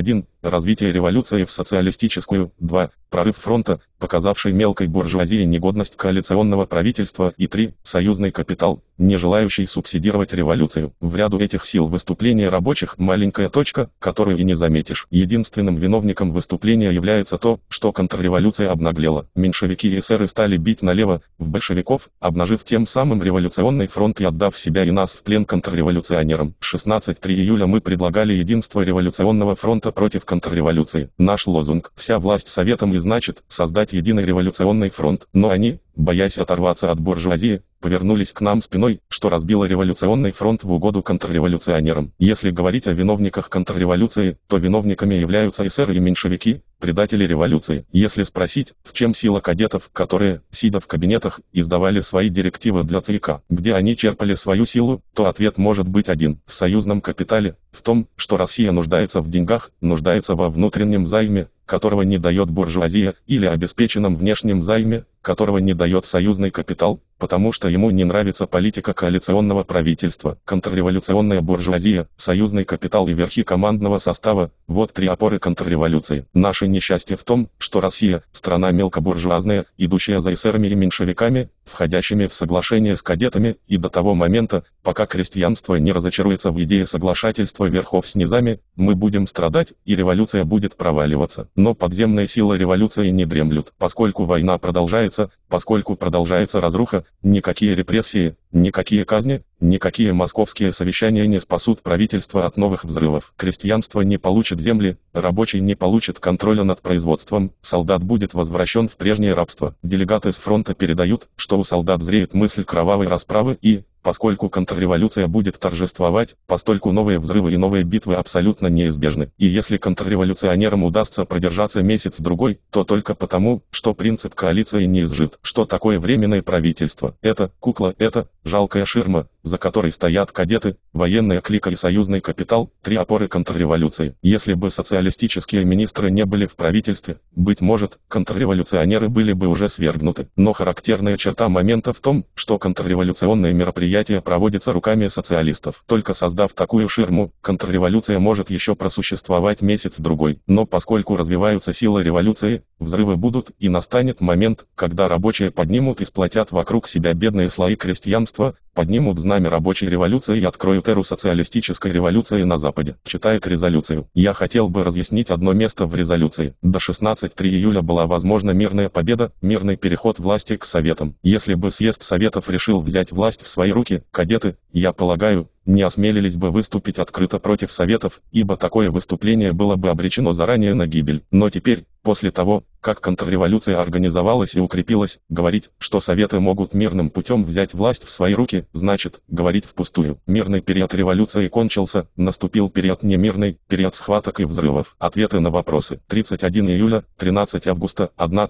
развитие революции в социалистическую. 2. Прорыв фронта, показавший мелкой буржуазии негодность коалиционного правительства. И 3. Союзный капитал, не желающий субсидировать революцию. В ряду этих сил выступления рабочих маленькая точка, которую и не заметишь. Единственным виновником выступления является то, что контрреволюция обнаглела. Меньшевики и эсеры стали бить налево, в большевиков, обнажив тем самым революционный фронт и отдав себя и нас в плен контрреволюционерам. 16.3 июля мы предлагали единство революционного фронта против контрреволюции. Наш лозунг «Вся власть советам» и значит создать единый революционный фронт. Но они, боясь оторваться от буржуазии, повернулись к нам спиной, что разбило революционный фронт в угоду контрреволюционерам. Если говорить о виновниках контрреволюции, то виновниками являются эсеры и меньшевики, предатели революции. Если спросить, в чем сила кадетов, которые, сидя в кабинетах, издавали свои директивы для ЦК, где они черпали свою силу, то ответ может быть один – в союзном капитале, в том, что Россия нуждается в деньгах, нуждается во внутреннем займе, которого не дает буржуазия, или обеспеченном внешнем займе, которого не дает союзный капитал, потому что ему не нравится политика коалиционного правительства. Контрреволюционная буржуазия, союзный капитал и верхи командного состава – вот три опоры контрреволюции. Наше несчастье в том, что Россия – страна мелкобуржуазная, идущая за эсерами и меньшевиками, входящими в соглашение с кадетами, и до того момента, пока крестьянство не разочаруется в идее соглашательства верхов с низами, мы будем страдать, и революция будет проваливаться. Но подземные силы революции не дремлют. Поскольку война продолжается, поскольку продолжается разруха, никакие репрессии, никакие казни, никакие московские совещания не спасут правительство от новых взрывов. Крестьянство не получит земли, рабочий не получит контроля над производством, солдат будет возвращен в прежнее рабство. Делегаты с фронта передают, что у солдат зреет мысль кровавой расправы и, поскольку контрреволюция будет торжествовать, постольку новые взрывы и новые битвы абсолютно неизбежны. И если контрреволюционерам удастся продержаться месяц-другой, то только потому, что принцип коалиции не изжит. Что такое временное правительство? Это кукла, это жалкая ширма, за которой стоят кадеты, военная клика и союзный капитал, три опоры контрреволюции. Если бы социалистические министры не были в правительстве, быть может, контрреволюционеры были бы уже свергнуты. Но характерная черта момента в том, что контрреволюционные мероприятия проводятся руками социалистов. Только создав такую ширму, контрреволюция может еще просуществовать месяц-другой. Но поскольку развиваются силы революции, взрывы будут, и настанет момент, когда рабочие поднимут и сплотят вокруг себя бедные слои крестьянства, поднимут знамя рабочей революции и откроют эру социалистической революции на Западе. Читает резолюцию. Я хотел бы разъяснить одно место в резолюции. До 16.3 июля была возможна мирная победа, мирный переход власти к Советам. Если бы съезд Советов решил взять власть в свои руки, кадеты, я полагаю, не осмелились бы выступить открыто против Советов, ибо такое выступление было бы обречено заранее на гибель. Но теперь, после того, как контрреволюция организовалась и укрепилась, говорить, что Советы могут мирным путем взять власть в свои руки, значит, говорить впустую. Мирный период революции кончился, наступил период немирный, период схваток и взрывов. Ответы на вопросы. 31 июля, 13 августа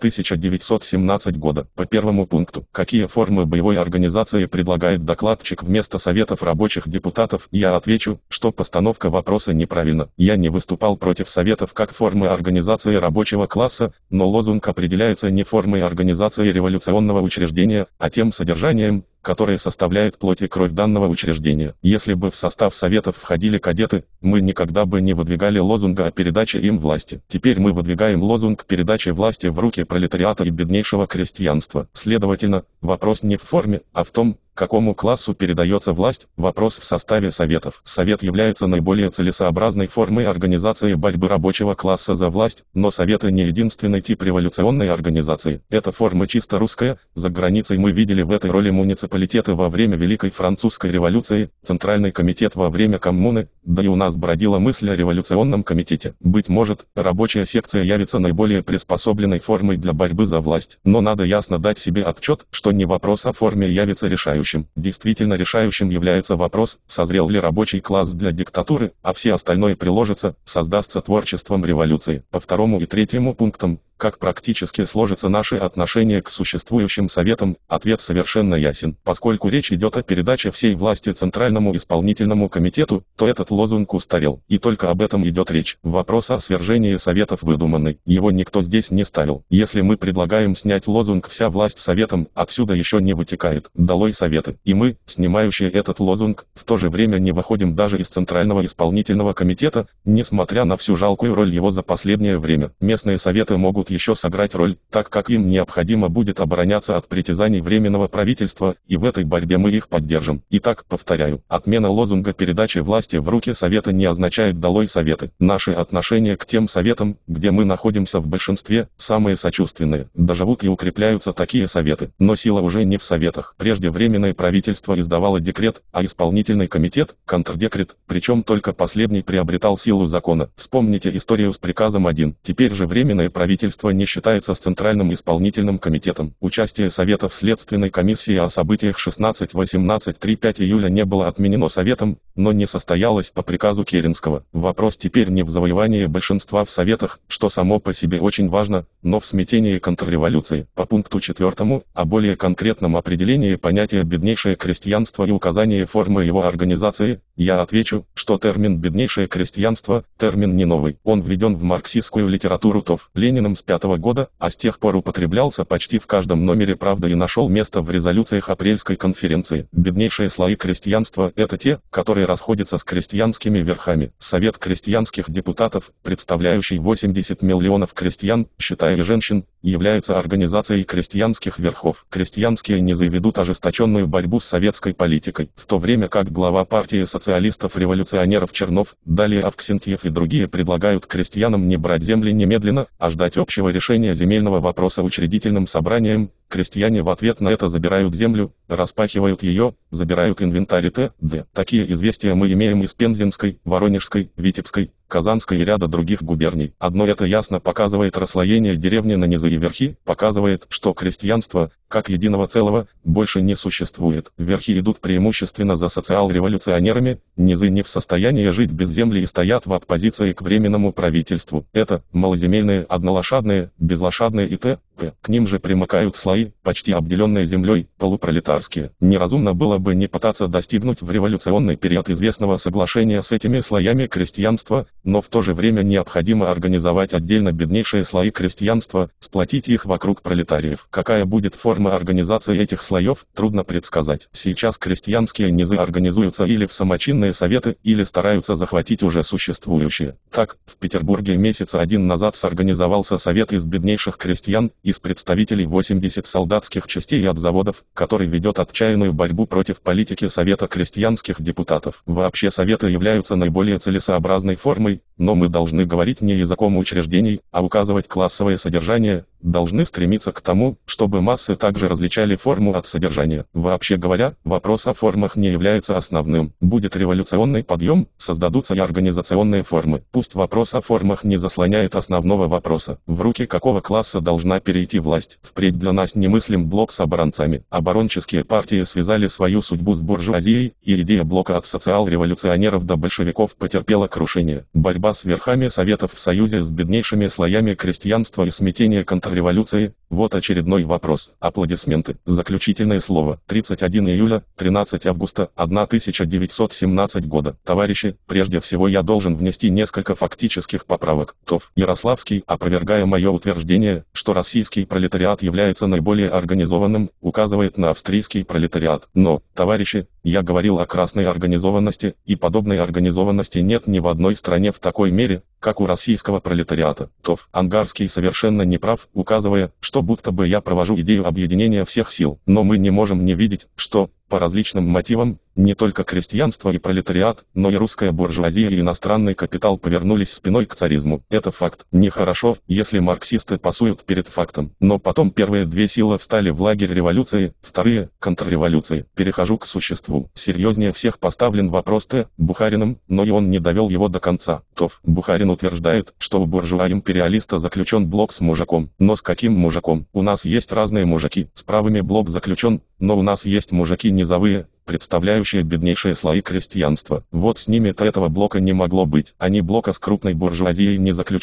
1917 года. По первому пункту. Какие формы боевой организации предлагает докладчик вместо Советов рабочих депутатов? Я отвечу, что постановка вопроса неправильна. Я не выступал против Советов как формы организации рабочего класса, но лозунг определяется не формой организации революционного учреждения, а тем содержанием, которое составляет плоть и кровь данного учреждения. Если бы в состав Советов входили кадеты, мы никогда бы не выдвигали лозунга о передаче им власти. Теперь мы выдвигаем лозунг передачи власти в руки пролетариата и беднейшего крестьянства. Следовательно, вопрос не в форме, а в том, какому классу передается власть, вопрос в составе Советов. Совет является наиболее целесообразной формой организации борьбы рабочего класса за власть, но Советы не единственный тип революционной организации. Эта форма чисто русская, за границей мы видели в этой роли муниципалитеты во время Великой Французской революции, Центральный комитет во время Коммуны, да и у нас бродила мысль о революционном комитете. Быть может, рабочая секция явится наиболее приспособленной формой для борьбы за власть, но надо ясно дать себе отчет, что не вопрос о форме явится решающим. Действительно решающим является вопрос, созрел ли рабочий класс для диктатуры, а все остальное приложится, создастся творчеством революции. По второму и третьему пунктам, Как практически сложится наше отношение к существующим советам? Ответ совершенно ясен. Поскольку речь идет о передаче всей власти Центральному исполнительному комитету, то этот лозунг устарел. И только об этом идет речь. Вопрос о свержении советов выдуманный. Его никто здесь не ставил. Если мы предлагаем снять лозунг «Вся власть советам», отсюда еще не вытекает «Долой советы». И мы, снимающие этот лозунг, в то же время не выходим даже из Центрального исполнительного комитета, несмотря на всю жалкую роль его за последнее время. Местные советы могут еще сыграть роль, так как им необходимо будет обороняться от притязаний Временного правительства, и в этой борьбе мы их поддержим. Итак, повторяю, отмена лозунга передачи власти в руки Совета не означает «Долой советы». Наши отношения к тем советам, где мы находимся в большинстве, самые сочувственные. Доживут и укрепляются такие советы. Но сила уже не в советах. Прежде Временное правительство издавало декрет, а исполнительный комитет – контрдекрет, причем только последний приобретал силу закона. Вспомните историю с приказом 1. Теперь же Временное правительство не считается с Центральным исполнительным комитетом. Участие Совета в Следственной комиссии о событиях 16-18-3-5 июля не было отменено Советом, но не состоялось по приказу Керенского. Вопрос теперь не в завоевании большинства в Советах, что само по себе очень важно, но в смятении контрреволюции. По пункту 4, о более конкретном определении понятия «беднейшее крестьянство» и указании формы его организации, я отвечу, что термин «беднейшее крестьянство» – термин не новый. Он введен в марксистскую литературу ТОВ Лениным с 5 года, а с тех пор употреблялся почти в каждом номере «Правды» и нашел место в резолюциях Апрельской конференции. Беднейшие слои крестьянства – это те, которые расходятся с крестьянскими верхами. Совет крестьянских депутатов, представляющий 80 миллионов крестьян, считая и женщин, является организацией крестьянских верхов. Крестьянские низы ведут ожесточенную борьбу с советской политикой, в то время как глава партии социалистов-революционеров Чернов, далее Авксентьев и другие предлагают крестьянам не брать земли немедленно, а ждать общего решения земельного вопроса учредительным собранием. Крестьяне в ответ на это забирают землю, распахивают ее, забирают инвентарь т.д. Такие известия мы имеем из Пензенской, Воронежской, Витебской, Казанской и ряда других губерний. Одно это ясно показывает расслоение деревни на низы и верхи, показывает, что крестьянство, как единого целого, больше не существует. Верхи идут преимущественно за социал-революционерами, низы не в состоянии жить без земли и стоят в оппозиции к Временному правительству. Это малоземельные, однолошадные, безлошадные и т.п. К ним же примыкают слои, почти обделенные землей, полупролетарские. Неразумно было бы не пытаться достигнуть в революционный период известного соглашения с этими слоями крестьянства, но в то же время необходимо организовать отдельно беднейшие слои крестьянства, сплотить их вокруг пролетариев. Какая будет форма организации этих слоев, трудно предсказать. Сейчас крестьянские низы организуются или в самочинные советы, или стараются захватить уже существующие. Так, в Петербурге месяца один назад сорганизовался совет из беднейших крестьян, из представителей 80 солдатских частей и от заводов, который ведет отчаянную борьбу против политики Совета крестьянских депутатов. Вообще советы являются наиболее целесообразной формой, но мы должны говорить не языком учреждений, а указывать классовое содержание, должны стремиться к тому, чтобы массы также различали форму от содержания. Вообще говоря, вопрос о формах не является основным. Будет революционный подъем, создадутся и организационные формы. Пусть вопрос о формах не заслоняет основного вопроса. В руки какого класса должна перейти власть? Впредь для нас немыслим блок с оборонцами. Оборонческие партии связали свою судьбу с буржуазией, и идея блока от социал-революционеров до большевиков потерпела крушение. Борьба с верхами советов в союзе с беднейшими слоями крестьянства и смятение контрреволюции – вот очередной вопрос. Аплодисменты. Заключительное слово. 31 июля, 13 августа 1917 года. Товарищи, прежде всего я должен внести несколько фактических поправок. ТОВ Ярославский, опровергая мое утверждение, что российский пролетариат является наиболее организованным, указывает на австрийский пролетариат. Но, товарищи, я говорил о красной организованности, и подобной организованности нет ни в одной стране в такой мере, как у российского пролетариата. ТОВ Ангарский совершенно не прав, указывая, что будто бы я провожу идею объединения всех сил. Но мы не можем не видеть, что, по различным мотивам, не только крестьянство и пролетариат, но и русская буржуазия и иностранный капитал повернулись спиной к царизму. Это факт. Нехорошо, если марксисты пасуют перед фактом. Но потом первые две силы встали в лагерь революции, вторые – контрреволюции. Перехожу к существу. Серьезнее всех поставлен вопрос Т. Бухариным, но и он не довел его до конца. ТОВ Бухарин утверждает, что у буржуа-империалиста заключен блок с мужиком. Но с каким мужиком? У нас есть разные мужики. С правыми блок заключен, но у нас есть мужики низовые, представляющие беднейшие слои крестьянства. Вот с ними-то этого блока не могло быть. Они блока с крупной буржуазией не заключали,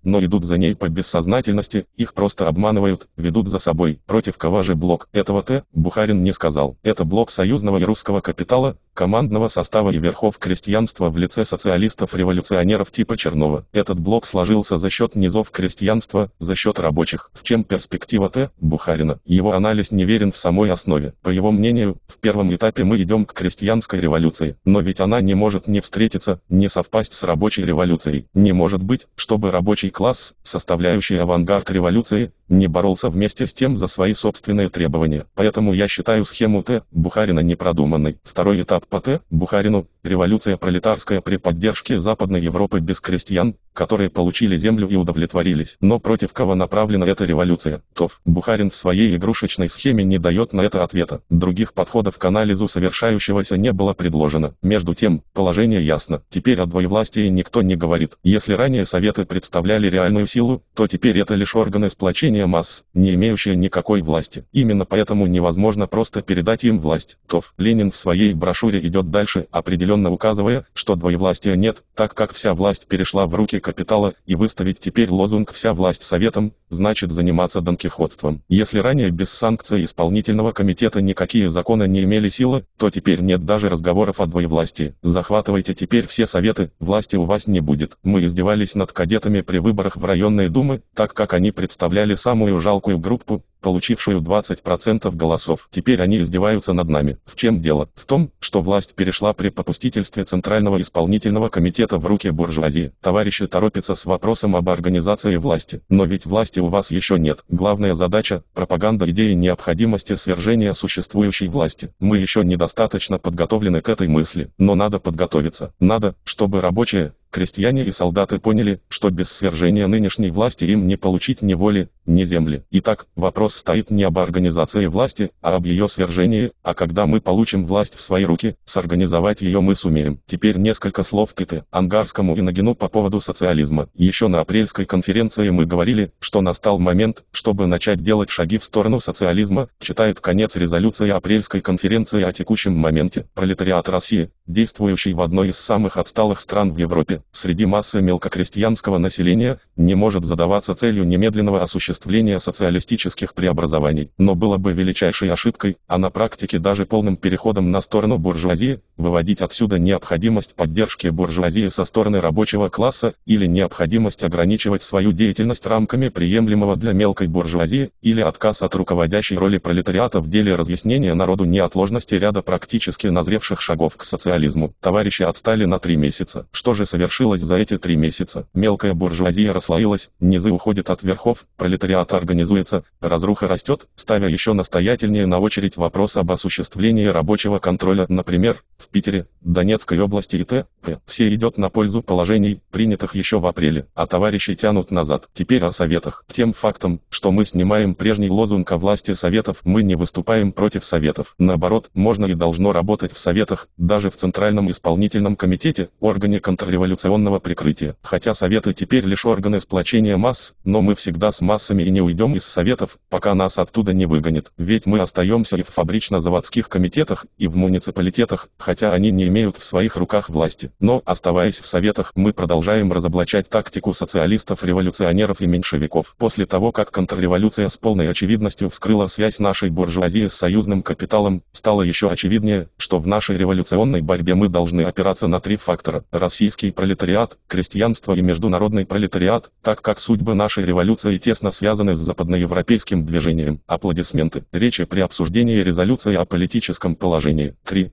но идут за ней по бессознательности, их просто обманывают, ведут за собой. Против кого же блок? Этого Бухарин не сказал. Это блок союзного и русского капитала, командного состава и верхов крестьянства в лице социалистов-революционеров типа Чернова. Этот блок сложился за счет низов крестьянства, за счет рабочих. В чем перспектива Бухарина? Его анализ неверен в самой основе. По его мнению, в первом этапе мы идем к крестьянской революции, но ведь она не может не встретиться, не совпасть с рабочей революцией. Не может быть, чтобы рабочий класс, составляющий авангард революции, не боролся вместе с тем за свои собственные требования. Поэтому я считаю схему Бухарина непродуманной. Второй этап по Бухарину – революция пролетарская при поддержке Западной Европы без крестьян, которые получили землю и удовлетворились. Но против кого направлена эта революция? Бухарин в своей игрушечной схеме не дает на это ответа. Других подходов к анализу совершающегося не было предложено. Между тем, положение ясно. Теперь о двоевластии никто не говорит. Если ранее Советы представляли реальную силу, то теперь это лишь органы сплочения масс, не имеющие никакой власти. Именно поэтому невозможно просто передать им власть. Ленин в своей брошюре идет дальше, определенно указывая, что двоевластия нет, так как вся власть перешла в руки капитала, и выставить теперь лозунг «вся власть советам» значит заниматься донкихотством. Если ранее без санкций исполнительного комитета никакие законы не имели силы, то теперь нет даже разговоров о двоевластии. Захватывайте теперь все советы, власти у вас не будет. Мы издевались над кадетами при выборах в районные думы, так как они представляли самую жалкую группу, получившую 20% голосов. Теперь они издеваются над нами. В чем дело? В том, что власть перешла при попустительстве Центрального исполнительного комитета в руки буржуазии. Товарищи торопятся с вопросом об организации власти. Но ведь власти у вас еще нет. Главная задача – пропаганда идеи необходимости свержения существующей власти. Мы еще недостаточно подготовлены к этой мысли, но надо подготовиться. Надо, чтобы рабочие, крестьяне и солдаты поняли, что без свержения нынешней власти им не получить ни воли, ни земли. Итак, вопрос стоит не об организации власти, а об ее свержении, а когда мы получим власть в свои руки, сорганизовать ее мы сумеем. Теперь несколько слов Ангарскому и Нагину по поводу социализма. Еще на апрельской конференции мы говорили, что настал момент, чтобы начать делать шаги в сторону социализма, читает конец резолюции апрельской конференции о текущем моменте. Пролетариат России, действующий в одной из самых отсталых стран в Европе, среди массы мелкокрестьянского населения, не может задаваться целью немедленного осуществления социалистических преобразований. Но было бы величайшей ошибкой, а на практике даже полным переходом на сторону буржуазии, выводить отсюда необходимость поддержки буржуазии со стороны рабочего класса, или необходимость ограничивать свою деятельность рамками приемлемого для мелкой буржуазии, или отказ от руководящей роли пролетариата в деле разъяснения народу неотложности ряда практически назревших шагов к социализму. Товарищи отстали на 3 месяца. Что же совершилось за эти 3 месяца? Мелкая буржуазия расслоилась, низы уходят от верхов, пролетариат организуется, разруха растет, ставя еще настоятельнее на очередь вопрос об осуществлении рабочего контроля, например, в Питере, Донецкой области и т.п. Все идет на пользу положений, принятых еще в апреле, а товарищи тянут назад. Теперь о советах. Тем фактом, что мы снимаем прежний лозунг о власти советов, мы не выступаем против советов. Наоборот, можно и должно работать в советах, даже в Центральном исполнительном комитете, органе контрреволюционного прикрытия. Хотя советы теперь лишь органы сплочения масс, но мы всегда с массами и не уйдем из советов, пока нас оттуда не выгонят. Ведь мы остаемся и в фабрично-заводских комитетах, и в муниципалитетах, хотя они не имеют в своих руках власти. Но, оставаясь в советах, мы продолжаем разоблачать тактику социалистов, революционеров и меньшевиков. После того, как контрреволюция с полной очевидностью вскрыла связь нашей буржуазии с союзным капиталом, стало еще очевиднее, что в нашей революционной борьбе мы должны опираться на 3 фактора: российский пролетариат, крестьянство и международный пролетариат, так как судьбы нашей революции тесно связаны с западноевропейским движением. Аплодисменты. Речи при обсуждении резолюции о политическом положении.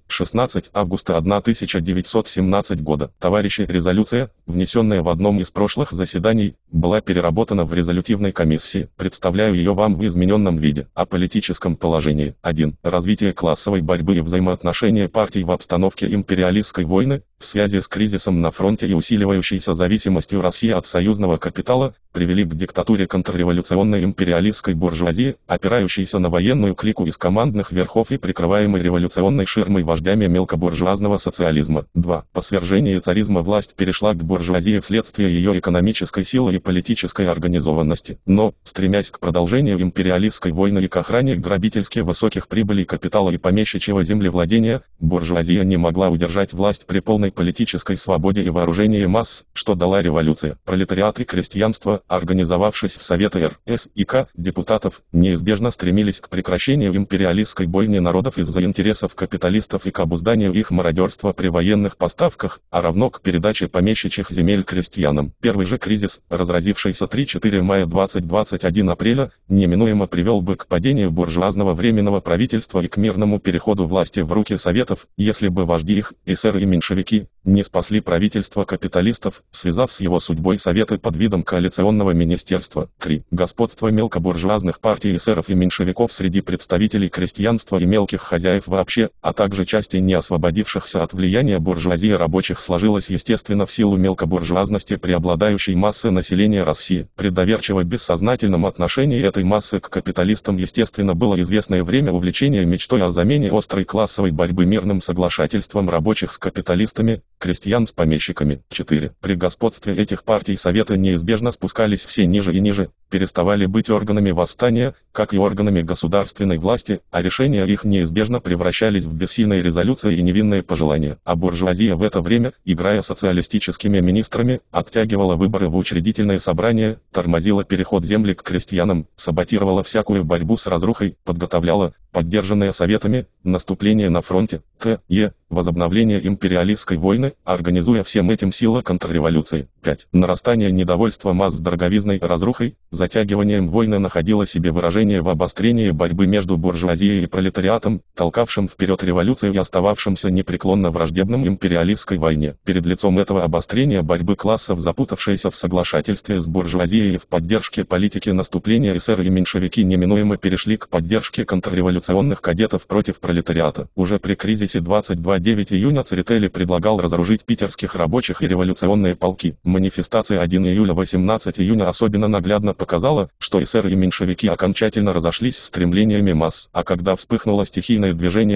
16 августа 1917 года. Товарищи, резолюция, внесенная в одном из прошлых заседаний, была переработана в резолютивной комиссии. Представляю ее вам в измененном виде. О политическом положении. 1. Развитие классовой борьбы и взаимоотношения партий в обстановке империалистской войны, в связи с кризисом на фронте и усиливающейся зависимостью России от союзного капитала, привели к диктатуре контрреволюционной империалистской буржуазии, опирающейся на военную клику из командных верхов и прикрываемой революционной ширмой вождями мелкобуржуазного социализма. 2. По свержении царизма власть перешла к буржуазии вследствие ее экономической силы и политической организованности. Но, стремясь к продолжению империалистской войны и к охране грабительски высоких прибылей капитала и помещичьего землевладения, буржуазия не могла удержать власть при полной политической свободе и вооружении масс, что дала революция. Пролетариат и крестьянство, организовавшись в Советы РС и К депутатов, неизбежно стремились к прекращению империалистской бойни народов из-за интересов капиталистов и к обузданию их мародерства при военных поставках, а равно к передаче помещичьих земель крестьянам. Первый же кризис, разразившийся 3-4 мая 2021 апреля, неминуемо привел бы к падению буржуазного временного правительства и к мирному переходу власти в руки Советов, если бы вожди их, эсеры и меньшевики, не спасли правительство капиталистов, связав с его судьбой Советы под видом коалиционного министерства. 3. Господство мелкобуржуазных партий эсеров и меньшевиков среди представителей крестьянства и мелких хозяев вообще, а также части не освободившихся от влияния буржуазии рабочих сложилось естественно в силу мелкобуржуазности преобладающей массы населения России. При доверчиво бессознательном отношении этой массы к капиталистам естественно было известное время увлечения мечтой о замене острой классовой борьбы мирным соглашательством рабочих с капиталистами, крестьян с помещиками. 4. При господстве этих партий Советы неизбежно спускались все ниже и ниже, переставали быть органами восстания, как и органами государственной власти, а решения их неизбежно превращались в бессильные резолюции и невинные пожелания. А буржуазия в это время, играя социалистическими министрами, оттягивала выборы в учредительные собрания, тормозила переход земли к крестьянам, саботировала всякую борьбу с разрухой, подготовляла, поддержанные Советами, наступление на фронте, т.е. возобновление империалистской войны, организуя всем этим силы контрреволюции. 5. Нарастание недовольства масс дороговизной разрухой, затягиванием войны находило себе выражение в обострении борьбы между буржуазией и пролетариатом, толкавшим вперед революцию и остававшимся непреклонно враждебным империалистской войне. Перед лицом этого обострения борьбы классов, запутавшиеся в соглашательстве с буржуазией и в поддержке политики наступления эсеры и меньшевики неминуемо перешли к поддержке контрреволюционных кадетов против пролетариата. Уже при кризисе 22-9 июня Церетели предлагал разоружить питерских рабочих и революционные полки. Манифестация 1 июля-18 июня особенно наглядно показала, что эсеры и меньшевики окончательно разошлись с стремлениями масс. А когда вспыхнуло стихийное движение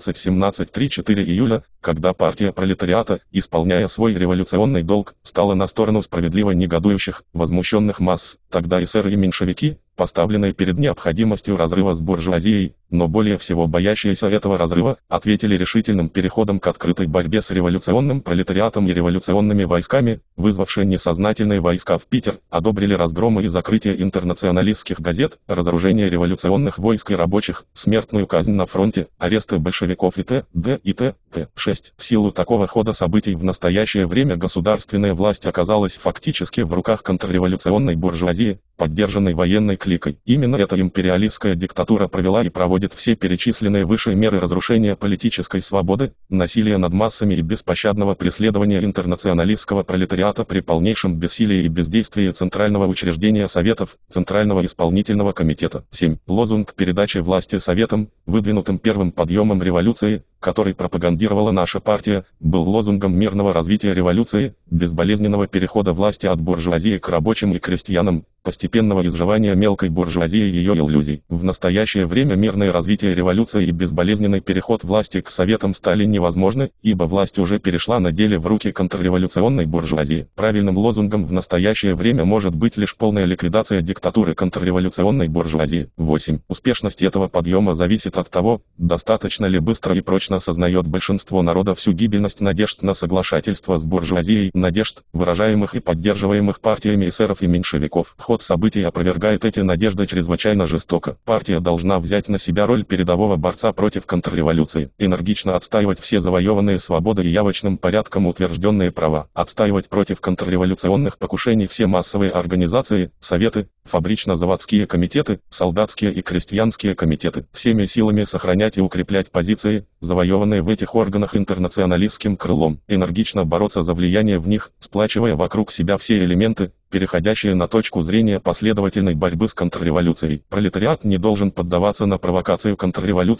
16-17-3-4 июля, когда партия пролетариата, исполняя свой революционный долг, стала на сторону справедливо негодующих, возмущенных масс, тогда эсеры и меньшевики, поставленные перед необходимостью разрыва с буржуазией, но более всего боящиеся этого разрыва, ответили решительным переходом к открытой борьбе с революционным пролетариатом и революционными войсками, вызвавшие несознательные войска в Питер, одобрили разгромы и закрытие интернационалистских газет, разоружение революционных войск и рабочих, смертную казнь на фронте, аресты большевиков и т.д. и т.п. 6. В силу такого хода событий в настоящее время государственная власть оказалась фактически в руках контрреволюционной буржуазии, поддержанной военной кликой. Именно эта империалистская диктатура провела и проводит все перечисленные выше меры разрушения политической свободы, насилия над массами и беспощадного преследования интернационалистского пролетариата при полнейшем бессилии и бездействии Центрального учреждения Советов, Центрального исполнительного комитета. 7. Лозунг передачи власти Советам, выдвинутым первым подъемом революции, который пропагандировала наша партия, был лозунгом мирного развития революции, безболезненного перехода власти от буржуазии к рабочим и крестьянам, постепенного изживания мелкой буржуазии и ее иллюзий. В настоящее время мирное развитие революции и безболезненный переход власти к Советам стали невозможны, ибо власть уже перешла на деле в руки контрреволюционной буржуазии. Правильным лозунгом в настоящее время может быть лишь полная ликвидация диктатуры контрреволюционной буржуазии. 8. Успешность этого подъема зависит от того, достаточно ли быстро и прочно осознает большинство народа всю гибельность надежд на соглашательство с буржуазией, надежд, выражаемых и поддерживаемых партиями эсеров и меньшевиков. Ход событий опровергает эти надежды чрезвычайно жестоко. Партия должна взять на себя роль передового борца против контрреволюции, энергично отстаивать все завоеванные свободы и явочным порядком утвержденные права, отстаивать против контрреволюционных покушений все массовые организации, советы, фабрично-заводские комитеты, солдатские и крестьянские комитеты, всеми силами сохранять и укреплять позиции, завоеванные в этих органах интернационалистским крылом, энергично бороться за влияние в них, сплачивая вокруг себя все элементы, переходящие на точку зрения последовательной борьбы с контрреволюцией. Пролетариат не должен поддаваться на провокацию контрреволюции,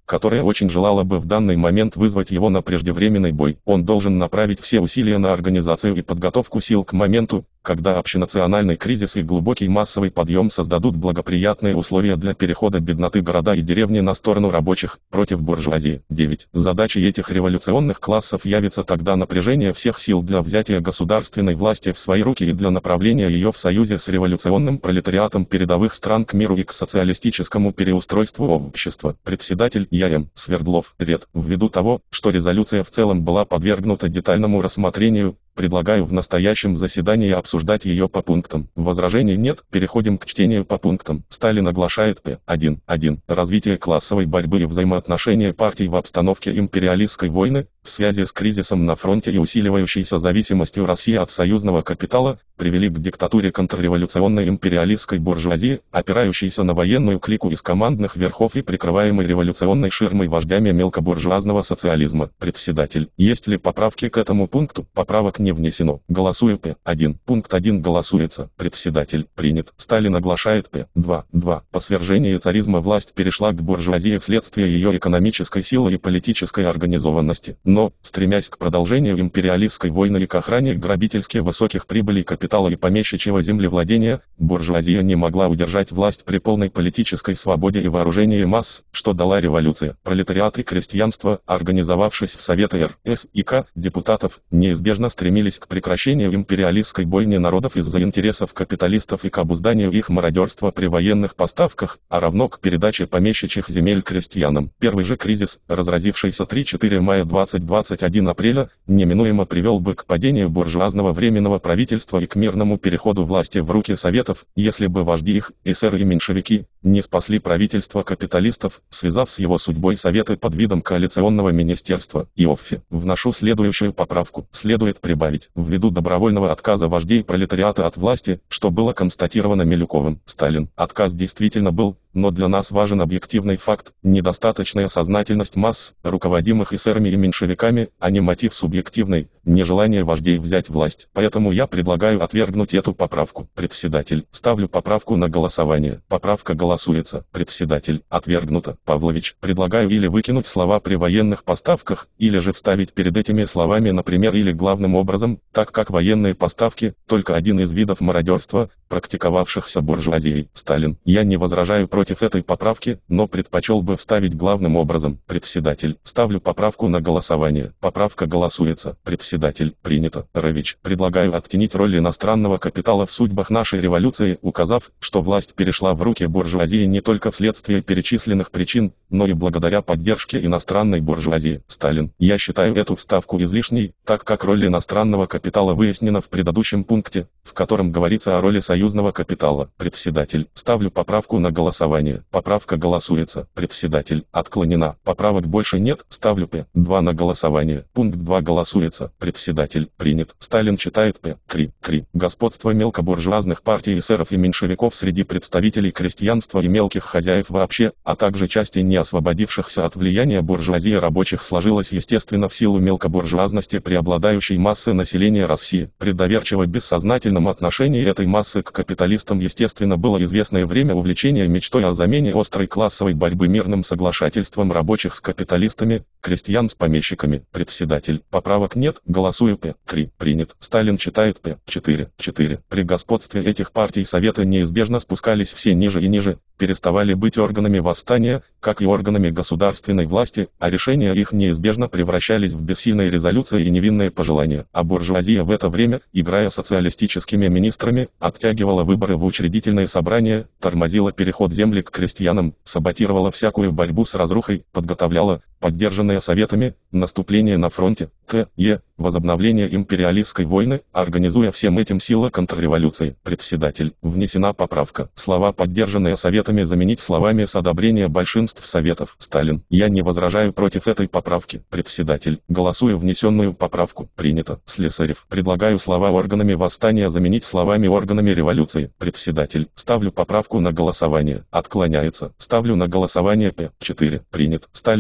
которая очень желала бы в данный момент вызвать его на преждевременный бой. Он должен направить все усилия на организацию и подготовку сил к моменту, когда общенациональный кризис и глубокий массовый подъем создадут благоприятные условия для перехода бедноты города и деревни на сторону рабочих, против буржуазии. 9. Задачей этих революционных классов явится тогда напряжение всех сил для взятия государственной власти в свои руки и для направления ее в союзе с революционным пролетариатом передовых стран к миру и к социалистическому переустройству общества. Председатель Я.М. Свердлов, Ред. Ввиду того, что резолюция в целом была подвергнута детальному рассмотрению, предлагаю в настоящем заседании обсуждать ее по пунктам. Возражений нет, переходим к чтению по пунктам. Сталин оглашает П.1.1. Развитие классовой борьбы и взаимоотношения партий в обстановке империалистской войны, в связи с кризисом на фронте и усиливающейся зависимостью России от союзного капитала, привели к диктатуре контрреволюционной империалистской буржуазии, опирающейся на военную клику из командных верхов и прикрываемой революционной ширмой вождями мелкобуржуазного социализма. Председатель. Есть ли поправки к этому пункту? Поправок не внесено. Голосую П.1. Пункт 1 голосуется. Председатель. Принят. Сталин оглашает П.2.2. По свержении царизма власть перешла к буржуазии вследствие ее экономической силы и политической организованности. Но, стремясь к продолжению империалистской войны и к охране грабительски высоких прибылей капитала и помещичьего землевладения, буржуазия не могла удержать власть при полной политической свободе и вооружении масс, что дала революция. Пролетариат и крестьянство, организовавшись в Советы РСИК, депутатов, неизбежно стремились к прекращению империалистской бойни народов из-за интересов капиталистов и к обузданию их мародерства при военных поставках, а равно к передаче помещичьих земель крестьянам. Первый же кризис, разразившийся 3-4 мая 20-21 апреля, неминуемо привел бы к падению буржуазного временного правительства и к мирному переходу власти в руки Советов, если бы вожди их, эсеры и меньшевики, не спасли правительство капиталистов, связав с его судьбой Советы под видом коалиционного министерства. Иоффе. Вношу следующую поправку. Следует прибавить, ввиду добровольного отказа вождей пролетариата от власти, что было констатировано Милюковым. Сталин. Отказ действительно был, но для нас важен объективный факт, недостаточная сознательность масс, руководимых эсерами и меньшевиками, а не мотив субъективный, нежелание вождей взять власть. Поэтому я предлагаю отвергнуть эту поправку. Председатель. Ставлю поправку на голосование. Поправка голосуется. Председатель. Отвергнуто. Павлович. Предлагаю или выкинуть слова «при военных поставках», или же вставить перед этими словами, например, или главным образом, так как военные поставки – только один из видов мародерства, практиковавшихся буржуазией. Сталин. Я не возражаю против этой поправки, но предпочел бы вставить главным образом. Председатель. Ставлю поправку на голосование. Поправка голосуется. Председатель. Принято. Рович. Предлагаю оттенить роль иностранного капитала в судьбах нашей революции, указав, что власть перешла в руки буржуазии не только вследствие перечисленных причин, но и благодаря поддержке иностранной буржуазии. Сталин. Я считаю эту вставку излишней, так как роль иностранного капитала выяснена в предыдущем пункте, в котором говорится о роли союзного капитала. Председатель. Ставлю поправку на голосование. Поправка голосуется. Председатель. Отклонена. Поправок больше нет. Ставлю П.2 на голосование. Пункт 2 голосуется. Председатель. Принят. Сталин читает П.3.3. Господство мелкобуржуазных партий эсеров и меньшевиков среди представителей крестьянства и мелких хозяев вообще, а также части не освободившихся от влияния буржуазии рабочих сложилось естественно в силу мелкобуржуазности преобладающей массы населения России. При доверчиво бессознательном отношении этой массы к капиталистам естественно было известное время увлечения мечтой о замене острой классовой борьбы мирным соглашательством рабочих с капиталистами, крестьян с помещиками. Председатель. Поправок нет. Голосую П.3. Принят. Сталин читает П.4.4. При господстве этих партий Советы неизбежно спускались все ниже и ниже, переставали быть органами восстания, как и органами государственной власти, а решения их неизбежно превращались в бессильные резолюции и невинные пожелания. А буржуазия в это время, играя социалистическими министрами, оттягивала выборы в учредительные собрания, тормозила переход земли к крестьянам, саботировала всякую борьбу с разрухой, подготовляла, поддержанные Советами, наступление на фронте, т.е. возобновление империалистской войны, организуя всем этим силы контрреволюции. Председатель. Внесена поправка. Слова «поддержанные Советами» заменить словами «с одобрения большинств Советов». Сталин. Я не возражаю против этой поправки. Председатель. Голосую внесенную поправку. Принято. Слесарев. Предлагаю слова «органами восстания» заменить словами «органами революции». Председатель. Ставлю поправку на голосование. Отклоняется. Ставлю на голосование П.4. Принят. Сталин оглашает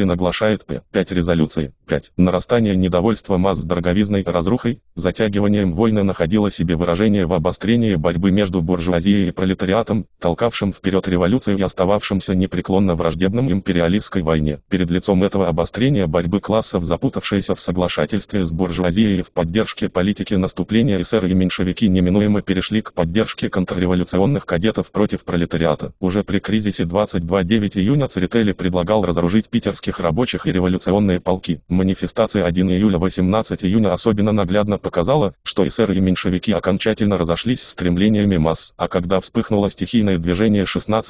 выпускает 5 резолюции. 5. Нарастание недовольства масс дороговизной разрухой, затягиванием войны находило себе выражение в обострении борьбы между буржуазией и пролетариатом, толкавшим вперед революцию и остававшимся непреклонно враждебным империалистской войне. Перед лицом этого обострения борьбы классов, запутавшиеся в соглашательстве с буржуазией и в поддержке политики наступления эсеры и меньшевики неминуемо перешли к поддержке контрреволюционных кадетов против пролетариата. Уже при кризисе 22-9 июня Церетели предлагал разоружить питерских рабочих и революционные полки. Манифестация 1 июля-18 июня особенно наглядно показала, что эсеры и меньшевики окончательно разошлись с стремлениями масс. А когда вспыхнуло стихийное движение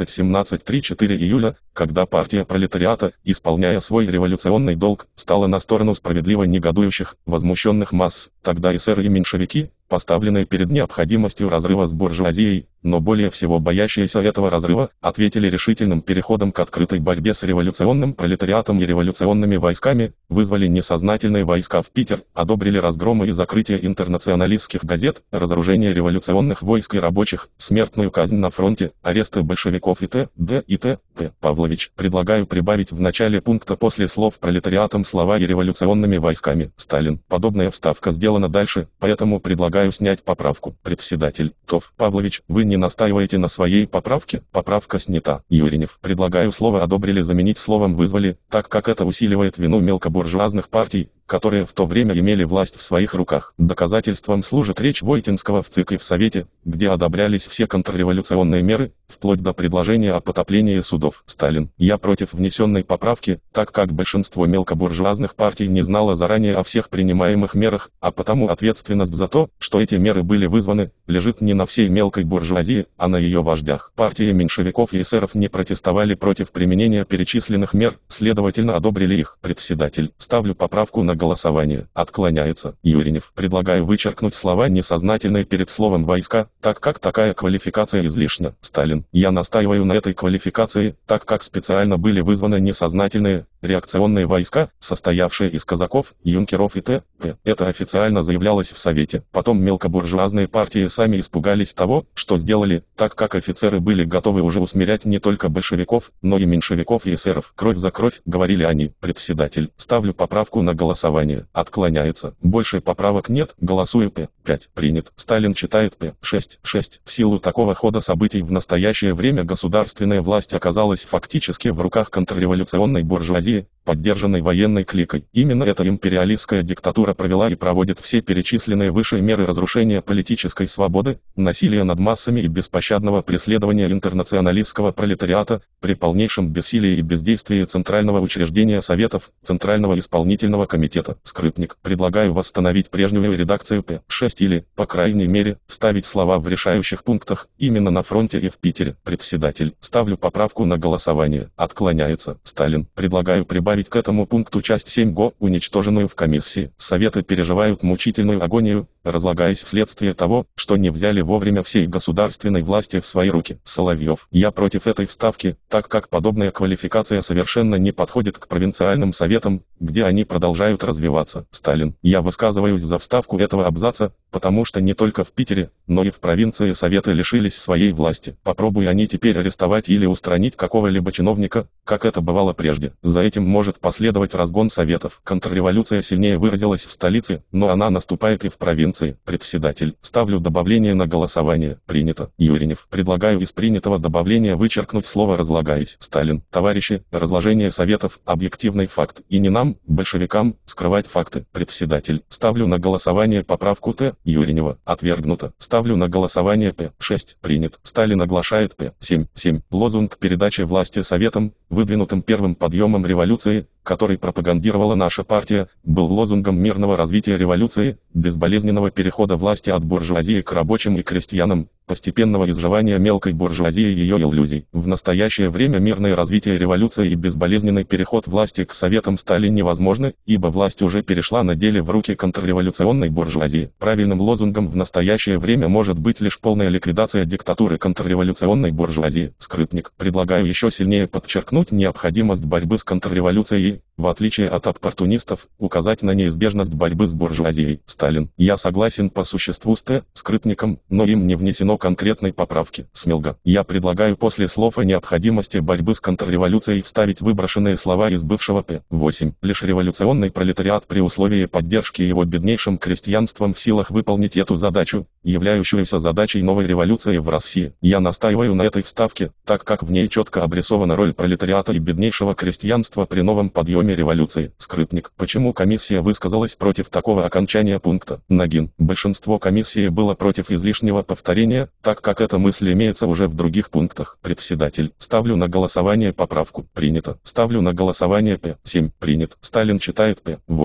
16-17-3-4 июля, когда партия пролетариата, исполняя свой революционный долг, стала на сторону справедливо негодующих, возмущенных масс, тогда эсеры и меньшевики, поставленные перед необходимостью разрыва с буржуазией, но более всего боящиеся этого разрыва, ответили решительным переходом к открытой борьбе с революционным пролетариатом и революционными войсками, вызвали несознательные войска в Питер, одобрили разгромы и закрытие интернационалистских газет, разоружение революционных войск и рабочих, смертную казнь на фронте, аресты большевиков и т.д. и т.п. Павлович, предлагаю прибавить в начале пункта после слов пролетариатом слова и революционными войсками. Сталин. Подобная вставка сделана дальше, поэтому предлагаю снять поправку. Председатель. ТОВ. Павлович, вы не настаиваете на своей поправке? Поправка снята. Юринев. Предлагаю слово «одобрили» заменить словом «вызвали», так как это усиливает вину мелкобуржуазных партий, которые в то время имели власть в своих руках. Доказательством служит речь Войтинского в ЦИК и в Совете, где одобрялись все контрреволюционные меры, вплоть до предложения о потоплении судов. Сталин. Я против внесенной поправки, так как большинство мелкобуржуазных партий не знало заранее о всех принимаемых мерах, а потому ответственность за то, что эти меры были вызваны, лежит не на всей мелкой буржуазии, а на ее вождях. Партии меньшевиков и эсеров не протестовали против применения перечисленных мер, следовательно одобрили их. Председатель. Ставлю поправку на голосование. Отклоняется. Юринев. Предлагаю вычеркнуть слова «несознательные» перед словом «войска», так как такая квалификация излишня. Сталин. Я настаиваю на этой квалификации, так как специально были вызваны несознательные, реакционные войска, состоявшие из казаков, юнкеров и т.п. Это официально заявлялось в Совете. Потом мелкобуржуазные партии сами испугались того, что сделали, так как офицеры были готовы уже усмирять не только большевиков, но и меньшевиков и эсеров. Кровь за кровь, говорили они. Председатель. Ставлю поправку на голосование. Отклоняется. Больше поправок нет. Голосую П. 5. Принят. Сталин читает П. 6. В силу такого хода событий в настоящее время государственная власть оказалась фактически в руках контрреволюционной буржуазии, поддержанной военной кликой. Именно эта империалистская диктатура провела и проводит все перечисленные выше меры разрушения политической свободы, насилия над массами и беспощадного преследования интернационалистского пролетариата, при полнейшем бессилии и бездействии Центрального учреждения Советов, Центрального исполнительного комитета. Скрипник. Предлагаю восстановить прежнюю редакцию П. 6 или, по крайней мере, вставить слова в решающих пунктах, именно на фронте и в Питере. Председатель. Ставлю поправку на голосование. Отклоняется. Сталин. Предлагаю прибавить к этому пункту часть 7 ГО, уничтоженную в комиссии. Советы переживают мучительную агонию, разлагаясь вследствие того, что не взяли вовремя всей государственной власти в свои руки. Соловьев. Я против этой вставки, так как подобная квалификация совершенно не подходит к провинциальным советам, где они продолжают развиваться. Сталин. Я высказываюсь за вставку этого абзаца, потому что не только в Питере, но и в провинции советы лишились своей власти. Попробуй они теперь арестовать или устранить какого-либо чиновника, как это бывало прежде. За этим может последовать разгон советов. Контрреволюция сильнее выразилась в столице, но она наступает и в провинции. Председатель. Ставлю добавление на голосование. Принято. Юринев. Предлагаю из принятого добавления вычеркнуть слово «разлагаясь». Сталин. Товарищи, разложение советов – объективный факт, и не нам, большевикам, скрывать факты. Председатель. Ставлю на голосование поправку Т. Юринева. Отвергнуто. Ставлю на голосование П. 6. Принят. Сталин оглашает П. 7. Лозунг передачи власти советам, выдвинутым первым подъемом революции, который пропагандировала наша партия, был лозунгом мирного развития революции, безболезненного перехода власти от буржуазии к рабочим и крестьянам, постепенного изживания мелкой буржуазии и ее иллюзий. В настоящее время мирное развитие революции и безболезненный переход власти к советам стали невозможны, ибо власть уже перешла на деле в руки контрреволюционной буржуазии. Правильным лозунгом в настоящее время может быть лишь полная ликвидация диктатуры контрреволюционной буржуазии. Скрипник. Предлагаю еще сильнее подчеркнуть необходимость борьбы с контрреволюцией, в отличие от оппортунистов, указать на неизбежность борьбы с буржуазией. Сталин. Я согласен по существу с Скрипником, но им не внесено конкретной поправки. Смелга. Я предлагаю после слов о необходимости борьбы с контрреволюцией вставить выброшенные слова из бывшего П-8. Лишь революционный пролетариат при условии поддержки его беднейшим крестьянством в силах выполнить эту задачу, являющуюся задачей новой революции в России. Я настаиваю на этой вставке, так как в ней четко обрисована роль пролетариата и беднейшего крестьянства при новом подъеме революции. Скрипник. Почему комиссия высказалась против такого окончания пункта? Нагин. Большинство комиссии было против излишнего повторения, так как эта мысль имеется уже в других пунктах. Председатель. Ставлю на голосование поправку. Принято. Ставлю на голосование П-7. Принят. Сталин читает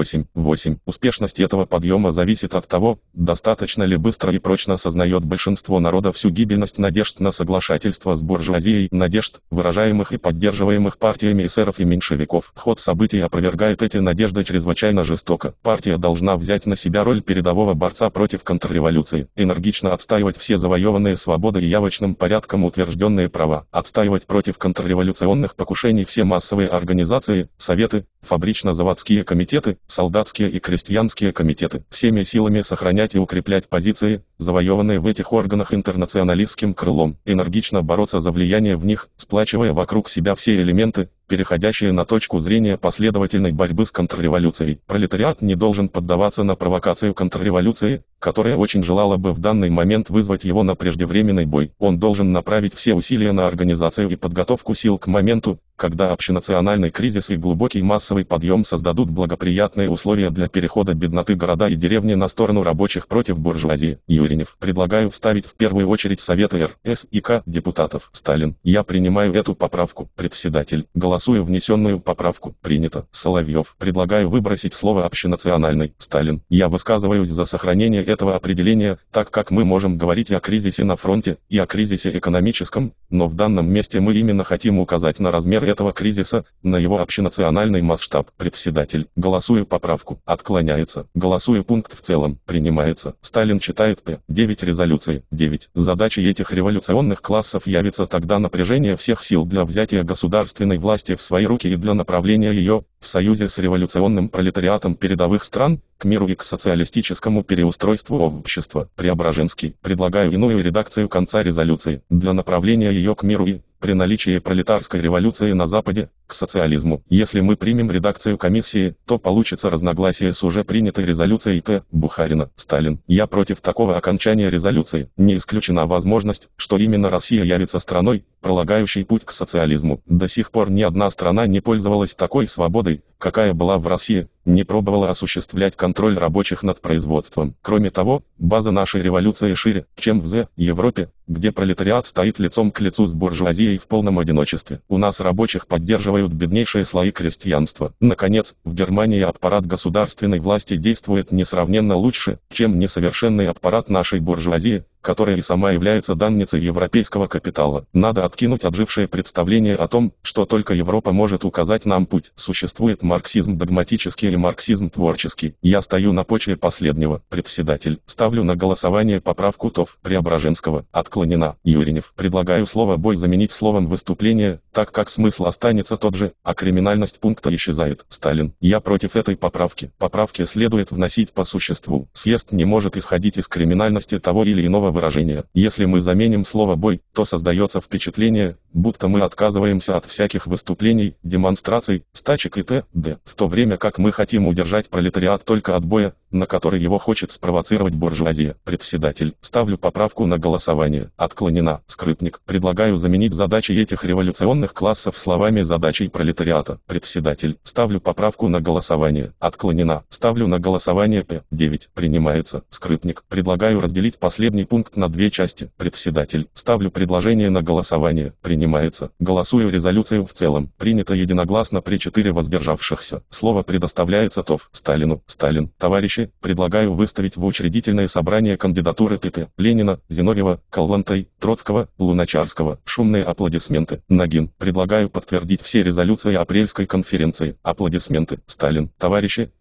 П-8. Успешность этого подъема зависит от того, достаточно ли быстро и прочно осознает большинство народа всю гибельность надежд на соглашательство с буржуазией, надежд, выражаемых и поддерживаемых партиями эсеров и меньшевиков. Ход событий опровергает эти надежды чрезвычайно жестоко. Партия должна взять на себя роль передового борца против контрреволюции, энергично отстаивать все завоеванные свободы и явочным порядком утвержденные права, отстаивать против контрреволюционных покушений все массовые организации, советы, фабрично-заводские комитеты, солдатские и крестьянские комитеты, всеми силами сохранять и укреплять позиции, завоеванные в этих органах интернационалистским крылом, энергично бороться за влияние в них, сплачивая вокруг себя все элементы, переходящие на точку зрения последовательной борьбы с контрреволюцией. Пролетариат не должен поддаваться на провокацию контрреволюции, которая очень желала бы в данный момент вызвать его на преждевременный бой. Он должен направить все усилия на организацию и подготовку сил к моменту, когда общенациональный кризис и глубокий массовый подъем создадут благоприятные условия для перехода бедноты города и деревни на сторону рабочих против буржуазии. Юринев. Предлагаю вставить в первую очередь Советы Р, С и К депутатов. Сталин. Я принимаю эту поправку. Председатель. Голосую внесенную поправку. Принято. Соловьев. Предлагаю выбросить слово общенациональный. Сталин. Я высказываюсь за сохранение этого определения, так как мы можем говорить и о кризисе на фронте, и о кризисе экономическом, но в данном месте мы именно хотим указать на размер этого кризиса, на его общенациональный масштаб. Председатель. Голосую поправку. Отклоняется. Голосую пункт в целом. Принимается. Сталин читает П-9 резолюции. 9. Задачей этих революционных классов явится тогда напряжение всех сил для взятия государственной власти в свои руки и для направления ее, в союзе с революционным пролетариатом передовых стран, к миру и к социалистическому переустройству общества. Преображенский. Предлагаю иную редакцию конца резолюции. Для направления ее к миру и, при наличии пролетарской революции на Западе, к социализму. Если мы примем редакцию комиссии, то получится разногласие с уже принятой резолюцией Т. Бухарина. Сталин. Я против такого окончания резолюции. Не исключена возможность, что именно Россия явится страной, пролагающей путь к социализму. До сих пор ни одна страна не пользовалась такой свободой, какая была в России, не пробовала осуществлять контроль рабочих над производством. Кроме того, база нашей революции шире, чем в Европе, где пролетариат стоит лицом к лицу с буржуазией в полном одиночестве. У нас рабочих поддерживают беднейшие слои крестьянства. Наконец, в Германии аппарат государственной власти действует несравненно лучше, чем несовершенный аппарат нашей буржуазии, которая и сама является данницей европейского капитала. Надо откинуть отжившее представление о том, что только Европа может указать нам путь. Существует марксизм догматический и марксизм творческий. Я стою на почве последнего. Председатель. Ставлю на голосование поправку ТОВ Преображенского. Отклонена. Юринев. Предлагаю слово «бой» заменить словом «выступление», так как смысл останется тот же, а криминальность пункта исчезает. Сталин. Я против этой поправки. Поправки следует вносить по существу. Съезд не может исходить из криминальности того или иного выражения. Если мы заменим слово «бой», то создается впечатление, будто мы отказываемся от всяких выступлений, демонстраций, стачек и т.д. В то время как мы хотим удержать пролетариат только от боя, на который его хочет спровоцировать буржуазия. Председатель. Ставлю поправку на голосование. Отклонена. Скрипник. Предлагаю заменить задачи этих революционных классов словами «задачей пролетариата». Председатель. Ставлю поправку на голосование. Отклонена. Ставлю на голосование П-9. Принимается. Скрипник. Предлагаю разделить последний пункт на две части. Председатель. Ставлю предложение на голосование. Принимается. Голосую резолюцию в целом. Принято единогласно при 4 воздержавшихся. Слово предоставляется ТОВ Сталину. Сталин. Товарищи, предлагаю выставить в учредительное собрание кандидатуры Т.Т. Ленина, Зиновьева, Каллантай, Троцкого, Луначарского. Шумные аплодисменты. Нагин. Предлагаю подтвердить все резолюции апрельской конференции. Аплодисменты. Сталин. Товарищи,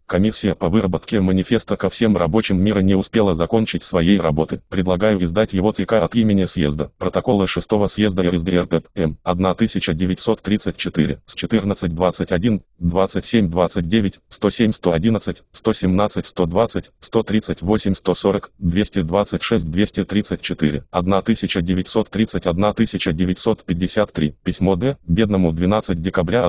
комиссия по выработке манифеста ко всем рабочим мира не успела закончить своей работы. Предлагаю издать его ЦК от имени съезда. Протоколы 6-го съезда РСДРП М. 1934 с 14-21, 27-29, 107-111, 117-120, 138-140, 226-234, 1930-1953. Письмо Д. Бедному 12 декабря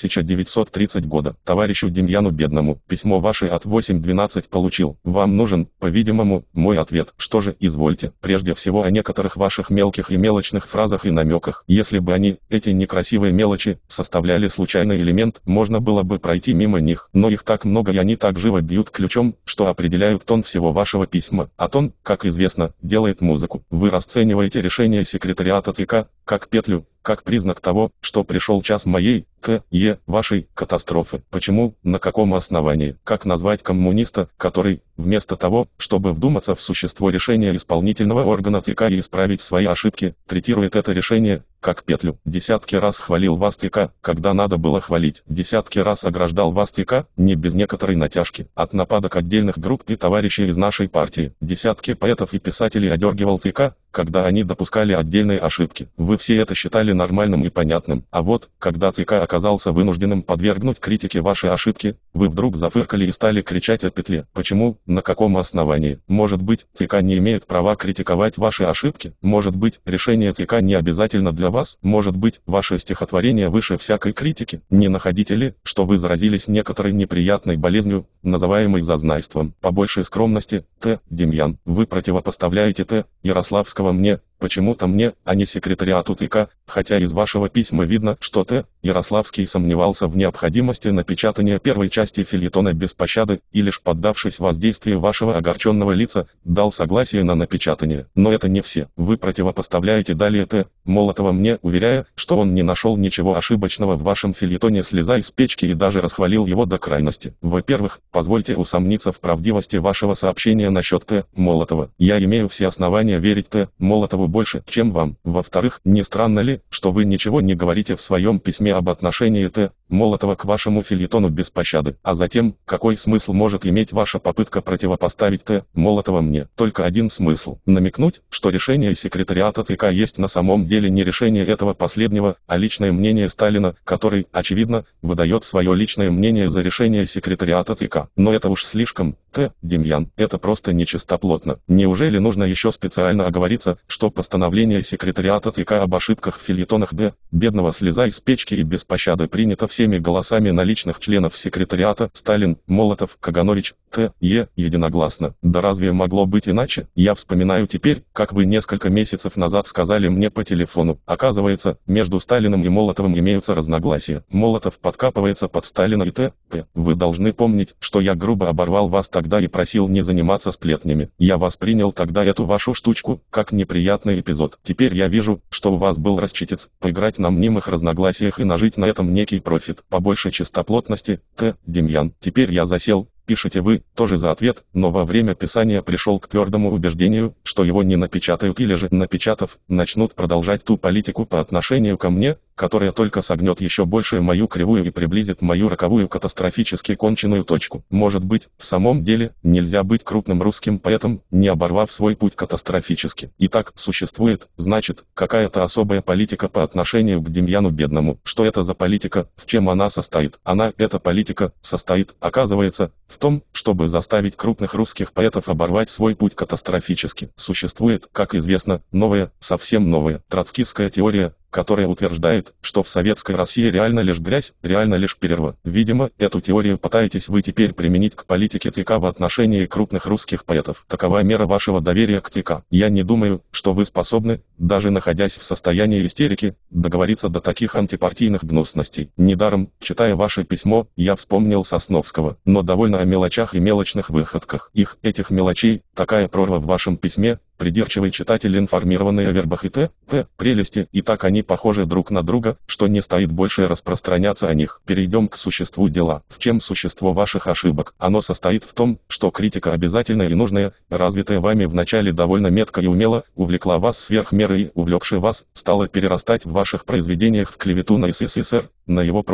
1930 года. Товарищу Демьяну Бедному. Письмо ваше от 8-12 получил. Вам нужен, по-видимому, мой ответ. Что же, извольте. Прежде всего о некоторых ваших мелких и мелочных фразах и намеках. Если бы они, эти некрасивые мелочи, составляли случайный элемент, можно было бы пройти мимо них. Но их так много и они так живо бьют ключом, что определяют тон всего вашего письма. А тон, как известно, делает музыку. Вы расцениваете решение секретариата ЦК как петлю, как признак того, что пришел час моей, вашей катастрофы. Почему, на каком основании, как назвать коммуниста, который, вместо того, чтобы вдуматься в существо решения исполнительного органа ЦК и исправить свои ошибки, третирует это решение как петлю. Десятки раз хвалил вас ЦК, когда надо было хвалить. Десятки раз ограждал вас ЦК, не без некоторой натяжки, от нападок отдельных групп и товарищей из нашей партии. Десятки поэтов и писателей одергивал ЦК, когда они допускали отдельные ошибки. Вы все это считали нормальным и понятным. А вот, когда ЦК оказался вынужденным подвергнуть критике ваши ошибки, вы вдруг зафыркали и стали кричать о петле. Почему? На каком основании? Может быть, ЦК не имеет права критиковать ваши ошибки? Может быть, решение ЦК не обязательно для вас? Может быть, ваше стихотворение выше всякой критики? Не находите ли, что вы заразились некоторой неприятной болезнью, называемой зазнайством? Побольше скромности, Демьян. Вы противопоставляете Ярославского мне, почему-то мне, а не секретариату ЦК, хотя из вашего письма видно, что Ярославский сомневался в необходимости напечатания первой части фельетона «Без пощады» и лишь поддавшись воздействию вашего огорченного лица, дал согласие на напечатание. Но это не все. Вы противопоставляете далее Молотова мне, уверяя, что он не нашел ничего ошибочного в вашем фельетоне «Слеза из печки» и даже расхвалил его до крайности. Во-первых, позвольте усомниться в правдивости вашего сообщения насчет Молотова. Я имею все основания верить Молотову больше, чем вам. Во-вторых, не странно ли, что вы ничего не говорите в своем письме об отношении Молотова к вашему фельетону «Без пощады»? А затем, какой смысл может иметь ваша попытка противопоставить Молотова мне? Только один смысл. Намекнуть, что решение секретариата ЦК есть на самом деле не решение этого последнего, а личное мнение Сталина, который, очевидно, выдает свое личное мнение за решение секретариата ЦК. Но это уж слишком, Демьян, это просто нечистоплотно. Неужели нужно еще специально оговориться, что постановление секретариата ЦК об ошибках в фельетонах Бедного «Слеза из печки» и «Без пощады» принято всеми голосами наличных членов секретариата Сталин, Молотов, Каганович, единогласно? Да разве могло быть иначе? Я вспоминаю теперь, как вы несколько месяцев назад сказали мне по телефону. Оказывается, между Сталиным и Молотовым имеются разногласия. Молотов подкапывается под Сталина и Вы должны помнить, что я грубо оборвал вас тогда и просил не заниматься сплетнями. Я воспринял тогда эту вашу штучку, как неприятный эпизод. Теперь я вижу, что у вас был расчетец, поиграть на мнимых разногласиях и нажить на этом некий профит. Побольше чистоплотности, Демьян. Теперь я засел. Пишете вы, тоже за ответ, но во время писания пришел к твердому убеждению, что его не напечатают или же, напечатав, начнут продолжать ту политику по отношению ко мне, которая только согнет еще больше мою кривую и приблизит мою роковую катастрофически конченую точку. Может быть, в самом деле, нельзя быть крупным русским поэтом, не оборвав свой путь катастрофически. Итак, существует, значит, какая-то особая политика по отношению к Демьяну Бедному. Что это за политика, в чем она состоит? Эта политика, состоит, оказывается, в том, чтобы заставить крупных русских поэтов оборвать свой путь катастрофически. Существует, как известно, новая, совсем новая, троцкистская теория, которая утверждает, что в советской России реально лишь грязь, реально лишь перерва. Видимо, эту теорию пытаетесь вы теперь применить к политике ЦК в отношении крупных русских поэтов. Такова мера вашего доверия к ЦК. Я не думаю, что вы способны, даже находясь в состоянии истерики, договориться до таких антипартийных гнусностей. Недаром, читая ваше письмо, я вспомнил Сосновского. Но довольно о мелочах и мелочных выходках. Этих мелочей, такая прорва в вашем письме, придирчивый читатель, информированный о вербах и прелести, и так они похожи друг на друга, что не стоит больше распространяться о них. Перейдем к существу дела. В чем существо ваших ошибок? Оно состоит в том, что критика обязательная и нужная, развитая вами вначале довольно метко и умело, увлекла вас сверх меры и, увлекши вас, стала перерастать в ваших произведениях в клевету на СССР, на его прошлое,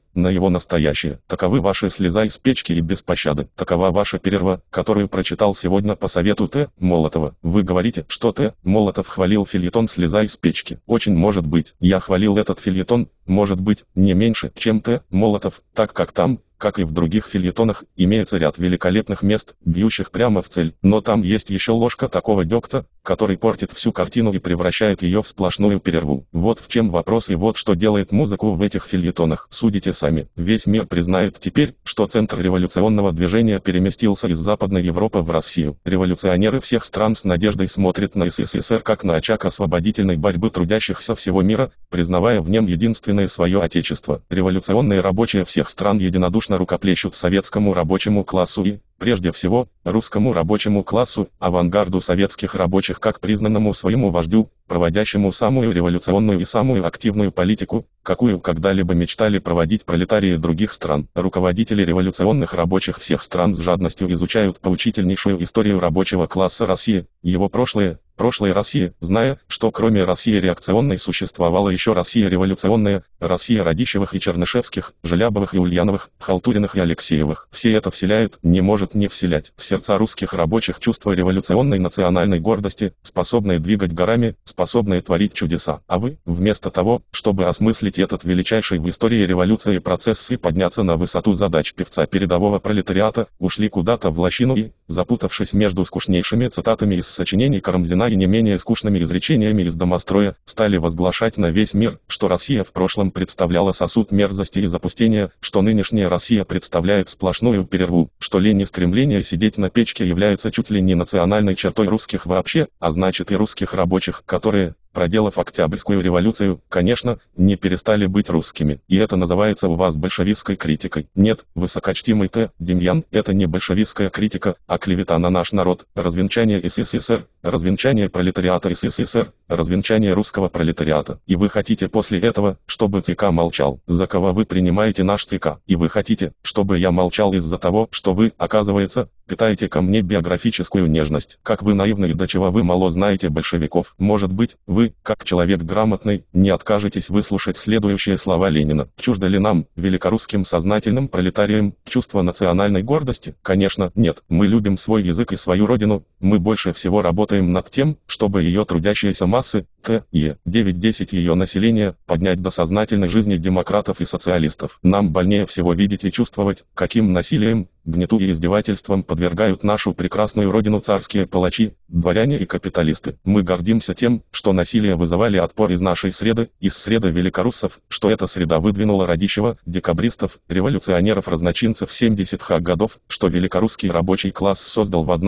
на его настоящее. Таковы ваши слеза из печки и без пощады. Такова ваша перерва, которую прочитал сегодня по совету Т. Молотова. Вы говорите, что Т. Молотов хвалил фельетон «Слеза из печки». Очень может быть, я хвалил этот фельетон, может быть, не меньше, чем Т. Молотов, так как там, как и в других фельетонах, имеется ряд великолепных мест, бьющих прямо в цель. Но там есть еще ложка такого дегтя, который портит всю картину и превращает ее в сплошную перерву. Вот в чем вопрос и вот что делает музыку в этих фельетонах. Судите сами. Весь мир признает теперь, что центр революционного движения переместился из Западной Европы в Россию. Революционеры всех стран с надеждой смотрят на СССР как на очаг освободительной борьбы трудящихся всего мира, признавая в нем единственное свое отечество. Революционные рабочие всех стран единодушно рукоплещут советскому рабочему классу и, прежде всего, русскому рабочему классу, авангарду советских рабочих как признанному своему вождю, проводящему самую революционную и самую активную политику, какую когда-либо мечтали проводить пролетарии других стран. Руководители революционных рабочих всех стран с жадностью изучают поучительнейшую историю рабочего класса России, его прошлое России, зная, что кроме России реакционной существовала еще Россия революционная, Россия Радищевых и Чернышевских, Желябовых и Ульяновых, Халтуриных и Алексеевых. Все это вселяет, не может не вселять, в сердца русских рабочих чувство революционной национальной гордости, способные двигать горами, способные творить чудеса. А вы, вместо того, чтобы осмыслить этот величайший в истории революции процесс и подняться на высоту задач певца передового пролетариата, ушли куда-то в лощину и, запутавшись между скучнейшими цитатами из сочинений Карамзина и не менее скучными изречениями из домостроя, стали возглашать на весь мир, что Россия в прошлом представляла сосуд мерзости и запустения, что нынешняя Россия представляет сплошную перерву, что лень и стремление сидеть на печке является чуть ли не национальной чертой русских вообще, а значит и русских рабочих, которые, проделав Октябрьскую революцию, конечно, не перестали быть русскими. И это называется у вас большевистской критикой. Нет, высокочтимый Т. Демьян, это не большевистская критика, а клевета на наш народ, развенчание СССР, развенчание пролетариата СССР, развенчание русского пролетариата. И вы хотите после этого, чтобы ЦК молчал. За кого вы принимаете наш ЦК? И вы хотите, чтобы я молчал из-за того, что вы, оказывается, питаете ко мне биографическую нежность. Как вы наивны и до чего вы мало знаете большевиков. Может быть, вы, как человек грамотный, не откажетесь выслушать следующие слова Ленина. Чуждо ли нам, великорусским сознательным пролетариям, чувство национальной гордости? Конечно, нет. Мы любим свой язык и свою родину. Мы больше всего работаем над тем, чтобы ее трудящиеся массы, т.е. 9-10 ее населения, поднять до сознательной жизни демократов и социалистов. Нам больнее всего видеть и чувствовать, каким насилием, гнету и издевательствам подвергают нашу прекрасную родину царские палачи, дворяне и капиталисты. Мы гордимся тем, что насилие вызывали отпор из нашей среды, из среды великоруссов, что эта среда выдвинула Радищева, декабристов, революционеров-разночинцев 70-х годов, что великорусский рабочий класс создал в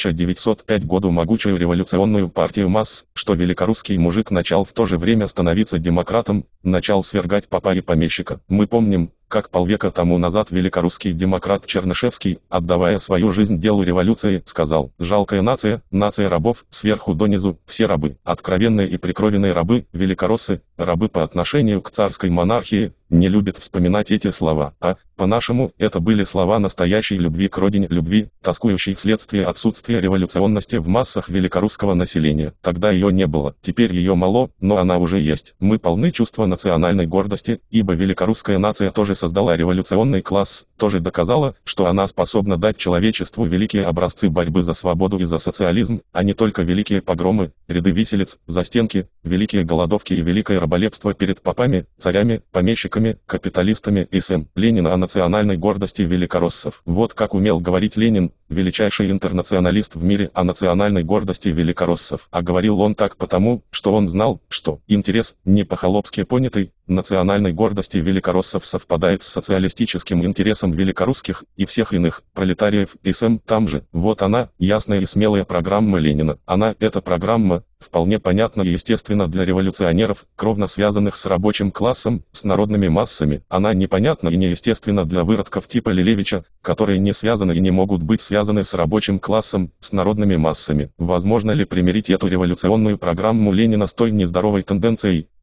1905 году могучую революционную партию масс, что великорусский мужик начал в то же время становиться демократом, начал свергать попа и помещика. Мы помним, как полвека тому назад великорусский демократ Чернышевский, отдавая свою жизнь делу революции, сказал: «Жалкая нация, нация рабов, сверху донизу, все рабы, откровенные и прикровенные рабы, великороссы, рабы по отношению к царской монархии, не любят вспоминать эти слова, а, по-нашему, это были слова настоящей любви к родине, любви, тоскующей вследствие отсутствия революционности в массах великорусского населения. Тогда ее не было, теперь ее мало, но она уже есть. Мы полны чувства национальной гордости, ибо великорусская нация тоже создала революционный класс, тоже доказала, что она способна дать человечеству великие образцы борьбы за свободу и за социализм, а не только великие погромы, ряды виселиц, застенки, великие голодовки и великое раболепство перед попами, царями, помещиками, капиталистами и с.м. Ленина о национальной гордости великороссов. Вот как умел говорить Ленин, величайший интернационалист в мире, о национальной гордости великороссов. А говорил он так потому, что он знал, что интерес, не по-холопски понятый, национальной гордости великороссов совпадает с социалистическим интересом великорусских и всех иных пролетариев и с.м. там же. Вот она, ясная и смелая программа Ленина. Она, эта программа, вполне понятна и естественна для революционеров, кровно связанных с рабочим классом, с народными массами. Она непонятна и неестественна для выродков типа Лелевича, которые не связаны и не могут быть связаны с рабочим классом, с народными массами. Возможно ли примирить эту революционную программу Ленина с той нездоровой тенденцией,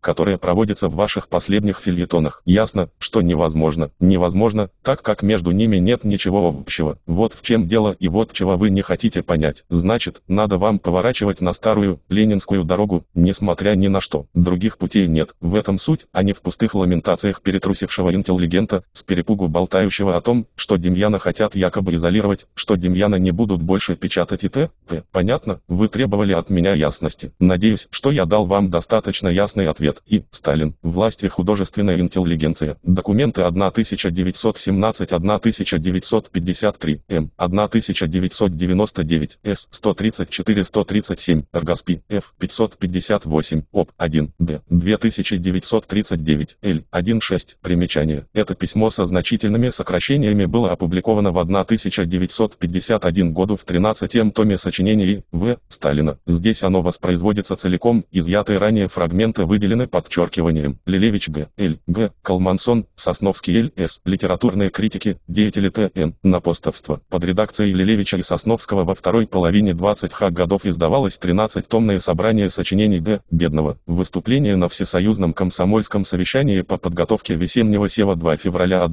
которое проводится в ваших последних фельетонах. Ясно, что невозможно. Невозможно, так как между ними нет ничего общего. Вот в чем дело и вот чего вы не хотите понять. Значит, надо вам поворачивать на старую, ленинскую дорогу, несмотря ни на что. Других путей нет. В этом суть, а не в пустых ламентациях перетрусившего интеллигента, с перепугу болтающего о том, что Демьяна хотят якобы изолировать, что Демьяна не будут больше печатать и т.п. Понятно? Вы требовали от меня ясности. Надеюсь, что я дал вам достаточно ясный ответ. И Сталин, власть и художественная интеллигенция. Документы 1917-1953, М. 1999, С. 134-137, РГАСПИ, Ф. 558, ОП. 1, Д. 2939, Л. 1.6. Примечание. Это письмо со значительными сокращениями было опубликовано в 1951 году в 13-м томе сочинений В. Сталина. Здесь оно воспроизводится целиком, изъятые ранее фрагменты выделены подчеркиванием. Лилевич Г. Л. Г. Калмансон, Сосновский Л. С. Литературные критики, деятели Т.Н. Напостовство. Под редакцией Лилевича и Сосновского во второй половине 20-х годов издавалось 13-томное собрание сочинений Д. Бедного. Выступление на Всесоюзном комсомольском совещании по подготовке весеннего сева 2 февраля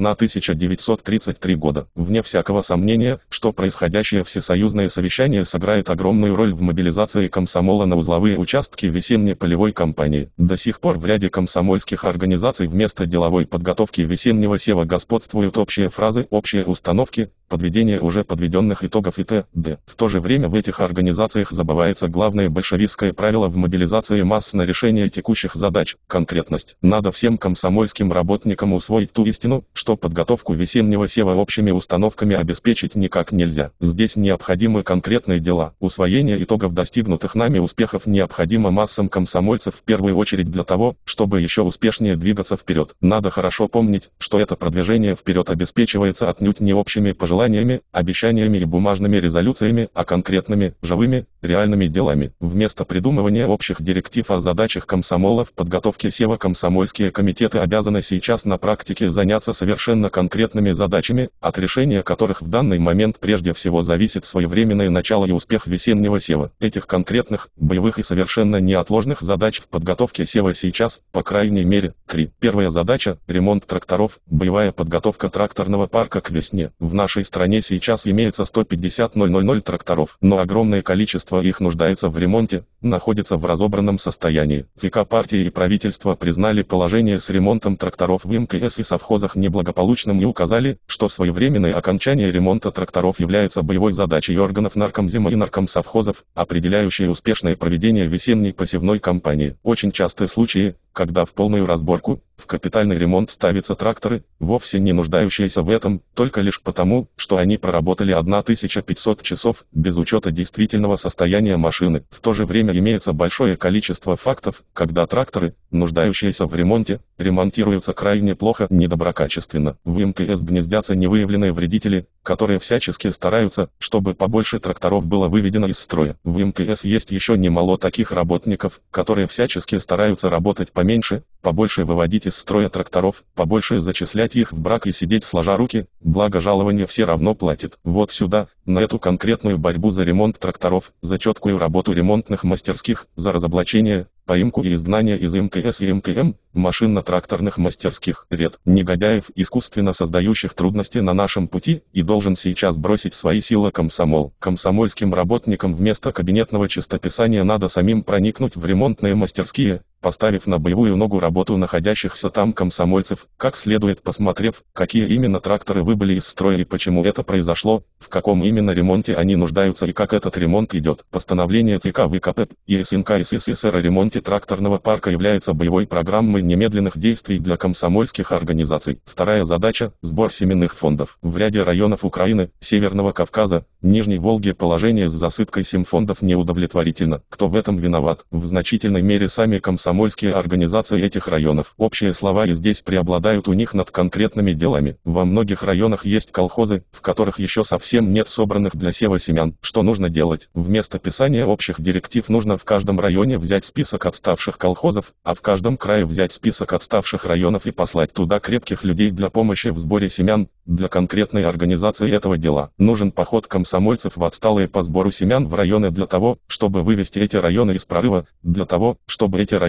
1933 года. Вне всякого сомнения, что происходящее всесоюзное совещание сыграет огромную роль в мобилизации комсомола на узловые участки весенней полевой кампании. До сих пор в ряде комсомольских организаций вместо деловой подготовки весеннего сева господствуют общие фразы, общие установки, подведение уже подведенных итогов и т.д. В то же время в этих организациях забывается главное большевистское правило в мобилизации масс на решение текущих задач – конкретность. Надо всем комсомольским работникам усвоить ту истину, что подготовку весеннего сева общими установками обеспечить никак нельзя. Здесь необходимы конкретные дела. Усвоение итогов достигнутых нами успехов необходимо массам комсомольцев в первую очередь для того, чтобы еще успешнее двигаться вперед. Надо хорошо помнить, что это продвижение вперед обеспечивается отнюдь не общими пожеланиями, обещаниями и бумажными резолюциями, а конкретными, живыми, реальными делами. Вместо придумывания общих директив о задачах комсомола в подготовке сева комсомольские комитеты обязаны сейчас на практике заняться совершенно конкретными задачами, от решения которых в данный момент прежде всего зависит своевременное начало и успех весеннего сева. Этих конкретных, боевых и совершенно неотложных задач в подготовке сева сейчас, по крайней мере, 3. Первая задача – ремонт тракторов, боевая подготовка тракторного парка к весне. В нашей стране сейчас имеется 150 000 тракторов, но огромное количество их нуждается в ремонте, находится в разобранном состоянии. ЦК партии и правительство признали положение с ремонтом тракторов в МТС и совхозах неблагополучным и указали, что своевременное окончание ремонта тракторов является боевой задачей органов наркомзема и наркомсовхозов, определяющей успешное проведение весенней посевной кампании. Очень частые случаи, когда в полную разборку, в капитальный ремонт ставятся тракторы, вовсе не нуждающиеся в этом, только лишь потому, что они проработали 1500 часов, без учета действительного состояния машины. В то же время имеется большое количество фактов, когда тракторы, нуждающиеся в ремонте, ремонтируются крайне плохо, недоброкачественно. В МТС гнездятся невыявленные вредители, которые всячески стараются, чтобы побольше тракторов было выведено из строя. В МТС есть еще немало таких работников, которые всячески стараются работать поменьше, побольше выводить из строя тракторов, побольше зачислять их в брак и сидеть сложа руки, благо жалование все равно платит. Вот сюда, на эту конкретную борьбу за ремонт тракторов, за четкую работу ремонтных мастерских, за разоблачение, поимку и изгнание из МТС и МТМ, машинно-тракторных мастерских, ряд негодяев, искусственно создающих трудности на нашем пути, и должен сейчас бросить свои силы комсомол. Комсомольским работникам вместо кабинетного чистописания надо самим проникнуть в ремонтные мастерские, поставив на боевую ногу работу находящихся там комсомольцев, как следует посмотрев, какие именно тракторы выбыли из строя и почему это произошло, в каком именно ремонте они нуждаются и как этот ремонт идет. Постановление ЦК ВКП и СНК СССР о ремонте тракторного парка является боевой программой немедленных действий для комсомольских организаций. Вторая задача – сбор семенных фондов. В ряде районов Украины, Северного Кавказа, Нижней Волги положение с засыпкой семфондов неудовлетворительно. Кто в этом виноват? В значительной мере сами комсомольские организации этих районов. Общие слова и здесь преобладают у них над конкретными делами. Во многих районах есть колхозы, в которых еще совсем нет собранных для сева семян. Что нужно делать? Вместо писания общих директив нужно в каждом районе взять список отставших колхозов, а в каждом крае взять список отставших районов и послать туда крепких людей для помощи в сборе семян. Для конкретной организации этого дела нужен поход комсомольцев в отсталые по сбору семян в районы для того, чтобы вывести эти районы из прорыва, для того, чтобы эти районы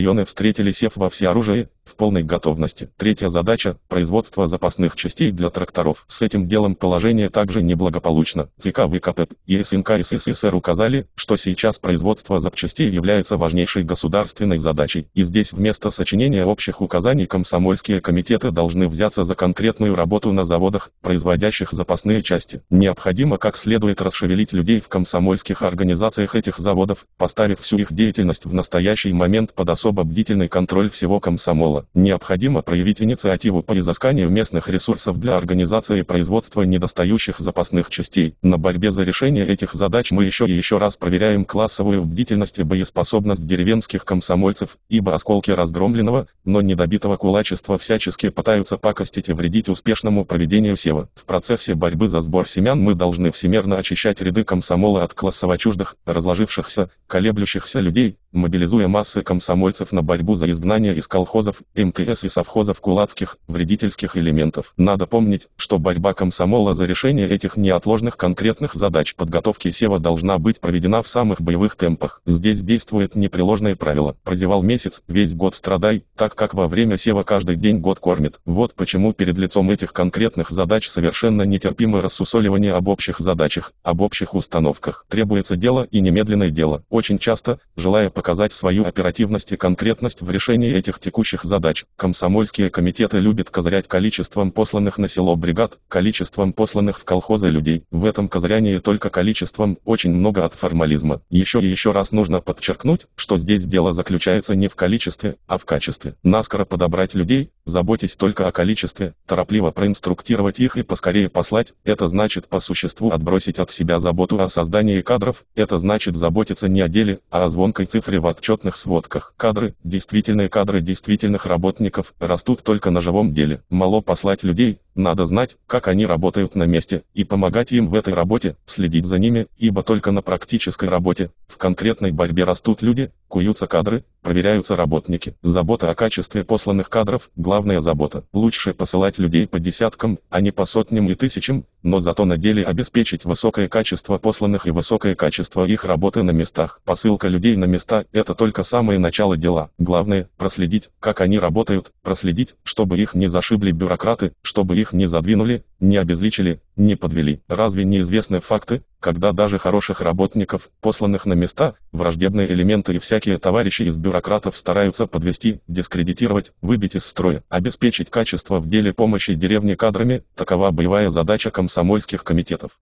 батальоны встретили СЕФ во всеоружии, в полной готовности. Третья задача – производство запасных частей для тракторов. С этим делом положение также неблагополучно. ЦК ВКП и СНК СССР указали, что сейчас производство запчастей является важнейшей государственной задачей. И здесь вместо сочинения общих указаний комсомольские комитеты должны взяться за конкретную работу на заводах, производящих запасные части. Необходимо как следует расшевелить людей в комсомольских организациях этих заводов, поставив всю их деятельность в настоящий момент под особо бдительный контроль всего комсомола. Необходимо проявить инициативу по изысканию местных ресурсов для организации производства недостающих запасных частей. На борьбе за решение этих задач мы еще и еще раз проверяем классовую бдительность и боеспособность деревенских комсомольцев, ибо осколки разгромленного, но недобитого кулачества всячески пытаются пакостить и вредить успешному проведению сева. В процессе борьбы за сбор семян мы должны всемерно очищать ряды комсомола от классово чуждых, разложившихся, колеблющихся людей, мобилизуя массы комсомольцев на борьбу за изгнание из колхозов, МТС и совхозов кулацких, вредительских элементов. Надо помнить, что борьба комсомола за решение этих неотложных конкретных задач подготовки сева должна быть проведена в самых боевых темпах. Здесь действует непреложное правило: прозевал месяц, весь год страдай, так как во время сева каждый день год кормит. Вот почему перед лицом этих конкретных задач совершенно нетерпимо рассусоливание об общих задачах, об общих установках. Требуется дело и немедленное дело. Очень часто, желая показать свою оперативность и конкретность в решении этих текущих задач, комсомольские комитеты любят козырять количеством посланных на село бригад, количеством посланных в колхозы людей. В этом козырянии только количеством очень много от формализма. Еще и еще раз нужно подчеркнуть, что здесь дело заключается не в количестве, а в качестве. Наскоро подобрать людей, заботясь только о количестве, торопливо проинструктировать их и поскорее послать, это значит по существу отбросить от себя заботу о создании кадров, это значит заботиться не о деле, а о звонкой цифре в отчетных сводках. Кадры, действительные кадры действительных работников, растут только на живом деле. Мало послать людей, надо знать, как они работают на месте, и помогать им в этой работе, следить за ними, ибо только на практической работе, в конкретной борьбе растут люди, куются кадры, проверяются работники. Забота о качестве посланных кадров – главная забота. Лучше посылать людей по десяткам, а не по сотням и тысячам, но зато на деле обеспечить высокое качество посланных и высокое качество их работы на местах. Посылка людей на места – это только самое начало дела. Главное – проследить, как они работают, проследить, чтобы их не зашибли бюрократы, чтобы их не задвинули, не обезличили, не подвели. Разве не известны факты, когда даже хороших работников, посланных на места, враждебные элементы и всякие товарищи из бюрократов стараются подвести, дискредитировать, выбить из строя? Обеспечить качество в деле помощи деревне кадрами – такова боевая задача комсомольских комитетов.